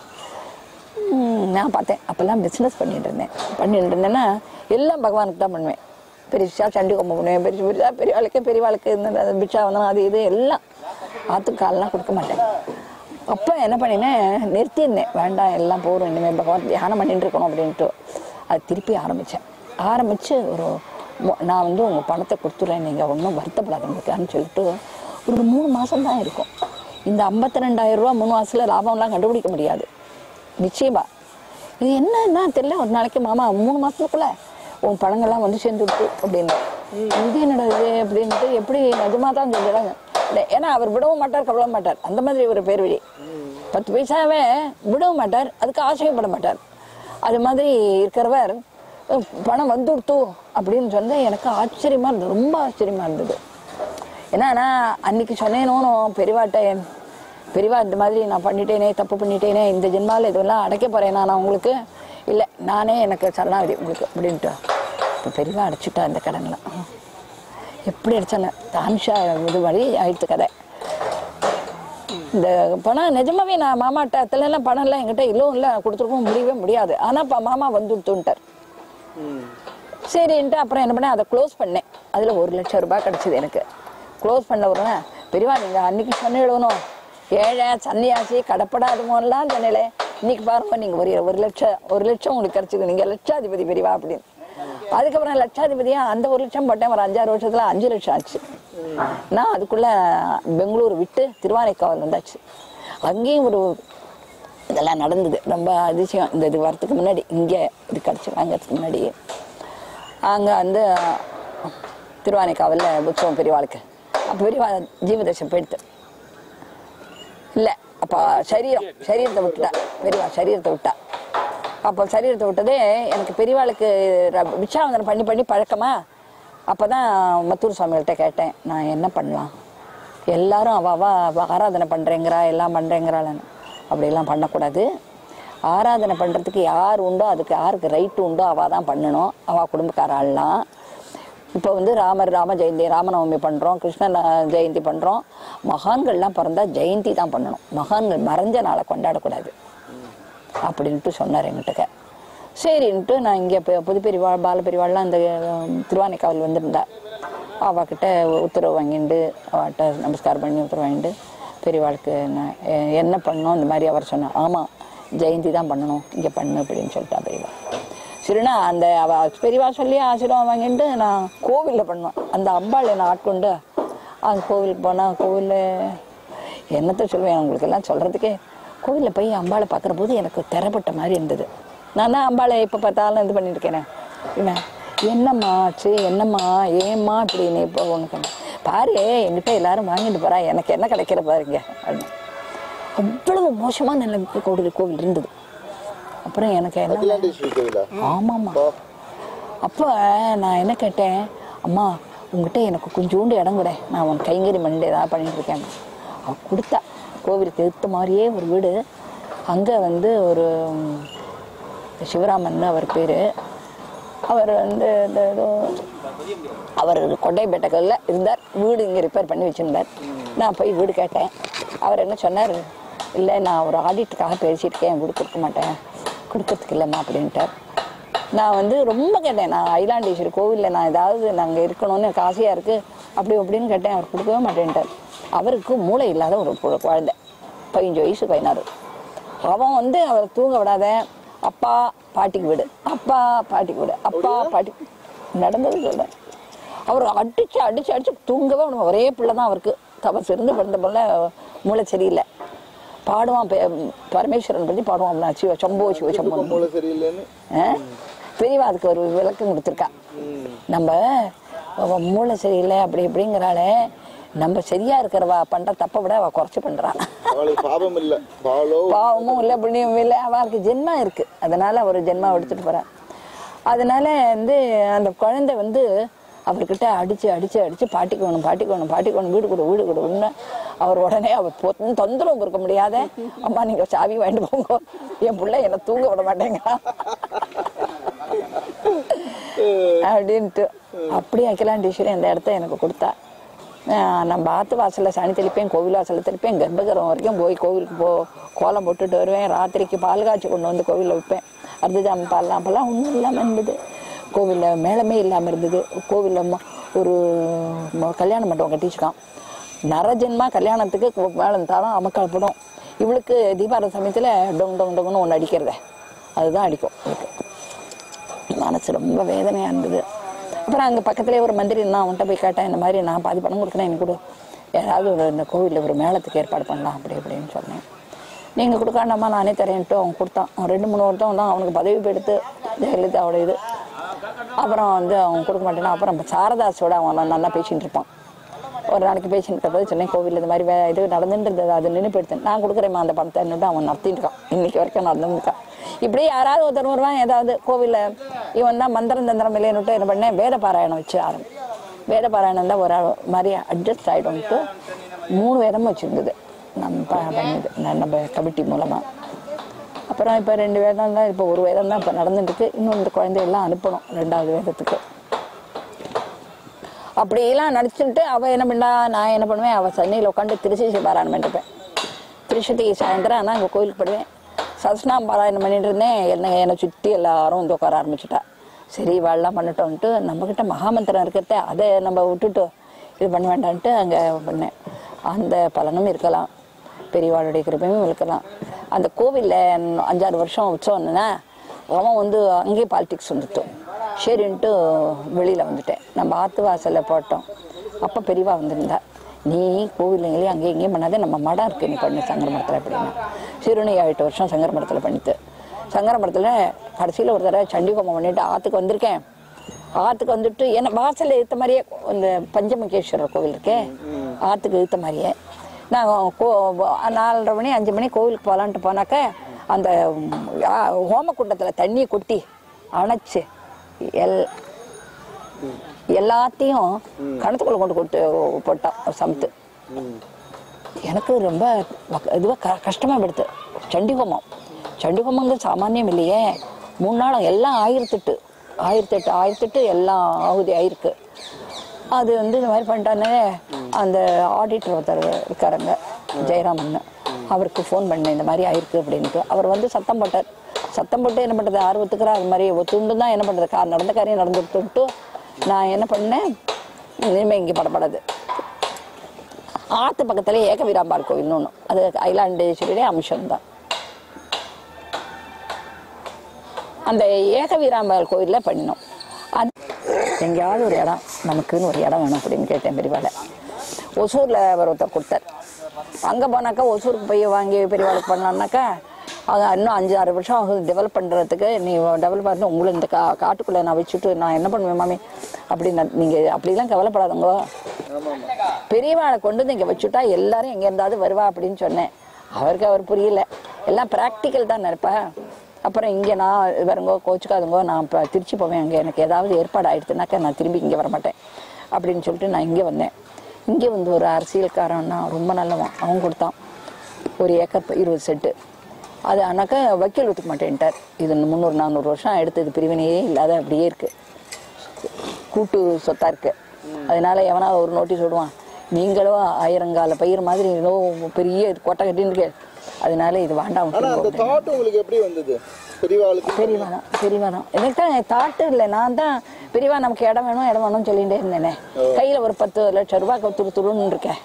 நான் பார்த்தேன் அப்போல்லாம் பிஸ்னஸ் பண்ணிட்டு இருந்தேன். பண்ணிட்டு இருந்தேன்னா எல்லாம் பகவானுக்கு தான் பண்ணுவேன். பெருசா சண்டி கொம்பு பண்ணுவேன். பெருசு பெருசா பெரியவாளுக்கு பெரியவாளுக்கு இந்த பிட்சா வந்தோம் அது இது எல்லாம் ஆற்றுக்காலெலாம் கொடுக்க மாட்டேன். அப்போ என்ன பண்ணினேன் நிறுத்தியிருந்தேன். வேண்டாம் எல்லாம் போகிறோம் இனிமேல் பகவான் தியானம் பண்ணிட்டு இருக்கணும் அப்படின்ட்டு அது திருப்பி ஆரம்பித்தேன். ஆரம்பித்து ஒரு நான் வந்து உங்கள் பணத்தை கொடுத்துட்றேன் நீங்கள் ஒன்றும் வருத்தப்படாதுன்னு சொல்லிட்டு ஒரு மூணு மாதம் தான் இருக்கும். இந்த ஐம்பத்தி ரெண்டாயிரம் ரூபா மூணு மாதத்தில் லாபம்லாம் கண்டுபிடிக்க முடியாது நிச்சயமா. இது என்னன்னா தெரியல. ஒரு நாளைக்கு மாமா மூணு மாதத்துக்குள்ள உன் பழங்கள்லாம் வந்து சேர்ந்து விட்டு அப்படின்னு இது என்னடா இது அப்படின்ட்டு எப்படி நிஜமாக தான் செஞ்சிடாங்க. ஏன்னா அவர் விடவும் மாட்டார் கவலவும் மாட்டார். அந்த மாதிரி ஒரு பேர் வழி பத்து பைசாவே விடவும் மாட்டார். அதுக்கு ஆசைப்பட மாட்டார். அது மாதிரி இருக்கிறவர் பணம் வந்து கொடுத்து அப்படின்னு சொன்னா எனக்கு ஆச்சரியமா இருந்தது. ரொம்ப ஆச்சரியமா இருந்தது. ஏன்னா நான் அன்னைக்கு சொன்னேனோன்னு பெரியவாட்ட பெரியவா இந்த மாதிரி நான் பண்ணிட்டேனே தப்பு பண்ணிட்டேனே இந்த ஜென்மாவில் இதெல்லாம் அடைக்க போறேன் நான் உங்களுக்கு இல்லை நானே எனக்கு சரணாகதி உங்களுக்கு அப்படின்ட்டு இப்போ பெரியவா அடைச்சிட்டா இந்த கடன்லாம். எப்படி அடிச்சானே தான்ஷா இது மாதிரி ஆயிடுத்து கதை. இந்த பணம் நிஜமாவே நான் மாமாட்ட அத்தலாம் பணம் எல்லாம் என்கிட்ட இல்லவும் இல்லை கொடுத்துருக்கவும் முடியவே முடியாது. ஆனால் இப்போ மாமா வந்து கொடுத்துட்டார். சரின்ட்டு அப்புறம் என்ன பண்ணேன் அதை க்ளோஸ் பண்ணேன். அதில் ஒரு லட்சம் ரூபாய் கிடச்சிது எனக்கு. க்ளோஸ் பண்ண உடனே பெரியவா நீங்கள் அன்னைக்கு சொன்ன எழுதணும் ஏழை சன்னியாசி கடப்படாதுமோலாம் சொன்னேன். இன்னைக்கு பாருங்க நீங்கள் ஒரு ஒரு லட்சம் ஒரு லட்சம் உங்களுக்கு கிடச்சிது. நீங்கள் லட்சாதிபதி பெரியவா அப்படின்னு. அதுக்கப்புறம் லட்சாதிபதியா அந்த ஒரு லட்சம் போட்டேன். ஒரு அஞ்சாறு வருஷத்துல அஞ்சு லட்சம் ஆச்சு. நான் அதுக்குள்ள பெங்களூர் விட்டு திருவானைக்காவல் வந்தாச்சு. அங்கேயும் ஒரு இதெல்லாம் நடந்தது. ரொம்ப அதிசயம். இந்த இது வரத்துக்கு முன்னாடி இங்கே இது கிடச்சி வாங்கிறதுக்கு முன்னாடி அங்கே வந்து திருவானைக்காவலில் உற்சவம் பெரியவாளுக்கு. அப்போ பெரியவா ஜீவதசம் போயிடுத்து இல்லை. அப்போ சரீரம் சரீரத்தை விட்டுட்டா பெரியவா சரீரத்தை விட்டா. அப்போ சரீரத்தை விட்டதே எனக்கு பெரியவாளுக்கு பிட்சாவந்தனம் பண்ணி பண்ணி பழக்கமா. அப்போ தான் மத்தூர் சுவாமிகள்கிட்ட கேட்டேன் நான் என்ன பண்ணலாம். எல்லாரும் அவ அவ ஆராதனை பண்ணுறேங்கிறா எல்லாம் பண்ணுறேங்கிறாள்னு. அப்படியெல்லாம் பண்ணக்கூடாது. ஆராதனை பண்ணுறதுக்கு யார் உண்டோ அதுக்கு யாருக்கு ரைட்டு உண்டோ அவள் தான் பண்ணணும். அவள் குடும்பக்கார ஆள்லாம். இப்போ வந்து ராமர் ராம ஜெயந்தி ராமநவமி பண்ணுறோம். கிருஷ்ண ஜெயந்தி பண்ணுறோம். மகான்கள்லாம் பிறந்தா ஜெயந்தி தான் பண்ணணும். மகான்கள் மறைஞ்ச நாளை கொண்டாடக்கூடாது அப்படின்ட்டு சொன்னார் எங்கிட்ட. சரின்ட்டு நான் இங்கே இப்போ புதுப்பெரிவா பாலப்பெரிவாள்லாம் இந்த திருவானைக்காவல் வந்திருந்தா. அவகிட்ட உத்தரவு வாங்கிட்டு அவட்ட நமஸ்காரம் பண்ணி உத்தரவு வாங்கிட்டு பெரியவாளுக்கு என்ன என்ன பண்ணணும் இந்த மாதிரி அவர் சொன்னார். ஆமாம் ஜெயந்தி தான் பண்ணணும் இங்கே பண்ணு அப்படின்னு சொல்லிட்டா பெரியவா. சரிண்ணா அந்த அவ பெரியவா சொல்லி ஆசீர்வாதம் வாங்கிட்டு நான் கோவிலில் பண்ணுவேன். அந்த அம்பாள் என்னை ஆட்கொண்டு அந்த கோவிலுக்கு போனால் கோவிலில் என்னத்தை சொல்லுவேன் உங்களுக்கு எல்லாம் சொல்கிறதுக்கே. கோவிலில் போய் அம்பாளை பார்க்குற போது எனக்கு திறப்பட்ட மாதிரி இருந்தது. நான் தான் அம்பாளை எப்போ பார்த்தாலும் இது பண்ணியிருக்கேனே. என்ன என்னம்மா ஆச்சு என்னம்மா ஏம்மா இப்படின்னு இப்போ உனக்கு பாரு என்கிட்ட எல்லாரும் வாங்கிட்டு போகிறா எனக்கு என்ன கிடைக்கிற பாருங்க அப்படின்னு. அவ்வளவு மோசமான நிலைமைக்கு கோவில் கோவில் இருந்தது. அப்புறம் எனக்கு என்ன ஆமாம்மா அப்போ நான் என்ன கேட்டேன், அம்மா உங்ககிட்ட எனக்கு கொஞ்சோண்டு இடம் கூட, நான் உன் கைங்கறி மண்ணில் ஏதாவது பண்ணிட்டு இருக்கேன். அவள் கொடுத்தா. கோவிலுக்கு எடுத்த மாதிரியே ஒரு வீடு. அங்கே வந்து ஒரு சிவராமன் அவர் பேர். அவர் வந்து இந்த ஏதோ அவர் கொட்டைப்பேட்டைகளில் இருந்தார். வீடு இங்கே ரிப்பேர் பண்ணி வச்சுருந்தார். நான் போய் வீடு கேட்டேன். அவர் என்ன சொன்னார், இல்லை நான் ஒரு ஆடிட்டுக்காக பேசியிருக்கேன், வீடு கொடுக்க மாட்டேன், கொடுக்கறதுக்கு இல்லைம்மா அப்படின்ட்டார். நான் வந்து ரொம்ப கேட்டேன், நான் அயிலாண்டேஸ்வரி கோவிலில் நான் ஏதாவது நாங்கள் இருக்கணும்னு எனக்கு ஆசையாக இருக்குது அப்படி அப்படின்னு கேட்டேன். அவர் கொடுக்கவே மாட்டேன்ட்டார். அவருக்கு மூளை இல்லாத ஒரு குழந்தை, பதினஞ்சு வயசு பதினாறு. அவன் வந்து அவரை தூங்க விடாத, அப்பா பாட்டிக்கு வீடு, அப்பா பாட்டிக்கு வீடு, அப்பா பாட்டி நடந்தது சொல்கிறேன். அவர் அடித்து அடித்து அடித்து தூங்கவே விடுவோம். ஒரே பிள்ளை தான் அவருக்கு, தபஸ் இருந்து பிறந்த பிள்ளை, மூளை சரியில்லை. பாடுவான் பரமேஸ்வரன் பற்றி பாடுவான், சிவ சம்போ சிவ சம்போ. மூளை சரியில்லைன்னு பெரியவா அதுக்கு ஒரு விளக்கம் கொடுத்துருக்கா. நம்ம மூளை சரியில்லை அப்படி இப்படிங்கிறாள, நம்ம சரியா இருக்கிறவா பண்ற தப்பை விட அவ குறைச்சி பண்றான். பாவம் இல்ல, பாவமும் இல்லை, புண்ணியமும் இல்லை, அவளுக்கு ஜென்மா இருக்கு. அதனால ஒரு ஜென்மா எடுத்துட்டு போறான். அதனால வந்து அந்த குழந்தை வந்து அவர்கிட்ட அடிச்சு அடிச்சு அடிச்சு பாட்டிக்கு வேணும் பாட்டிக்கு வேணும் பாட்டிக்கு வேணும் வீடு கொடு வீடு கொடுன்னு. அவர் உடனே அவர் தொந்தரவு கொடுக்க முடியாத, அம்மா நீங்க சாவி வாங்கிட்டு போங்க, என் பிள்ளை என்ன தூங்க விட மாட்டேங்க அப்படின்ட்டு. அப்படி அகிலாண்டேஸ்வரி அந்த இடத்த எனக்கு கொடுத்தா. நான் பாத்து வாசலில் சனி தெளிப்பேன், கோவில் வாசலில் தெளிப்பேன், கர்ப்பகிரகம் வரைக்கும் போய் கோவிலுக்கு போ கோலம் போட்டுட்டு வருவேன். ராத்திரிக்கு பால் காய்ச்சி கொண்டு வந்து கோவிலில் வைப்பேன். அர்த்தஜாம பால்லாம் அப்பெல்லாம் ஒன்றும் இல்லாமல் இருந்தது. கோவிலில் மேளமே இல்லாமல் இருந்தது. கோவிலில் ஒரு கல்யாண மண்டபம் கட்டிச்சுக்கான். நரஜென்மா கல்யாணத்துக்கு மேளம் தாரம் அமக்கால் படும். இவளுக்கு தீபாவளி சமயத்தில் டொங் டொங் டொங்குன்னு ஒன்று அடிக்கிறத, அதுதான் அடிக்கும். இவளுக்கு மனசு ரொம்ப வேதனையாக இருந்தது. அப்புறம் அங்கே பக்கத்துலேயே ஒரு மந்திரி நான் அவன்கிட்ட போய் கேட்டேன், இந்த மாதிரி நான் பாதி பணம் கொடுக்குறேன், எனக்கு கூட ஏதாவது ஒரு இந்த கோவிலில் ஒரு மேளத்துக்கு ஏற்பாடு பண்ணலாம் அப்படி அப்படின்னு சொன்னேன். நீங்கள் கொடுக்காண்டாமா நானே தரேன்ட்டு அவன் கொடுத்தான். அவன் ரெண்டு மூணு வருஷம் தான் அவனுக்கு பதவி எடுத்து ஜெயலலிதாவோட இது. அப்புறம் வந்து அவன் கொடுக்க மாட்டேன்னா அப்புறம் சாரதாஸோட அவன் நல்லா பேசிகிட்டு இருப்பான். ஒரு நாளைக்கு பேசிட்டு இருக்கப்போது சொன்னேன், கோவில் இது மாதிரி வே இது நடந்துன்றது அது நின்று போயிடுத்தேன், நான் கொடுக்குறேம்மா அந்த பணத்தை என்னட்டு அவன் நடத்திட்டு இருக்கான். இன்னைக்கு வரைக்கும் நடந்துருக்கான். இப்படி யாராவது ஒருத்தர் வருவான், ஏதாவது கோவிலில் இவன் தான் மந்திரம் தந்திரம் இல்லைன்னுட்டு என்ன பண்ணேன், வேத பாராயணம் வச்சு ஆரம்பி வேத பாராயணம் தான் ஒரு மாதிரி அட்ஜஸ்ட் ஆகிடும்ட்டு மூணு வேதமும் வச்சுருந்தது நம்ம பண்ணிது நம்ம கமிட்டி மூலமாக. அப்புறம் இப்போ ரெண்டு வேதம் தான், இப்போ ஒரு வேதம் தான் இப்போ நடந்துட்டுருக்கு. இன்னும் இந்த குழந்தையெல்லாம் அனுப்பணும் ரெண்டாவது வேதத்துக்கு. அப்படியெல்லாம் நடிச்சுட்டு அவள் என்ன பண்ணா, நான் என்ன பண்ணுவேன், அவள் சென்னையில் உட்காந்து திருச்சி பாராயணம் பண்ணிருப்பேன். திருச்சதி சாயந்தரம் ஆனால் அங்கே கோயிலுக்கு போடுவேன். சஸ்நாம் பாராயணம் பண்ணிட்டு இருந்தேன். என்ன என்னை சுற்றி எல்லாரும் வந்து உட்கார ஆரம்பிச்சுட்டா. சரி இவாள்லாம் பண்ணிட்டோன்ட்டு, நம்மக்கிட்ட மகாமந்திரம் இருக்கிறத அதை நம்ம விட்டுட்டு இது பண்ண வேண்டான்ட்டு அங்கே பண்ணேன். அந்த பலனும் இருக்கலாம், பெரியவாளுடைய கிருபையும் இருக்கலாம். அந்த கோவிலில் அஞ்சாறு வருஷம் உற்சவம்னா அவன் வந்து அங்கேயே பாலிடிக்ஸ் வந்துட்டோம். சரின்ட்டு வெளியில் வந்துட்டேன். நம்ம ஆத்து வாசலில் போட்டோம். அப்போ பெரியவா வந்திருந்தா, நீ கோவிலுங்களே அங்கேயும் இங்கேயும் பண்ணாதே, நம்ம மடம் இருக்குது நீ பண்ணு சங்கர மடத்தில் அப்படின்னா. சிறுநி எட்டு வருஷம் சங்கர மடத்தில் பண்ணிட்டு, சங்கர மடத்தில் கடைசியில் ஒரு தடவை சண்டிகோமம் பண்ணிட்டு ஆற்றுக்கு வந்திருக்கேன். ஆற்றுக்கு வந்துட்டு என்ன வாசலில் இழுத்த மாதிரியே இந்த பஞ்சமுகேஸ்வரர் கோவில் இருக்கேன், ஆற்றுக்கு இழுத்த மாதிரியே நான் கோ நாலரை மணி அஞ்சு மணி கோவிலுக்கு போகலான்ட்டு போனாக்க அந்த ஹோமக்குண்டத்தில் தண்ணியை கொட்டி அணைச்சு எல் எல்லாத்தையும் கணத்துக்குள்ள கொண்டு கொட்டு போட்டான் சமத்து. எனக்கு ரொம்ப இதுவாக கஷ்டமாக படுத்து. சண்டிகோமம் சண்டிகோமங்கிறது சாமானியம் இல்லையே. மூணு நாளும் எல்லாம் ஆயிரத்தெட்டு ஆயிரத்தெட்டு ஆயிரத்தெட்டு எல்லாம் ஆகுதி ஆயிருக்கு. அது வந்து இந்த மாதிரி பண்ணிட்டானே. அந்த ஆடிட்டர் ஒருத்தர் இருக்காருங்க ஜெயராமன், அவருக்கு ஃபோன் பண்ணேன் இந்த மாதிரி ஆயிருக்கு அப்படின்ட்டு. அவர் வந்து சத்தம் போட்டார். சத்தம் போட்டு என்ன பண்ணுறது, ஆர்வத்துக்குறா அது மாதிரி ஒத்துண்டு தான் என்ன பண்ணுறது, கார் நடந்த காரியம் நடந்துட்டு நான் என்ன பண்ணேன், இனிமேல் இங்கே படப்படாது. ஆற்று பக்கத்துலேயே ஏக வீராம்பாள் கோவில்னு ஒன்று, அது அயிலாண்டேஸ்வரியுடைய அம்சம்தான். அந்த ஏக வீராம்பாள் கோவிலில் பண்ணினோம். அது எங்கேயாவது ஒரு இடம் நமக்குன்னு ஒரு இடம் வேணும் அப்படின்னு கேட்டேன் பெரியவாளை. ஒசூரில் அவர் ஒருத்தர் கொடுத்தார். அங்கே போனாக்கா ஒசூருக்கு போய் வாங்கி பெரியவாளுக்கு பண்ணலான்னாக்கா அது இன்னும் அஞ்சு ஆறு வருஷம் ஆகுது டெவலப் பண்ணுறதுக்கு. நீ டெவலப் பண்ணி உங்களை இந்த கா காட்டுக்குள்ளே நான் வச்சுட்டு நான் என்ன பண்ணுவேன் மாமி அப்படின்னு. நீங்கள் அப்படிலாம் கவலைப்படாதவங்க, பெரியவாளை கொண்டு வந்து இங்கே வச்சுட்டா எல்லாரும் எங்கே இருந்தாவது வருவா அப்படின்னு சொன்னேன். அவருக்கு அவர் புரியல. எல்லாம் ப்ராக்டிக்கல் தான் நினைப்பா. அப்புறம் இங்கே நான் வரங்கோ கோச்சுக்காதுங்கோ, நான் இப்போ திருச்சி போவேன், அங்கே எனக்கு ஏதாவது ஏற்பாடு ஆகிடுதுனாக்கா நான் திரும்பி இங்கே வரமாட்டேன் அப்படின்னு சொல்லிட்டு நான் இங்கே வந்தேன். இங்கே வந்து ஒரு அரசியல்காரன்னா ரொம்ப நல்லவன், அவன் கொடுத்தான் ஒரு ஏக்கர் இருபது செட்டு. அது ஆனாக்கா வக்கீல் ஒத்துக்க மாட்டேன்ட்டார். இது முந்நூறு நானூறு வருஷம் எடுத்து இது பிரிவினையே இல்லாத அப்படியே இருக்குது, கூட்டு சொத்தாக இருக்குது. அதனால எவனா ஒரு நோட்டீஸ் விடுவான், நீங்களும் ஆயிரங்கால பயிர் மாதிரி ஏதோ பெரிய கோட்டை கட்டின்னு, அதனால இது வேண்டாம். உங்களுக்கு எப்படி வந்தது? பெரியவா தான் பெரியவா தான் எனக்கு தான் தாட்டு இல்லை. நான் தான் பெரியவா நமக்கு இடம் வேணும் இடம் வேணும்னு சொல்லிகிட்டே இருந்தேனே. கையில் ஒரு பத்து லட்சம் ரூபாய்க்கு துரு துருன்னு இருக்கேன்.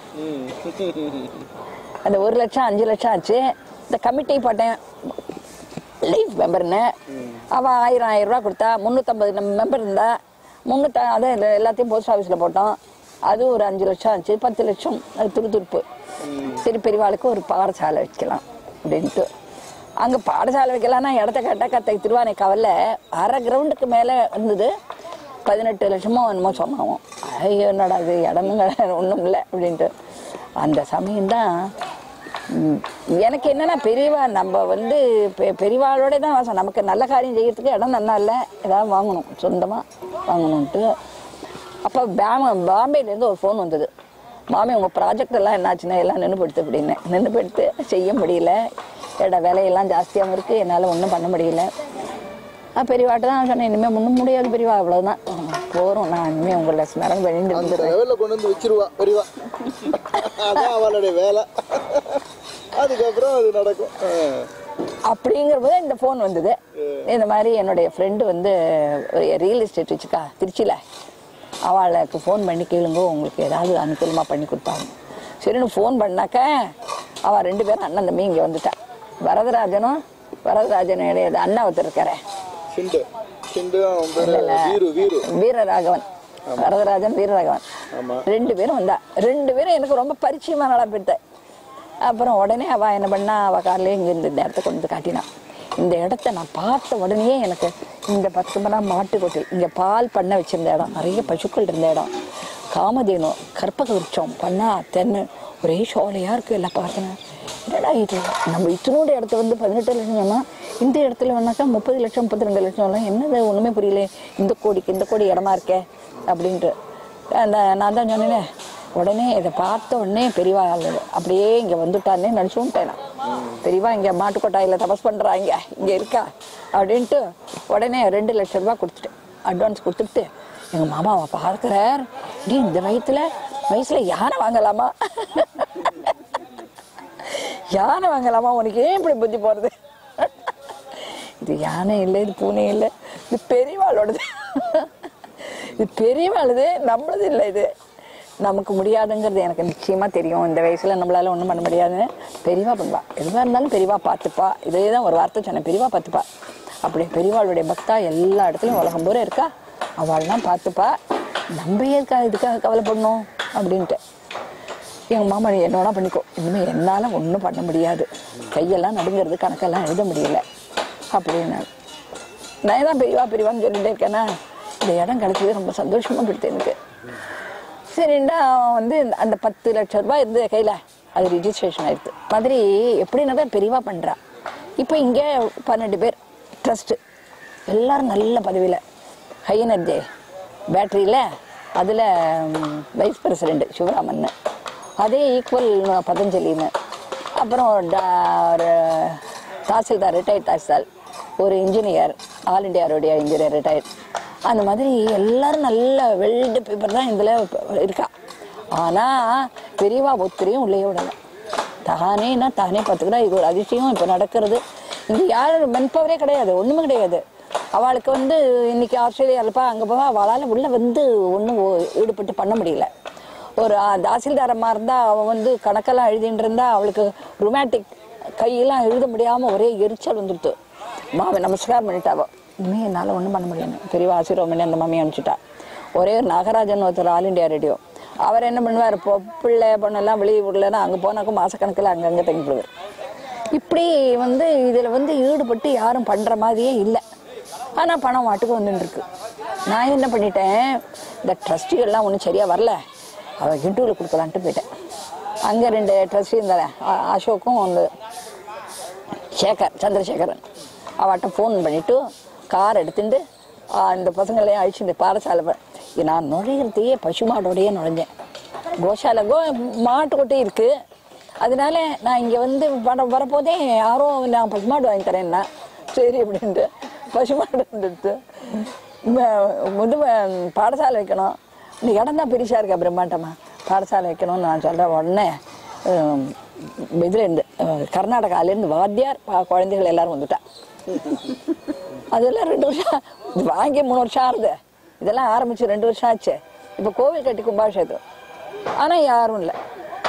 அந்த ஒரு லட்சம் அஞ்சு லட்சம் ஆச்சு. இந்த கமிட்டி போட்டேன் லைஃப் மெம்பர்னு, அவன் ஆயிரம் ஆயிரம் ரூபா கொடுத்தா. முந்நூற்றம்பது மெம்பர் இருந்தா முந்நூற்ற அதை எல்லாத்தையும் போஸ்ட் ஆஃபீஸில் போட்டோம். அது ஒரு அஞ்சு லட்சம் ஆச்சு. பத்து லட்சம் அது துரு துருப்பு. சரி பெரியவாளுக்கு ஒரு பாடசாலை வைக்கலாம் அப்படின்ட்டு அங்கே பாடசாலை வைக்கலாம்னா இடத்த கேட்டால் கத்தை திருவானை கவலை அரை கிரவுண்டுக்கு மேலே இருந்தது. பதினெட்டு லட்சமோ என்னமோ சொன்னாங்க. ஐயோ என்னடா அது இடமும் ஒன்றும் இல்லை அப்படின்ட்டு. அந்த சமயம்தான் எனக்கு என்னன்னா பெரியவா நம்ம வந்து பெரியவாளோட தான் வாசம். நமக்கு நல்ல காரியம் செய்யறதுக்கு இடம் நல்லா இல்லை, ஏதாவது வாங்கணும் சொந்தமாக வாங்கணுன்ட்டு. அப்போ பாம்பே பாம்பேலேருந்து ஒரு ஃபோன் வந்தது. மாமி உங்கள் ப்ராஜெக்ட் எல்லாம் என்னாச்சுன்னா எல்லாம் நின்று போயிடுத்து அப்படின்னு. நின்று போயிடுத்து, செய்ய முடியல, இட விலையெல்லாம் ஜாஸ்தியாகவும் இருக்குது, என்னால் ஒன்றும் பண்ண முடியல. பெரியவாட்ட தான் சொன்னேன், இனிமேல் ஒன்றும் முடியாது பெரியவா, அவ்வளோதான் போகிறோம், நான் இனிமேல் உங்களை ஸ்மரணம் பண்ணிட்டு கொண்டு வந்து வச்சிருவா பெரியவா. அதான் அவளுடைய வேலை, அதுக்கப்புறம் அது நடக்கும். அப்படிங்கிற போது இந்த ஃபோன் வந்தது. இந்த மாதிரி என்னுடைய ஃப்ரெண்டு வந்து ரியல் எஸ்டேட் வச்சுக்கா திருச்சியில், அவளுக்கு ஃபோன் பண்ணி கேளுங்க உங்களுக்கு ஏதாவது அனுகூலமாக பண்ணி கொடுப்பாங்க. சரின்னு ஃபோன் பண்ணாக்க அவள் ரெண்டு பேரும் அண்ணன் தம்பி இங்கே வந்துட்டான். வரதராஜனும் வரதராஜன் இடையாது அண்ணா ஒருத்தர் இருக்காரு, வீரராகவன், வரதராஜன் வீரராகவன், ரெண்டு பேரும் வந்தா. ரெண்டு பேரும் எனக்கு ரொம்ப பரிச்சயமாக நல்லா போயிட்டேன். அப்புறம் உடனே அவள் என்ன பண்ணா, அவள் கார்லேயே இங்கே இந்த இடத்த கொண்டு வந்து காட்டினான். இந்த இடத்த நான் பார்த்த உடனே எனக்கு இந்த பத்து மணி மாட்டு கொட்டில், இங்கே பால் பண்ண வச்சிருந்த இடம், நிறைய பசுக்கள் இருந்த இடம், காமதேனு, கற்பக விருட்சம், பண்ணா, தென்னு, ஒரே சோலையாக இருக்குது. எல்லாம் பார்த்தேன், என்னடா இது நம்ம இத்தனோட இடத்த வந்து பதினெட்டு லட்சம் சொன்னால் இந்த இடத்துல வேணாக்கா முப்பது லட்சம் முப்பத்தி ரெண்டு லட்சம் எல்லாம் என்னது ஒன்றுமே புரியல, இந்த கோடிக்கு இந்த கோடி இடமா இருக்கே அப்படின்ட்டு. அந்த நான் தான் சொன்னேன். உடனே இதை பார்த்த உடனே பெரியவா அப்படியே இங்கே வந்துட்டானே நினச்சுட்டேன் நான். பெரியவா இங்கே மாட்டுக்கொட்டாயில் தபஸ் பண்ணுறாங்க, இங்கே இருக்கா அப்படின்ட்டு உடனே ரெண்டு லட்சம் ரூபா கொடுத்துட்டேன், அட்வான்ஸ் கொடுத்துட்டு. எங்கள் மாமாவை பார்க்குறார், டி இந்த வயசுல வயசில் யானை வாங்கலாமா, யானை வாங்கலாமா, உனக்கு ஏன் இப்படி புத்தி போகிறது, இது யானை இல்லை, இது பூனை இல்லை, இது பெரியவாளோடது, இது பெரியவாளுது, நம்மளது இல்லை, இது நமக்கு முடியாதுங்கிறது எனக்கு நிச்சயமாக தெரியும். இந்த வயசில் நம்மளால ஒன்றும் பண்ண முடியாதுன்னு பெரியவா பண்ணுவா, எதுவாக இருந்தாலும் பெரியவா பார்த்துப்பா. இதே தான் ஒரு வார்த்தை சொன்னேன், பெரியவா பார்த்துப்பா. அப்படி பெரியவாளுடைய பக்தா எல்லா இடத்துலையும் உலகம் பூரா இருக்கா, அவள்லாம் பார்த்துப்பா, நம்ம ஏற்கா இதுக்காக கவலைப்படணும் அப்படின்ட்டு. எங்கள் மாமா நீ என்னோட பண்ணிக்கோ, இனிமேல் என்னால் ஒன்றும் பண்ண முடியாது, கையெல்லாம் நடுங்கிறது, கணக்கெல்லாம் எழுத முடியல அப்படின்னு. நான் தான் பெரியவா பெரியவான்னு சொல்லிகிட்டே இருக்கேன்னா, இந்த இடம் கிடச்சது ரொம்ப சந்தோஷமாக போயிடுது எனக்கு. சரிண்டா வந்து அந்த பத்து லட்சம் ரூபாய் இருந்து கையில் அது ரிஜிஸ்ட்ரேஷன் ஆயிடுது. மாதிரி எப்படின்னா தான் பெரியவா பண்ணுறா. இப்போ இங்கே பன்னெண்டு பேர் ட்ரஸ்ட்டு, எல்லோரும் நல்ல பதவியில், ஹை எனர்ஜி பேட்ரியில், அதில் வைஸ் பிரசிடெண்ட் சிவராமன், அதே ஈக்குவல் பதஞ்சலின்னு, அப்புறம் ஒரு தாசில்தார் ரிட்டையர்ட் தாசில்தார், ஒரு இன்ஜினியர் ஆல் இண்டியா ரோடியா இன்ஜினியர் ரிட்டையர்ட், அந்த மாதிரி எல்லாரும் நல்ல வெல்டு பேப்பர் தான் இதில் இருக்கா. ஆனால் பெரியவா ஒத்திரையும் உள்ளே விடலை, தானேன்னா தானே பார்த்துக்கிறா. இது ஒரு அதிசயம் இப்போ நடக்கிறது. இங்கே யாரும் மென்பவரே கிடையாது, ஒன்றுமே கிடையாது. அவளுக்கு வந்து இன்னைக்கு ஆஸ்திரேலியா இருப்பா, அங்கே போவா, அவளால் உள்ளே வந்து ஒன்றும் ஈடுபட்டு பண்ண முடியல. ஒரு தாசில்தாரமாக இருந்தால் அவள் வந்து கணக்கெல்லாம் எழுதிட்டு இருந்தா, அவளுக்கு ரொமாட்டிக் கையெல்லாம் எழுத முடியாமல் ஒரே எரிச்சல் வந்துடுத்து. மாவை நமஸ்காரம் பண்ணிட்டாவோ, இனிமேல் என்னால் ஒன்றும் பண்ண முடியாது, பெரியவா ஆசீர்வாதம் பண்ணி அந்த மாமியை அனுப்பிச்சிட்டா. ஒரே ஒரு நாகராஜன் ஒருத்தர் ஆல் இண்டியா ரேடியோ, அவர் என்ன பண்ணுவார், இப்போ பிள்ளை பொண்ணெல்லாம் வெளியே விடலன்னா அங்கே போனாக்கும் மாதக்கணக்கில் அங்கங்கே தங்கிடுவார். இப்படி வந்து இதில் வந்து ஈடுபட்டு யாரும் பண்ணுற மாதிரியே இல்லை. ஆனால் பணம் வாட்டுக்கு வந்துட்டுருக்கு. நான் என்ன பண்ணிட்டேன், இந்த ட்ரஸ்டிகள்லாம் ஒன்றும் சரியாக வரல, அவள் கிண்டூவில் கொடுக்கலான்ட்டு போயிட்டேன். அங்கே ரெண்டு ட்ரஸ்டி இருந்தாலே, அசோக்கும் ஒன்று சேகர் சந்திரசேகரன், அவட்ட ஃபோன் பண்ணிவிட்டு கார் எடுத்துட்டு இந்த பசங்களையும் அழிச்சு இந்த பாடசாலை நான் நுழையிறதையே பசுமாடோடையே நுழைஞ்சேன். கோஷாலை கோ மாட்டுக்கொட்டே இருக்குது. அதனால நான் இங்கே வந்து வர வரப்போதே யாரோ நான் பசுமாடு வாங்கி தரேன்னா சரி அப்படின்ட்டு பசுமாடு வந்துடுத்து. முது பாடசாலை வைக்கணும், இந்த இடம் தான் பெருசாக இருக்கா பிரம்மாண்டமாக, பாடசாலை வைக்கணும்னு நான் சொல்கிறேன். உடனே இதுலேருந்து கர்நாடகாலேருந்து வாத்தியார் குழந்தைகள் எல்லோரும் வந்துட்டா. அதெல்லாம் ரெண்டு வருஷம் வாங்கி மூணு வருஷம் ஆறுது. இதெல்லாம் ஆரம்பிச்சு ரெண்டு வருஷம் ஆச்சு. இப்போ கோவில் கட்டி கும்பாபிஷேகம், ஆனால் யாரும் இல்லை.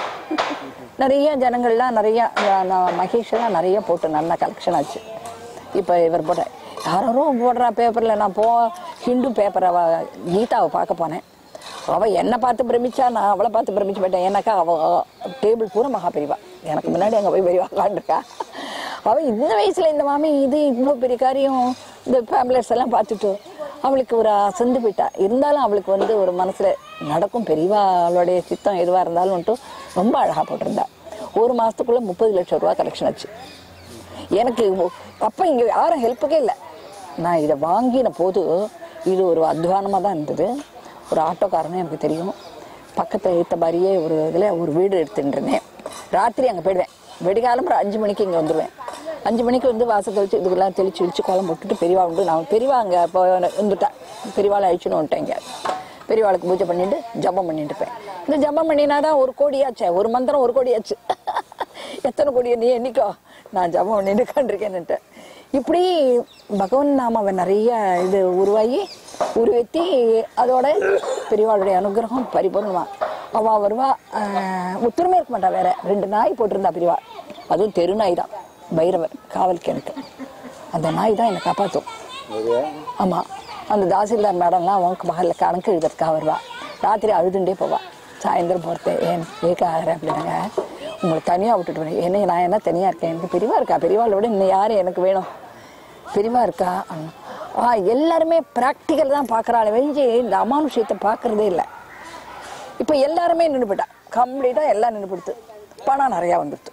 நிறைய ஜனங்கள்லாம் நிறையா மகேஷ்லாம் நிறைய போட்டு நல்லா கலெக்ஷன் ஆச்சு. இப்போ இவர் போட்ட யாரோ போடுறா பேப்பரில். நான் போ ஹிந்து பேப்பரை அவ கீதாவை பார்க்க போனேன். அவள் என்னை பார்த்து பிரமிச்சா, நான் அவளை பார்த்து பிரமிச்சு போயிட்டேன். ஏன்னாக்கா அவள் டேபிள் பூரா மகா பெரியவா, எனக்கு முன்னாடி அங்கே போய் பெரியவா உட்காந்துருக்கா. அவள் இந்த வயசில் இந்த மாமி இது இவ்வளோ பெரிய காரியம் இந்த ஃபேமிலிஸ் எல்லாம் பார்த்துட்டு அவளுக்கு ஒரு அசந்து போயிட்டா. இருந்தாலும் அவளுக்கு வந்து ஒரு மனசில் நடக்கும் பெரியவா அவளுடைய சித்தம் எதுவாக இருந்தாலும்ட்டு ரொம்ப அழகாக போட்டிருந்தா. ஒரு மாதத்துக்குள்ளே முப்பது லட்சம் ரூபா கலெக்ஷன் ஆச்சு. எனக்கு அப்போ இங்கே யாரும் ஹெல்ப்புக்கே இல்லை. நான் இதை வாங்கின போது இது ஒரு அத்வானமாக தான் இருந்தது. ஒரு ஆட்டோக்காரனே எனக்கு தெரியும், பக்கத்தில் ஏற்ற மாதிரியே ஒரு இதில் ஒரு வீடு எடுத்துட்டு இருந்தேன். ராத்திரி அங்கே போயிடுவேன், வெடிகாலம் ஒரு அஞ்சு மணிக்கு இங்கே வந்துடுவேன். அஞ்சு மணிக்கு வந்து வாசல் தெளிச்சு இதுக்கெல்லாம் தெளிச்சு இழிச்சு கோலம் போட்டுட்டு பெரியவா உண்டு. நான் பெரியவா அங்கே இப்போ வந்துட்டேன், பெரியவாளை அழிச்சுன்னு வந்துட்டேன். இங்கே பெரியவாளுக்கு பூஜை பண்ணிட்டு ஜபம் பண்ணிட்டு இருப்பேன். இந்த ஜபம் பண்ணினா தான் ஒரு கோடியாச்சே, ஒரு மந்திரம் ஒரு கோடியாச்சு. எத்தனை கோடியை நீ என்னைக்கோ நான் ஜபம் பண்ணிட்டு உட்காந்துருக்கேன்னுட்டு. இப்படி பகவன் நாமாவை நிறைய இது உருவாகி உருவத்தி அதோட பெரியவாளுடைய அனுகிரகம் பரிபூர்ணமா. அவள் வருவா, ஒத்துருமே இருக்க மாட்டா. வேற ரெண்டு நாய் போட்டிருந்தா பெரியவா, அதுவும் தெரு நாய் தான், பைரவர் காவலுக்கு. எனக்கு அந்த நாய் தான் என்னை காப்பாற்றும். ஆமாம், அந்த தாசில்தார் மேடம்லாம் அவனுக்கு பகலில் கணக்கு எழுதுறதுக்காக வருவா. ராத்திரி அழுதுண்டே போவா. சாயந்தரம் போகிறது ஏன் ஏக்க ஆகிற அப்படின்னாங்க, உங்களை தனியாக விட்டுட்டு வரேன். என்ன நான் என்ன தனியாக இருக்கேன், எனக்கு பெரியவா இருக்கா, பெரியவாளை விட இன்னும் யார் எனக்கு வேணும், பெரியவா இருக்கா. ஆ எல்லாருமே ப்ராக்டிக்கல் தான் பார்க்குறாள் வெளியே இந்த அமானுஷத்தை பார்க்குறதே இல்லை. இப்போ எல்லாருமே நின்று போயிட்டா, கம்ப்ளீட்டாக எல்லாம் நின்று போடுத்து. பணம் நிறையா வந்துடுத்து,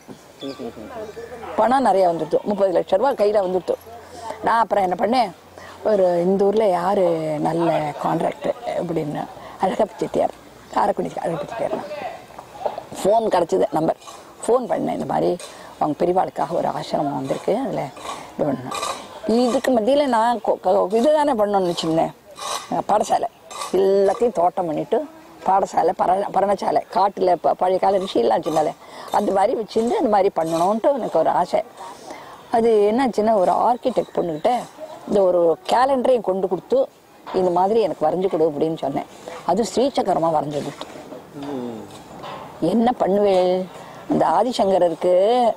பணம் நிறையா வந்துடுத்து, முப்பது லட்ச ரூபா கையில் வந்துடுத்து. நான் அப்புறம் என்ன பண்ணேன், ஒரு இந்த ஊரில் யார் நல்ல கான்ட்ராக்டு அப்படின்னு அழகப்ப செட்டியார், காரைக்குடி அழகப்ப செட்டியார். ஃபோன் கிடச்சிது நம்பர், ஃபோன் பண்ணேன். இந்த மாதிரி அவங்க பெரியவாளுக்காக ஒரு ஆசிரமம் வந்திருக்கு, அதில் இது பண்ணேன். இதுக்கு மத்தியில் நான் இது தானே பண்ணணும்னு வச்சுருந்தேன். பாடசாலை எல்லாத்தையும் தோட்டம் பண்ணிவிட்டு பாடசாலை பர பரணசாலை காட்டில் ப பழைய கால ரிஷிலாம் வச்சுருந்தாலே அந்த மாதிரி வச்சுருந்து அந்த மாதிரி பண்ணணுன்ட்டு எனக்கு ஒரு ஆசை. அது என்னாச்சுன்னா, ஒரு ஆர்கிடெக்ட் பொண்ணுக்கிட்ட இந்த ஒரு கேலண்டரையும் கொண்டு கொடுத்து இந்த மாதிரி எனக்கு வரைஞ்சி கொடு அப்படின்னு சொன்னேன். அது ஸ்ரீசக்கரமாக வரைஞ்சி கொடுத்து. என்ன பண்ணுவேன், அந்த ஆதிசங்கருக்கு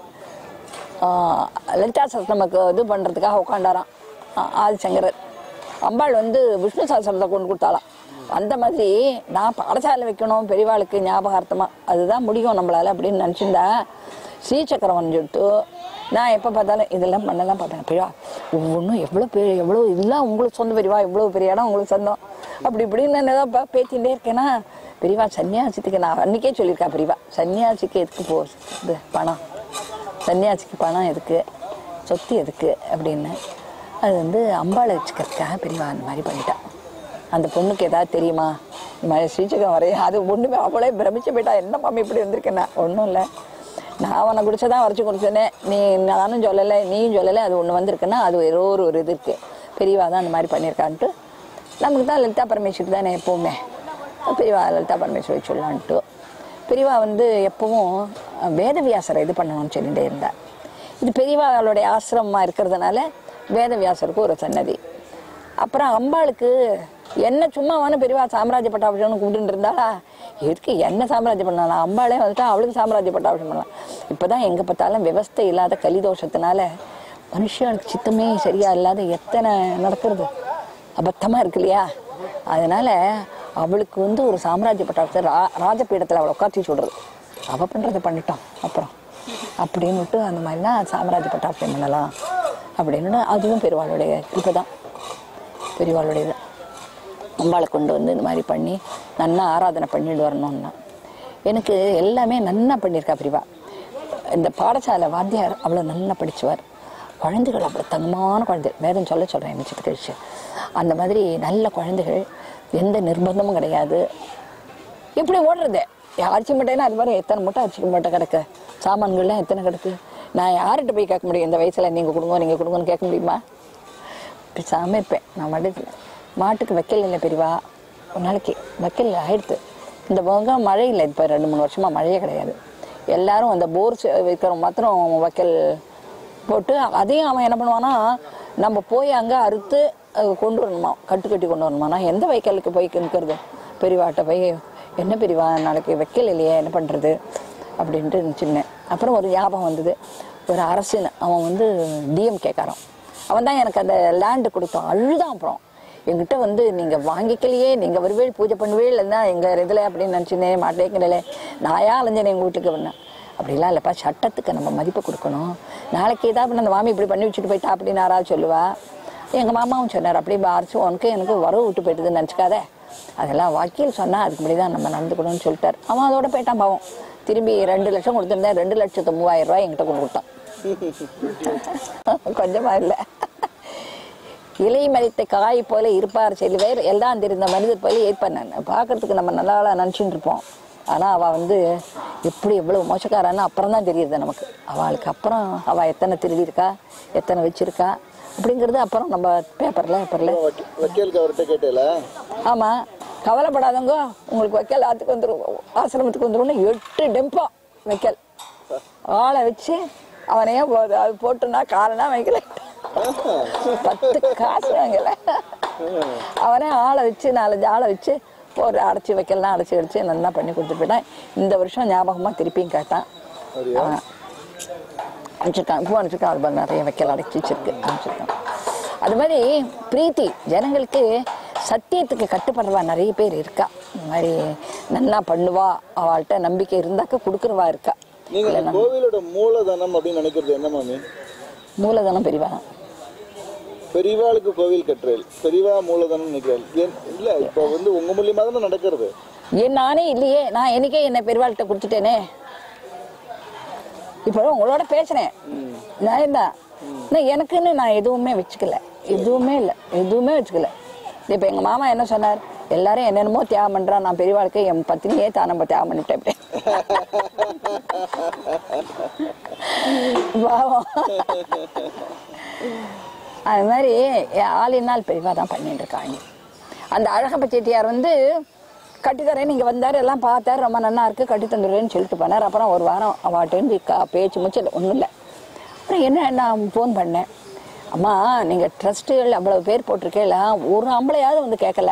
லலிதா சஸ்திரமுக்கு இது பண்ணுறதுக்காக உட்காண்டாராம் ஆதிசங்கரர். அம்பாள் வந்து விஷ்ணு சாஸ்திரத்தை கொண்டு கொடுத்தாலாம். அந்த மாதிரி நான் பாடசாலை வைக்கணும் பெரியவாளுக்கு ஞாபகார்த்தமாக, அதுதான் முடியும் நம்மளால் அப்படின்னு நினச்சிருந்தா ஸ்ரீசக்கரம் வந்துட்டு நான் எப்போ பார்த்தாலும் இதெல்லாம் பண்ணலாம் பார்த்தேன். பெரியவா ஒவ்வொன்றும் எவ்வளோ பெரிய எவ்வளோ இதெல்லாம் உங்களுக்கு சொந்த பெரியவா, இவ்வளோ பெரிய இடம் உங்களுக்கு சொந்தம் அப்படி இப்படின்னு நான் ஏதோ பேத்திகிட்டே இருக்கேன்னா, பெரியவா சன்னியாசத்துக்கு நான் அன்றைக்கே சொல்லியிருக்கேன், பெரியவா சன்னியாசிக்கு எதுக்கு போ இது பணம், சன்னியாசிக்கு பணம் எதுக்கு, சொத்து எதுக்கு அப்படின்னு. அது வந்து அம்பாளை வச்சுக்கிறதுக்காக பெரியவா அந்த மாதிரி பண்ணிட்டான். அந்த பொண்ணுக்கு ஏதாவது தெரியுமா இந்த மாதிரி ஸ்ரீசக்கரம் வரைய, அது ஒன்றுமே அவளே பிரமிச்சு போயிட்டா. என்ன மாமி இப்படி வந்திருக்கேன்னா, ஒன்றும் இல்லை நான் அவனை குடிச்சதான் வரைச்சி கொடுத்தேனே, நீ நானும் சொல்லலை நீயும் சொல்லலை, அது ஒன்று வந்திருக்குன்னா அது ஏதோ ஒரு ஒரு இது இருக்குது, பெரியவா தான் அந்த மாதிரி பண்ணியிருக்கான்ட்டு. நமக்கு தான் லலிதா பரமேஸ்வரி தானே எப்போவுமே, பெரியவா லலிதா பரமேஸ்வரி சொல்லலான்ட்டு. பெரியவா வந்து எப்பவும் வேதவியாசரை இது பண்ணணும்னு சொல்லிகிட்டே இருந்தார். இது பெரியவாளுடைய ஆசிரமமாக இருக்கிறதுனால வேதவியாசருக்கு ஒரு சன்னதி. அப்புறம் அம்பாளுக்கு என்ன சும்மாவான பெரியவா சாம்ராஜ்ய பட்டாபிஷேகம்னு கூப்பிட்டு இருந்தாளா, எதுக்கு என்ன சாம்ராஜ்ய பண்ணலாம், அம்பாளே வந்துட்டா அவளுக்கு சாம்ராஜ்ய பட்டாபிஷேகம் பண்ணலாம். இப்போ தான் எங்கே பார்த்தாலும் விவஸ்தை இல்லாத கலிதோஷத்தினால மனுஷனுக்கு சித்தமே சரியா இல்லாத எத்தனை நடக்கிறது அபத்தமாக இருக்கு இல்லையா. அதனால் அவளுக்கு வந்து ஒரு சாம்ராஜ்ய பட்டாபிஷேகம் ரா ராஜபீடத்தில் அவளை உட்காந்து சொல்கிறது, அவள் பண்ணுறதை பண்ணிட்டோம் அப்புறம் அப்படின்னுட்டு அந்த மாதிரிலாம் சாம்ராஜ்ய பட்டாபிஷேகம் பண்ணலாம் அப்படின்னு. அதுவும் பெரியவாளுடைய இப்போ தான் பெரியவாளுடைய இது அம்பாளை கொண்டு வந்து இந்த மாதிரி பண்ணி நன்னா ஆராதனை பண்ணிட்டு வரணும்னா எனக்கு எல்லாமே நன்னா பண்ணியிருக்கா பெரியவா. இந்த பாடசாலை வாத்தியார் அவ்வளோ நல்லா படிச்சுவார். குழந்தைகள் அப்படி தங்கமான குழந்தை, வேதம் சொல்ல சொல்கிறேன் நிச்சயத்து கழிச்சு. அந்த மாதிரி நல்ல குழந்தைகள், எந்த நிர்பந்தமும் கிடையாது. இப்படி ஓடுறது அரிசி மூட்டைன்னா அது மாதிரி எத்தனை மூட்டை அரிசி மூட்டை கிடக்கு, சாமான்கள்லாம் எத்தனை கிடக்கு. நான் யார்கிட்ட போய் கேட்க முடியும்? இந்த வயசில் நீங்கள் கொடுங்க நீங்கள் கொடுங்கன்னு கேட்க முடியுமா? பேசாமல் இருப்பேன் நான். மடத்தில் மாட்டுக்கு வைக்கல் இல்லை பெரியவா, ஒரு நாளைக்கு வைக்கல் ஆயிடுத்து. இந்த பக்கம் மழை இல்லை, இப்போ ரெண்டு மூணு வருஷமாக மழையே கிடையாது. எல்லாரும் அந்த போர் வைக்கிறவங்க மாத்திரம் வைக்கல் போட்டு, அதையும் அவன் என்ன பண்ணுவான்னா நம்ம போய் அங்கே அறுத்து கொண்டு வரணுமா, கட்டு கட்டி கொண்டு வரணுமா. நான் எந்த வைக்கலுக்கு போய் நிற்கிறது? பெரியவாட்ட போய் என்ன பெரியவா நாளைக்கு வைக்கல் இல்லையே என்ன பண்ணுறது அப்படின்ட்டு சின்னேன். அப்புறம் ஒரு ஞாபகம் வந்தது, ஒரு அரசன் அவன் வந்து டிஎம் கேட்காரான். அவன் தான் எனக்கு அந்த லேண்டு கொடுத்தான். அழுதான். அப்புறம் என்கிட்ட வந்து நீங்கள் வாங்கிக்கலையே, நீங்கள் வருவேல் பூஜை பண்ணுவேல் இல்லைன்னா எங்கள் இதில் அப்படின்னு நினச்சினேன் மாட்டேங்கிறே. நாயா அலைஞ்சேன் எங்கள் வீட்டுக்கு வந்தேன். அப்படிலாம் இல்லைப்பா, சட்டத்துக்கு நம்ம மதிப்பு கொடுக்கணும். நாளைக்கு ஏதாவது அந்த மாமி இப்படி பண்ணி வச்சுட்டு போயிட்டா அப்படின்னு யாராவது சொல்லுவா. எங்கள் மாமாவும் சொன்னார், அப்படியே அரைச்சி உனக்கு எனக்கு வரவு விட்டு போயிட்டுதுன்னு நினச்சிக்காத, அதெல்லாம் வக்கீல் சொன்னால் அதுக்கு முன்னாடி தான் நம்ம நடந்துக்கணும்னு சொல்லிட்டார். அவன் அதோட போயிட்டான் பாவம். திரும்பி ரெண்டு லட்சம் கொடுத்துருந்தேன், ரெண்டு லட்சத்து மூவாயிரம் ரூபாய் என்கிட்ட கொண்டு கொடுத்தான். கொஞ்சமா இல்லை. இலை மறித்த காய் போல இருப்பார் செல்வேர், எல்லாம் தெரிந்த மனிதர் போல ஏற்பார். நான் பார்க்கறதுக்கு நம்ம நல்லா நினச்சிட்டு இருப்போம். ஆனால் அவள் வந்து எப்படி எவ்வளோ மோசக்காரான்னு அப்புறம் தான் தெரியுது நமக்கு. அவளுக்கு அப்புறம் அவள் எத்தனை திருடியிருக்கா, எத்தனை வச்சிருக்கா அப்படிங்கிறது அப்புறம் நம்ம பேப்பரில் பேப்பரில் வக்கீலுக்கு அவர்கிட்ட கேட்டேல. ஆமாம், கவலைப்படாதவங்க உங்களுக்கு வைக்கல் ஆற்றுக்கு வந்துடும், ஆசிரமத்துக்கு வந்துடும்னு எட்டு டெம்போ வைக்கல் ஆளை வச்சு அவனையே அது போட்டுனா காலனா வைக்கல, பத்து காசு வாங்கல. அவனே ஆளை வச்சு நாலஞ்சு ஆளை வச்சு ஒரு அடைச்சி வைக்கலாம், அடைச்சி அடைச்சி நல்லா பண்ணி கொடுத்துட்டு போயிட்டான். இந்த வருஷம் ஞாபகமாக திருப்பியும் கேட்டான். அனுப்பிச்சிருக்கான், இப்போ அனுப்பிச்சிருக்கான். அது நிறைய வைக்கல் அடைச்சி வச்சிருக்கு அனுப்பிச்சிருக்கான். அது மாதிரி பிரீத்தி ஜனங்களுக்கு சத்தியத்துக்கு கட்டுப்படுறவா நிறைய பேர் இருக்கா. இந்த மாதிரி நல்லா பண்ணுவா, அவள்கிட்ட நம்பிக்கை இருந்தாக்க கொடுக்குறவா இருக்கா. நீங்க கோவிலோட மூலதனம் அப்படின்னு நினைக்கிறது என்ன மாமி? மூலதனம் பெரியவா, பெரியவாளுக்கு கோவில் கட்டுறேன், பெரியவா மூலதனம் நினைக்கிறேன் இல்ல. இப்ப வந்து உங்க மூலியமா தானே நடக்கிறது. ஏன் நானே இல்லையே, நான் எனக்கே என்ன பெரியவாள்கிட்ட கொடுத்துட்டேனே. இப்போ உங்களோட பேசுறேன் நான் என்ன, எனக்குன்னு நான் எதுவுமே வச்சுக்கல, எதுவுமே இல்லை, எதுவுமே வச்சுக்கல. இப்ப எங்க மாமா என்ன சொன்னார், எல்லாரும் என்னென்னமோ தியாகம் பண்றான், நான் பெரியவாளுக்கு என் பத்தினியே தான் நம்ம தியாகம் பண்ணிவிட்டேன். அது மாதிரி ஆளினால் பெரியவா தான் பண்ணிட்டு இருக்காங்க. அந்த அழகப்ப செட்டியார் வந்து கட்டித்தரேன் நீங்க வந்தாரு, எல்லாம் பார்த்தாரு, ரொம்ப நல்லா இருக்கு கட்டி தந்துடுறேன்னு சொல்லிட்டு போனார். அப்புறம் ஒரு வாரம் அவாட்டேன்னு பேச்சு முச்சு ஒன்றும் இல்லை. அப்புறம் என்ன நான் ஃபோன் பண்ணேன், அம்மா நீங்க ட்ரஸ்ட்டுகள் அவ்வளவு பேர் போட்டிருக்கேல, ஒரு ஆம்பளையாவது வந்து கேட்கல,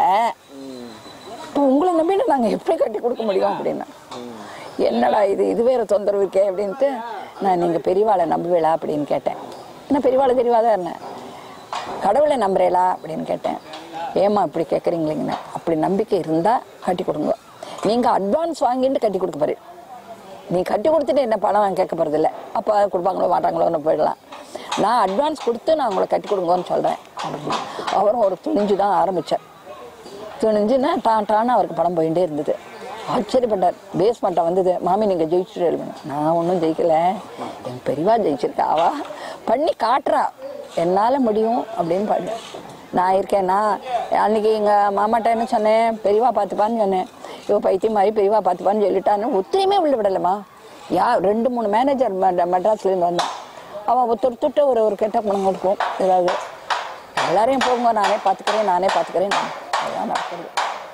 இப்போ உங்களை நம்பிட்டு நாங்கள் எப்படி கட்டி கொடுக்க முடியும் அப்படின்னா. என்னடா இது இது வேற தொந்தரவு இருக்கே அப்படின்ட்டு நான் நீங்கள் பெரியவாளை நம்புவேளா அப்படின்னு கேட்டேன். என்ன பெரியவாளை தெரியவாதான் இருந்தேன், கடவுளை நம்புறேலா அப்படின்னு கேட்டேன். ஏமா இப்படி கேட்குறீங்களேங்கண்ணா, அப்படி நம்பிக்கை இருந்தால் கட்டி கொடுங்க. நீங்கள் அட்வான்ஸ் வாங்கிட்டு கட்டி கொடுக்க போறீங்க, நீ கட்டி கொடுத்துட்டு என்ன பணம் கேட்க போகிறது இல்லை, அப்போ கொடுப்பாங்களோ மாட்டாங்களோன்னு போயிடலாம். நான் அட்வான்ஸ் கொடுத்து நான் உங்களை கட்டி கொடுங்கன்னு சொல்கிறேன் அப்படின்னு. அவரும் ஒரு துணிஞ்சு தான் ஆரம்பித்தார். துணிஞ்சுன்னா டான் டான்னு அவருக்கு படம் போயிட்டே இருந்தது. ஆச்சரியப்பட்டார். பேஸ்மெண்ட்டை வந்தது, மாமி நீங்கள் ஜெயிச்சுட்டு எழுதுங்க. நான் ஒன்றும் ஜெயிக்கலை, என் பெரியவா ஜெயிச்சிருக்கா, அவா பண்ணி காட்டுறா, என்னால் முடியும் அப்படின்னு பாடு. நான் இருக்கேன். நான் அன்றைக்கி எங்கள் மாமாட்ட என்ன சொன்னேன், பெரியவா பார்த்துப்பான்னு சொன்னேன். இவ பைத்தியம் மாதிரி பெரியவா பார்த்துப்பான்னு சொல்லிட்டான்னு ஒத்துழையுமே உள்ள விடலைம்மா. யா ரெண்டு மூணு மேனேஜர் மெட்ராஸ்லேருந்து வந்தேன். அவன் ஒத்துட்டு ஒரு ஒரு கெட்ட குணம் இருக்கும் ஏதாவது, எல்லாரையும் போங்க நானே பார்த்துக்கிறேன் நானே பார்த்துக்கிறேன் நான் அதுதான் நடக்கிறது.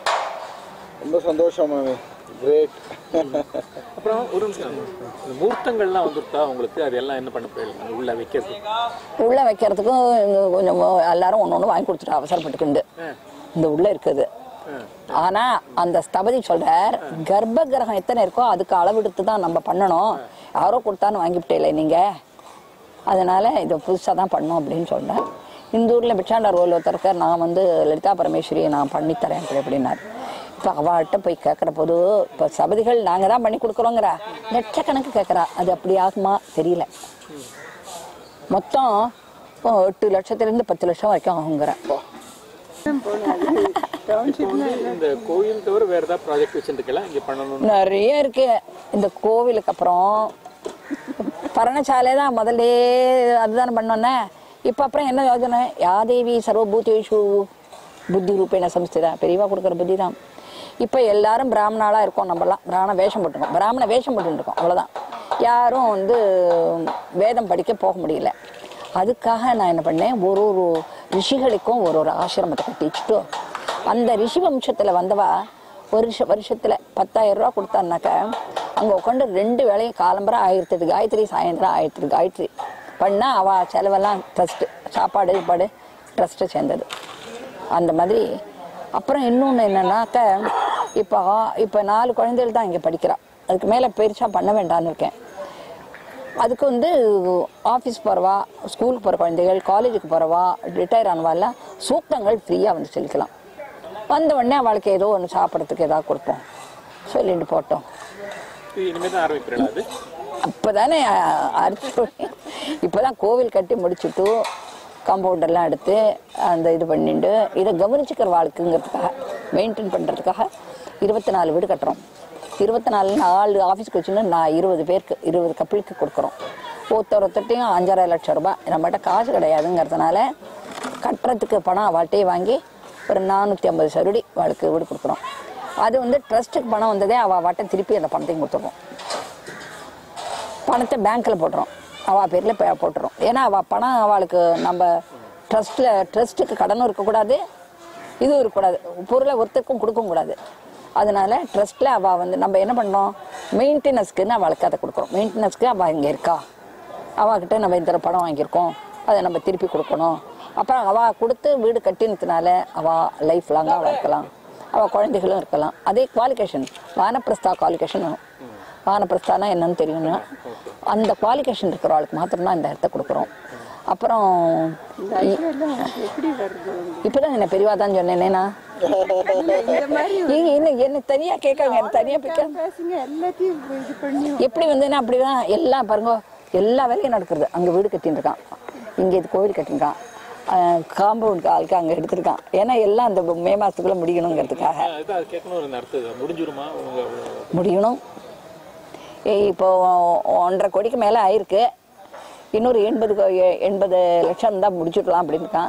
ரொம்ப சந்தோஷம் மாமி, கிரேட். அப்புறம் ஒரு மூர்த்தங்கள்லாம் வந்துருக்கா உங்களுக்கு, அது எல்லாம் என்ன பண்ண போயிடலாம் உள்ள வைக்கிறது? உள்ள வைக்கிறதுக்கும் கொஞ்சம் எல்லாரும் ஒன்று ஒன்று வாங்கி கொடுத்துட்டு அவசரப்பட்டுக்குண்டு இந்த உள்ள இருக்குது. ஆனா அந்த ஸ்தபதி சொல்றார், கர்ப்ப கிரகம் எத்தனை இருக்கோ அதுக்கு அளவெடுத்து தான் நம்ம பண்ணணும், யாரோ கொடுத்தான்னு வாங்கிவிட்டே நீங்க, அதனால இதை புதுசாக தான் பண்ணோம் அப்படின்னு சொன்னேன். இந்த ஊரில் பிச்சாண்டார் கோயில் ஒருத்தருக்கார், நான் வந்து லலிதா பரமேஸ்வரியை நான் பண்ணித்தரேன் அப்படின்னாரு. இப்போ அவள்கிட்ட போய் கேட்குற போது, இப்போ சபதிகள் நாங்கள் தான் பண்ணி கொடுக்குறோங்கிறா, லட்சக்கணக்கு கேட்குறா. அது அப்படி ஆகுமா தெரியல. மொத்தம் எட்டு லட்சத்துலேருந்து பத்து லட்சம் வரைக்கும் ஆகுங்கிறேன். இந்த கோயில் தவிர வேற ஏதாவது ப்ராஜெக்ட் வச்சுருக்கலாம் இங்கே பண்ணணும்? நிறைய இருக்கு. இந்த கோவிலுக்கு அப்புறம் பரணசாலை தான் முதல்ல அதுதானே பண்ணோன்னே. இப்போ அப்புறம் என்ன யோஜனை, யாதேவி சர்வபூதேஷு புத்தி ரூபேன சம்ஸ்திதா, பெரியவா கொடுக்குற புத்தி தான். இப்போ எல்லாரும் பிராமணாலாக இருக்கோம், நம்மலாம் பிராமண வேஷம் போட்டுருக்கோம், பிராமண வேஷம் போட்டுருக்கோம், அவ்வளோதான். யாரும் வந்து வேதம் படிக்க போக முடியல. அதுக்காக நான் என்ன பண்ணேன், ஒரு ஒரு ரிஷிகளுக்கும் ஒரு ஒரு ஆசிரமத்தை கட்டிச்சுட்டு, அந்த ரிஷி வம்சத்தில் வந்தவா வருஷ வருஷத்தில் பத்தாயிரம் ரூபா கொடுத்தான்னாக்கா அங்கே உட்காந்து ரெண்டு வேளையும் காலம்பரை ஆயிரத்தி எட்டு காயத்ரி, சாயந்தரம் ஆயிரத்தி எட்டு காயத்ரி பண்ணால் அவள் செலவெல்லாம் ட்ரஸ்ட்டு, சாப்பாடு சாப்பாடு ட்ரஸ்ட்டு சேர்ந்தது அந்த மாதிரி. அப்புறம் இன்னொன்று என்னன்னாக்க, இப்போ இப்போ நாலு குழந்தைகள் தான் இங்கே படிக்கிறான், அதுக்கு மேலே பெருசாக பண்ண வேண்டாம்னு இருக்கேன். அதுக்கு வந்து ஆஃபீஸ் போகிறவா, ஸ்கூலுக்கு போகிற குழந்தைகள், காலேஜுக்கு போகிறவா, ரிட்டையர் ஆனவாலாம் சூக்தங்கள் ஃப்ரீயாக வந்து சொல்லிக்கலாம். வந்த உடனே அவளுக்கு ஏதோ ஒன்று சாப்பிட்றதுக்கு ஏதாவது கொடுப்போம், சொல்லிட்டு போட்டோம். அப்போ தானே அறுத்து, இப்போ தான் கோவில் கட்டி முடிச்சுட்டு காம்பவுண்டெல்லாம் எடுத்து அந்த இது பண்ணிட்டு இதை கவனிச்சுக்கிற வாழ்க்கைங்கிறதுக்காக மெயின்டைன் பண்ணுறதுக்காக இருபத்தி நாலு வீடு கட்டுறோம். இருபத்தி நாலு நாலு ஆஃபீஸ்க்கு வச்சுன்னு நான் இருபது பேருக்கு இருபது கப்பிளுக்கு கொடுக்குறோம். ஒருத்தர் ஒருத்தட்டையும் அஞ்சரை லட்சம் ரூபாய் நம்மகிட்ட காசு கிடையாதுங்கிறதுனால கட்டுறதுக்கு பணம் அவள்கிட்டே வாங்கி ஒரு நானூற்றி ஐம்பது சருடி அவளுக்கு வீடு கொடுக்குறோம். அது வந்து ட்ரஸ்ட்டுக்கு பணம் வந்ததே அவள் வாட்டை திருப்பி அந்த பணத்தையும் கொடுத்துருவோம். பணத்தை பேங்க்கில் போட்டுறோம், அவள் பேரில் போட்டுறோம். ஏன்னா அவள் பணம் அவளுக்கு நம்ம ட்ரஸ்ட்டில் ட்ரஸ்ட்டுக்கு கடனும் இருக்கக்கூடாது, இதுவும் இருக்கக்கூடாது, பொருளை ஒருத்தருக்கும் கொடுக்கவும் கூடாது. அதனால ட்ரஸ்ட்டில் அவள் வந்து நம்ம என்ன பண்ணுறோம், மெயின்டெனன்ஸ்க்குன்னு அவளுக்கு அதை கொடுக்குறோம். மெயின்டெனன்ஸ்க்கு அவள் இங்கே இருக்கா, அவகிட்ட நம்ம இந்த பணம் வாங்கியிருக்கோம், அதை நம்ம திருப்பி கொடுக்கணும். அப்புறம் அவள் கொடுத்து வீடு கட்டினதுனால அவள் லைஃப் லாங்காக அவள் இருக்கலாம், அவள் குழந்தைகளும் இருக்கலாம். அதே குவாலிஃபிகேஷன், வானப்பிரஸ்தா குவாலிஃபிகேஷன் வேணும். வானப்பிரஸ்தானா என்னன்னு தெரியும்னா அந்த குவாலிஃபிகேஷன் இருக்கிறவளுக்கு மாத்திரம்தான் இந்த இடத்த கொடுக்குறோம். அப்புறம் இப்பதான் என்ன பெரியவா தான் சொன்னேன்னா, என்ன தனியா கேட்காங்க, தனியா எப்படி வந்தேன்னா அப்படிதான் எல்லாம் பாருங்க, எல்லா வேலையும் நடக்கிறது. அங்க வீடு கட்டின்னு இருக்கான், இங்க இது கோவில் கட்டிருக்கான், காம்பவுண்ட் ஆளுக்கு அங்க எடுத்திருக்கான். ஏன்னா எல்லாம் அந்த மே மாசத்துக்குள்ள முடியணுங்கிறதுக்காக. முடியணும். இப்போ ஒன்றரை கோடிக்கு மேல ஆயிருக்கு, இன்னொரு எண்பது எண்பது லட்சம் தான் முடிச்சுடலாம் அப்படின்னு இருக்கான்.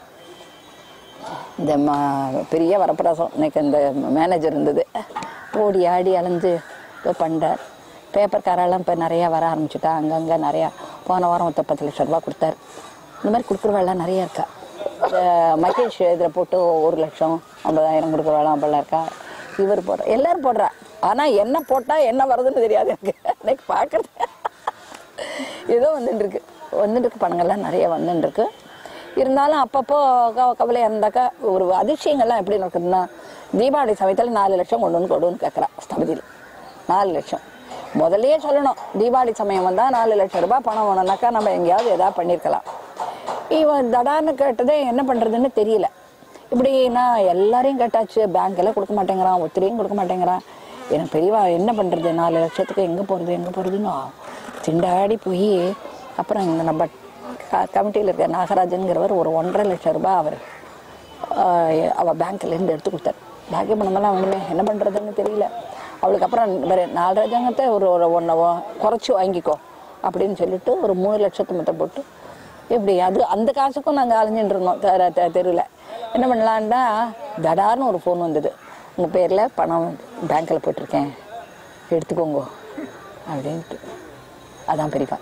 இந்த பெரிய வரப்பிரசாதம் இன்னைக்கு இந்த மேனேஜர் இருந்தது, ஓடி ஆடி அலைஞ்சு பண்ணுறார். பேப்பர்காரெல்லாம் இப்போ நிறையா வர ஆரம்பிச்சுட்டா, அங்கங்கே நிறையா. போன வாரம் ஒருத்தர் பத்து லட்சம் ரூபா கொடுத்தார். இந்த மாதிரி கொடுக்குறவாள்லாம் நிறையா இருக்கா. மகேஷ் இதில் போட்டு ஒரு லட்சம் ஐம்பதாயிரம் கொடுக்குறவாளாம் அப்படிலாம் இருக்கா. இவர் போடுற எல்லாரும் போடுறா. ஆனால் என்ன போட்டால் என்ன வருதுன்னு தெரியாது எனக்கு. இன்னைக்கு பார்க்குறது ஏதோ வந்துட்டுருக்கு வந்துட்டுருக்கு பணங்கள்லாம் நிறைய வந்துட்டுருக்கு. இருந்தாலும் அப்பப்போ கவலையாக இருந்தாக்கா ஒரு அதிசயங்கள்லாம் எப்படி நடக்குதுன்னா, தீபாவளி சமயத்தில் நாலு லட்சம் கொண்டு வந்து கொடுன்னு கேட்குறா ஸ்தபதியில். நாலு லட்சம் முதலையே சொல்லணும், தீபாவளி சமயம் வந்தால் நாலு லட்சம் ரூபாய் பணம் வேணும்னாக்கா நம்ம எங்கேயாவது எதாவது பண்ணியிருக்கலாம். இவன் தடான்னு கேட்டதே என்ன பண்ணுறதுன்னு தெரியல. இப்படி நான் எல்லாரையும் கேட்டாச்சு, பேங்க்கெல்லாம் கொடுக்க மாட்டேங்கிறான், ஒத்திரையும் கொடுக்க மாட்டேங்கிறான். எனக்கு பெரியவா என்ன பண்ணுறது, நாலு லட்சத்துக்கு எங்கே போகிறது எங்கே போகிறதுன்னு திண்டாடி போய் அப்புறம் இந்த நம்ம க கமிட்டியில் இருக்க நாகராஜனுங்கிறவர் ஒரு ஒன்றரை லட்சம் ரூபாய் அவர் அவள் பேங்க்லேருந்து எடுத்து கொடுத்தார். பாக்கிய பணமெல்லாம் வேணுமே, என்ன பண்ணுறதுன்னு தெரியல. அவளுக்கு அப்புறம் வேறு நாலராஜங்கத்தை ஒரு ஒரு ஒன்றை குறைச்சி வாங்கிக்கோ அப்படின்னு சொல்லிட்டு ஒரு மூணு லட்சத்து மொத்தம் போட்டு எப்படி அது அந்த காசுக்கும் நாங்கள் அலைஞ்சிட்டு இருந்தோம் தெ தெருவில். என்ன பண்ணலான்னா தடார்னு ஒரு ஃபோன் வந்தது, உங்கள் பேரில் பணம் பேங்க்கில் போட்டிருக்கேன் எடுத்துக்கோங்க அப்படின்ட்டு. அதான் பெரியவா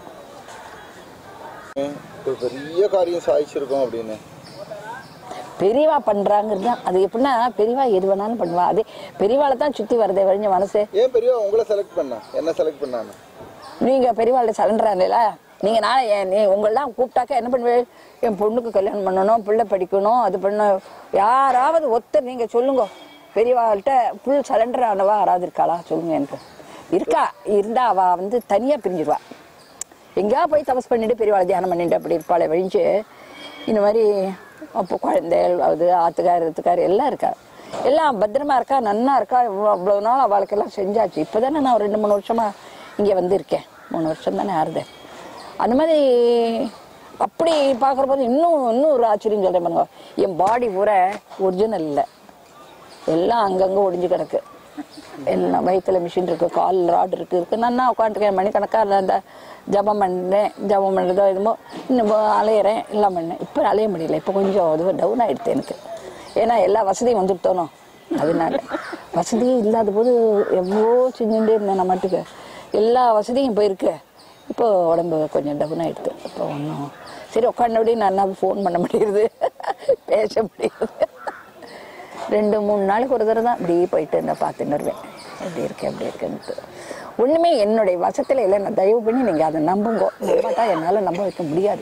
பெரிய காரியம் சாதிச்சிருக்கோம் அப்படின்னு பெரியவா பண்றாங்கிறது தான். அது எப்படின்னா பெரியவா எது வேணாலும் பண்ணுவா. அது பெரியவாளை தான் சுற்றி வருதே வழிஞ்ச மனசு. ஏன் பெரியவா உங்களை செலக்ட் பண்ணா, என்ன செலக்ட் பண்ணாங்க? நீங்க பெரியவாளை சலன்றாங்கல்ல, நீங்க நாளை நீ உங்களெல்லாம் கூப்பிட்டாக்க என்ன பண்ணுவேன், என் பொண்ணுக்கு கல்யாணம் பண்ணணும், பிள்ளை படிக்கணும், அது பண்ண யாராவது ஒருத்தர் நீங்க சொல்லுங்க. பெரியவாள்கிட்ட ஃபுல் சலண்டர் ஆனவா யாராவது இருக்காளா சொல்லுங்க. எனக்கு இருக்கா, இருந்தா அவ வந்து தனியா பிரிஞ்சிருவா. எங்கேயா போய் தபஸ் பண்ணிட்டு பெரியவாளை தியானம் பண்ணிட்டு அப்படி இருப்பாளை வழிஞ்சு. இந்த மாதிரி அப்போ குழந்தைகள் அது ஆத்துக்கார் ஆத்துக்கார் எல்லாம் இருக்கா, எல்லாம் பத்திரமா இருக்கா, நன்னா இருக்கா. இவ்வளோ அவ்வளோ நாள் அவளுக்கெல்லாம் செஞ்சாச்சு. இப்போ தானே நான் ஒரு ரெண்டு மூணு வருஷமா இங்கே வந்து இருக்கேன், மூணு வருஷம் தானே ஆறுது. அந்த மாதிரி அப்படி பார்க்குற போது இன்னும் இன்னும் ஒரு ஆச்சரியம் சொல்கிறேன் பாருங்க. என் பாடி பூரா ஒரிஜினல் இல்லை, எல்லாம் அங்கங்கே ஒடிஞ்சு கிடக்கு. எல்லாம் வயிற்றுல மிஷின் இருக்கு, கால் ராடு இருக்கு இருக்கு நான் உட்காந்துருக்கேன் மணிக்கணக்காக அந்த ஜபம் பண்ணேன், ஜபம் பண்ணுறதோ இதுமோ இன்னும் அலையிறேன் எல்லாம் பண்ணேன். இப்போ அலைய முடியல, இப்போ கொஞ்சம் அது டவுன் ஆகிடுது எனக்கு. ஏன்னா எல்லா வசதியும் வந்துட்டோனோ, அதனால வசதியும் இல்லாத போது எவ்வளோ செஞ்சுட்டே இருந்தேன் நான் மட்டுக்கு. எல்லா வசதியும் போயிருக்கு, இப்போ உடம்பு கொஞ்சம் டவுன் ஆகிடுது. இப்போ ஒன்றும் சரி உட்காந்தபடி நான் ஃபோன் பண்ண முடியுது, பேச முடியுது. ரெண்டு மூணு நாளைக்கு ஒரு தடவை தான் இப்படி போயிட்டு இருந்தேன், பார்த்துன்னு வருவேன் எப்படி இருக்கேன் எப்படி இருக்கேன்ட்டு. ஒன்றுமே என்னுடைய வசத்தில் இல்லை. நான் தயவு பண்ணி நீங்கள் அதை நம்புங்கோ, நம்பாட்டா என்னால் நம்ப வைக்க முடியாது.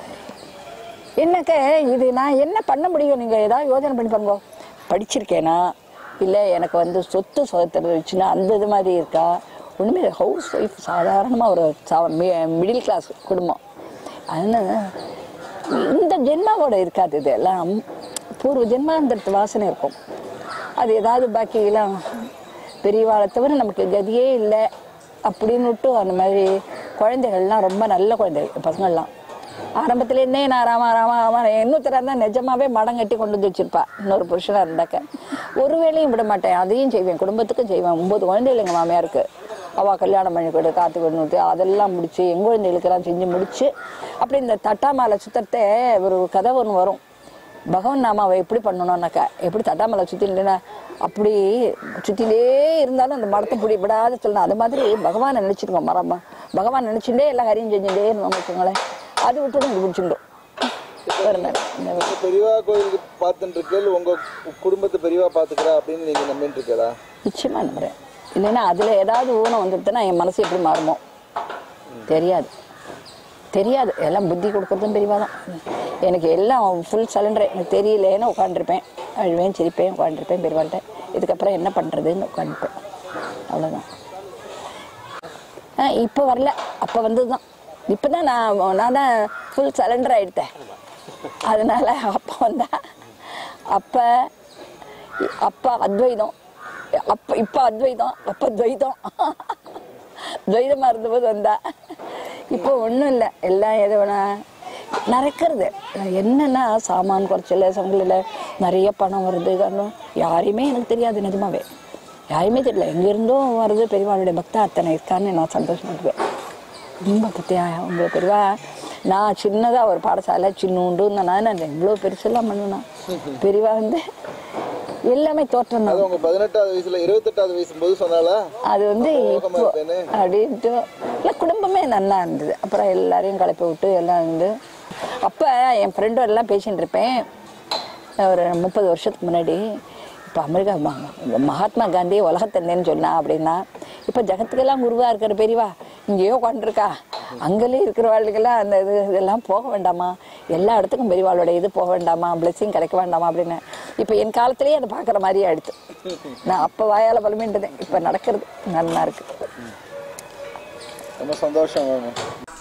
என்னக்க இது நான் என்ன பண்ண முடியும், நீங்கள் ஏதாவது யோசனை பண்ணி பண்ணுங்க. படிச்சிருக்கேனா இல்லை எனக்கு வந்து சொத்து சொத்துச்சுன்னா அந்த இது மாதிரி இருக்கா? ஒன்றுமே ஹவுஸ் ஒய்ஃப், சாதாரணமாக ஒரு சா மிடில் கிளாஸ் குடும்பம். அதனால் இந்த ஜென்மாவோட இருக்காது, இது எல்லாம் பூர்வ ஜென்மாந்திரத்து வாசனை இருக்கும். அது ஏதாவது பாக்கியெல்லாம் பெரியவாளை தவிர நமக்கு கதியே இல்லை அப்படின்னுட்டு அந்த மாதிரி குழந்தைகள்லாம் ரொம்ப நல்ல குழந்தைகள் பசங்கள்லாம். ஆரம்பத்துலேருந்தே நான் ராமா ராமா ராமா இன்னொருத்தராக இருந்தால் நிஜமாவே மடம் கட்டி கொண்டு வந்து வச்சிருப்பா. இன்னொரு புருஷனாக இருந்தாக்க ஒரு வேலையும் விட மாட்டேன், அதையும் செய்வேன், குடும்பத்துக்கும் செய்வேன். ஒம்பது குழந்தைகள் எங்கள் மாமியாருக்கு, அவள் கல்யாணம் பண்ணி கொடு காத்து கொண்டு அதெல்லாம் முடிச்சு எங்கள் குழந்தைகளுக்கெல்லாம் செஞ்சு முடிச்சு அப்படி இந்த தட்டாமாலை சுத்தத்தை ஒரு கதை ஒன்று வரும். பகவான் நாமாவை எப்படி பண்ணணும்னாக்கா எப்படி தட்டாமலை சுற்றி இல்லைன்னா அப்படி சுற்றிலே இருந்தாலும் அந்த மரத்தை பிடி விடாத சொல்லணும். அது மாதிரி பகவானை நினச்சிருக்கோம், மரமா பகவான் நினச்சிட்டே எல்லா காரியம் செஞ்சுட்டே இருந்தோம் வச்சுக்கோங்களேன். அது விட்டு இது பிடிச்சிட்டோம். பெரியவா கோயிலுக்கு பார்த்துட்டு இருக்கேன், உங்க குடும்பத்தை பெரியவா பார்த்துக்கிறா அப்படின்னு நீங்க நம்பிட்டு இருக்கா? நிச்சயமா நம்புறேன். இல்லைன்னா அதுல ஏதாவது ஊனம் வந்துடுதுன்னா என் மனசு எப்படி மாறுமோ தெரியாது தெரியாது எல்லாம் புத்தி கொடுக்குறதும் பெரியவா தான். எனக்கு எல்லாம் ஃபுல் சலண்டர். எனக்கு தெரியலேன்னு உட்காந்துருப்பேன், அழுவேன் சிரிப்பேன் உட்காந்துருப்பேன் பெரியவாள்கிட்ட. இதுக்கப்புறம் என்ன பண்ணுறதுன்னு உட்காந்துப்பேன், அவ்வளோதான். ஆ இப்போ வரல, அப்போ வந்தது தான். இப்போ தான் நான் நான் தான் ஃபுல் சலண்டர் ஆகிட்டேன். அதனால அப்போ வந்தா அப்போ அப்பா அத்வைதம், அப்போ இப்போ அத்வைதம், அப்போ துவைதம் துவைதமாக இருந்தபோது வந்தா. இப்போ ஒன்றும் இல்லை, எல்லாம் எது வேணா நடக்கிறது. என்னன்னா சாமான் குறைச்சல சங்கிலில் நிறைய பணம் வருது. காரணம் யாரையுமே எனக்கு தெரியாது, நிஜமாவே யாருமே தெரியல. எங்கேருந்தும் வருது. பெரியவாளுடைய பக்தா அத்தனை இருக்கான்னு நான் சந்தோஷப்படுவேன். ரொம்ப பத்தியா உங்க பெரியவா. நான் சின்னதாக ஒரு பாடசாலை சின்னூண்டுன்னா நான் எவ்வளோ பெருசெல்லாம் பண்ணுவேன்னா பெரியவா வந்து எல்லாமே தோற்றம் தான். பதினெட்டாவது வயசுல இருபத்தெட்டாவது வயசு போது சொன்னாலா அது வந்து இப்போ அப்படின்ட்டு இல்லை குடும்பமே நல்லா இருந்தது. அப்புறம் எல்லாரையும் கலப்பி விட்டு எல்லாம் இருந்து அப்போ என் ஃப்ரெண்டும் எல்லாம் பேசிகிட்டு இருப்பேன் ஒரு முப்பது வருஷத்துக்கு முன்னாடி. இப்போ அமெரிக்கா மகாத்மா காந்தி உலகத்தந்தேன்னு சொன்னா அப்படின்னா இப்போ ஜகத்துக்கெல்லாம் குருவாக இருக்கிற பெரியவா இங்கேயோ உட்காந்துருக்கா. அங்கேயே இருக்கிற வாழ்க்கெல்லாம் அந்த இது இதெல்லாம் போக வேண்டாமா, எல்லா இடத்துக்கும் பெரியவாளோட இது போக வேண்டாமா, பிளெஸிங் கிடைக்க வேண்டாமா அப்படின்னு. இப்போ என் காலத்திலேயே அதை பார்க்குற மாதிரி ஆயிடுச்சு. நான் அப்போ வாயால் பலமேன்றதேன், இப்போ நடக்கிறது நல்லா இருக்கு. ரொம்ப சந்தோஷம்.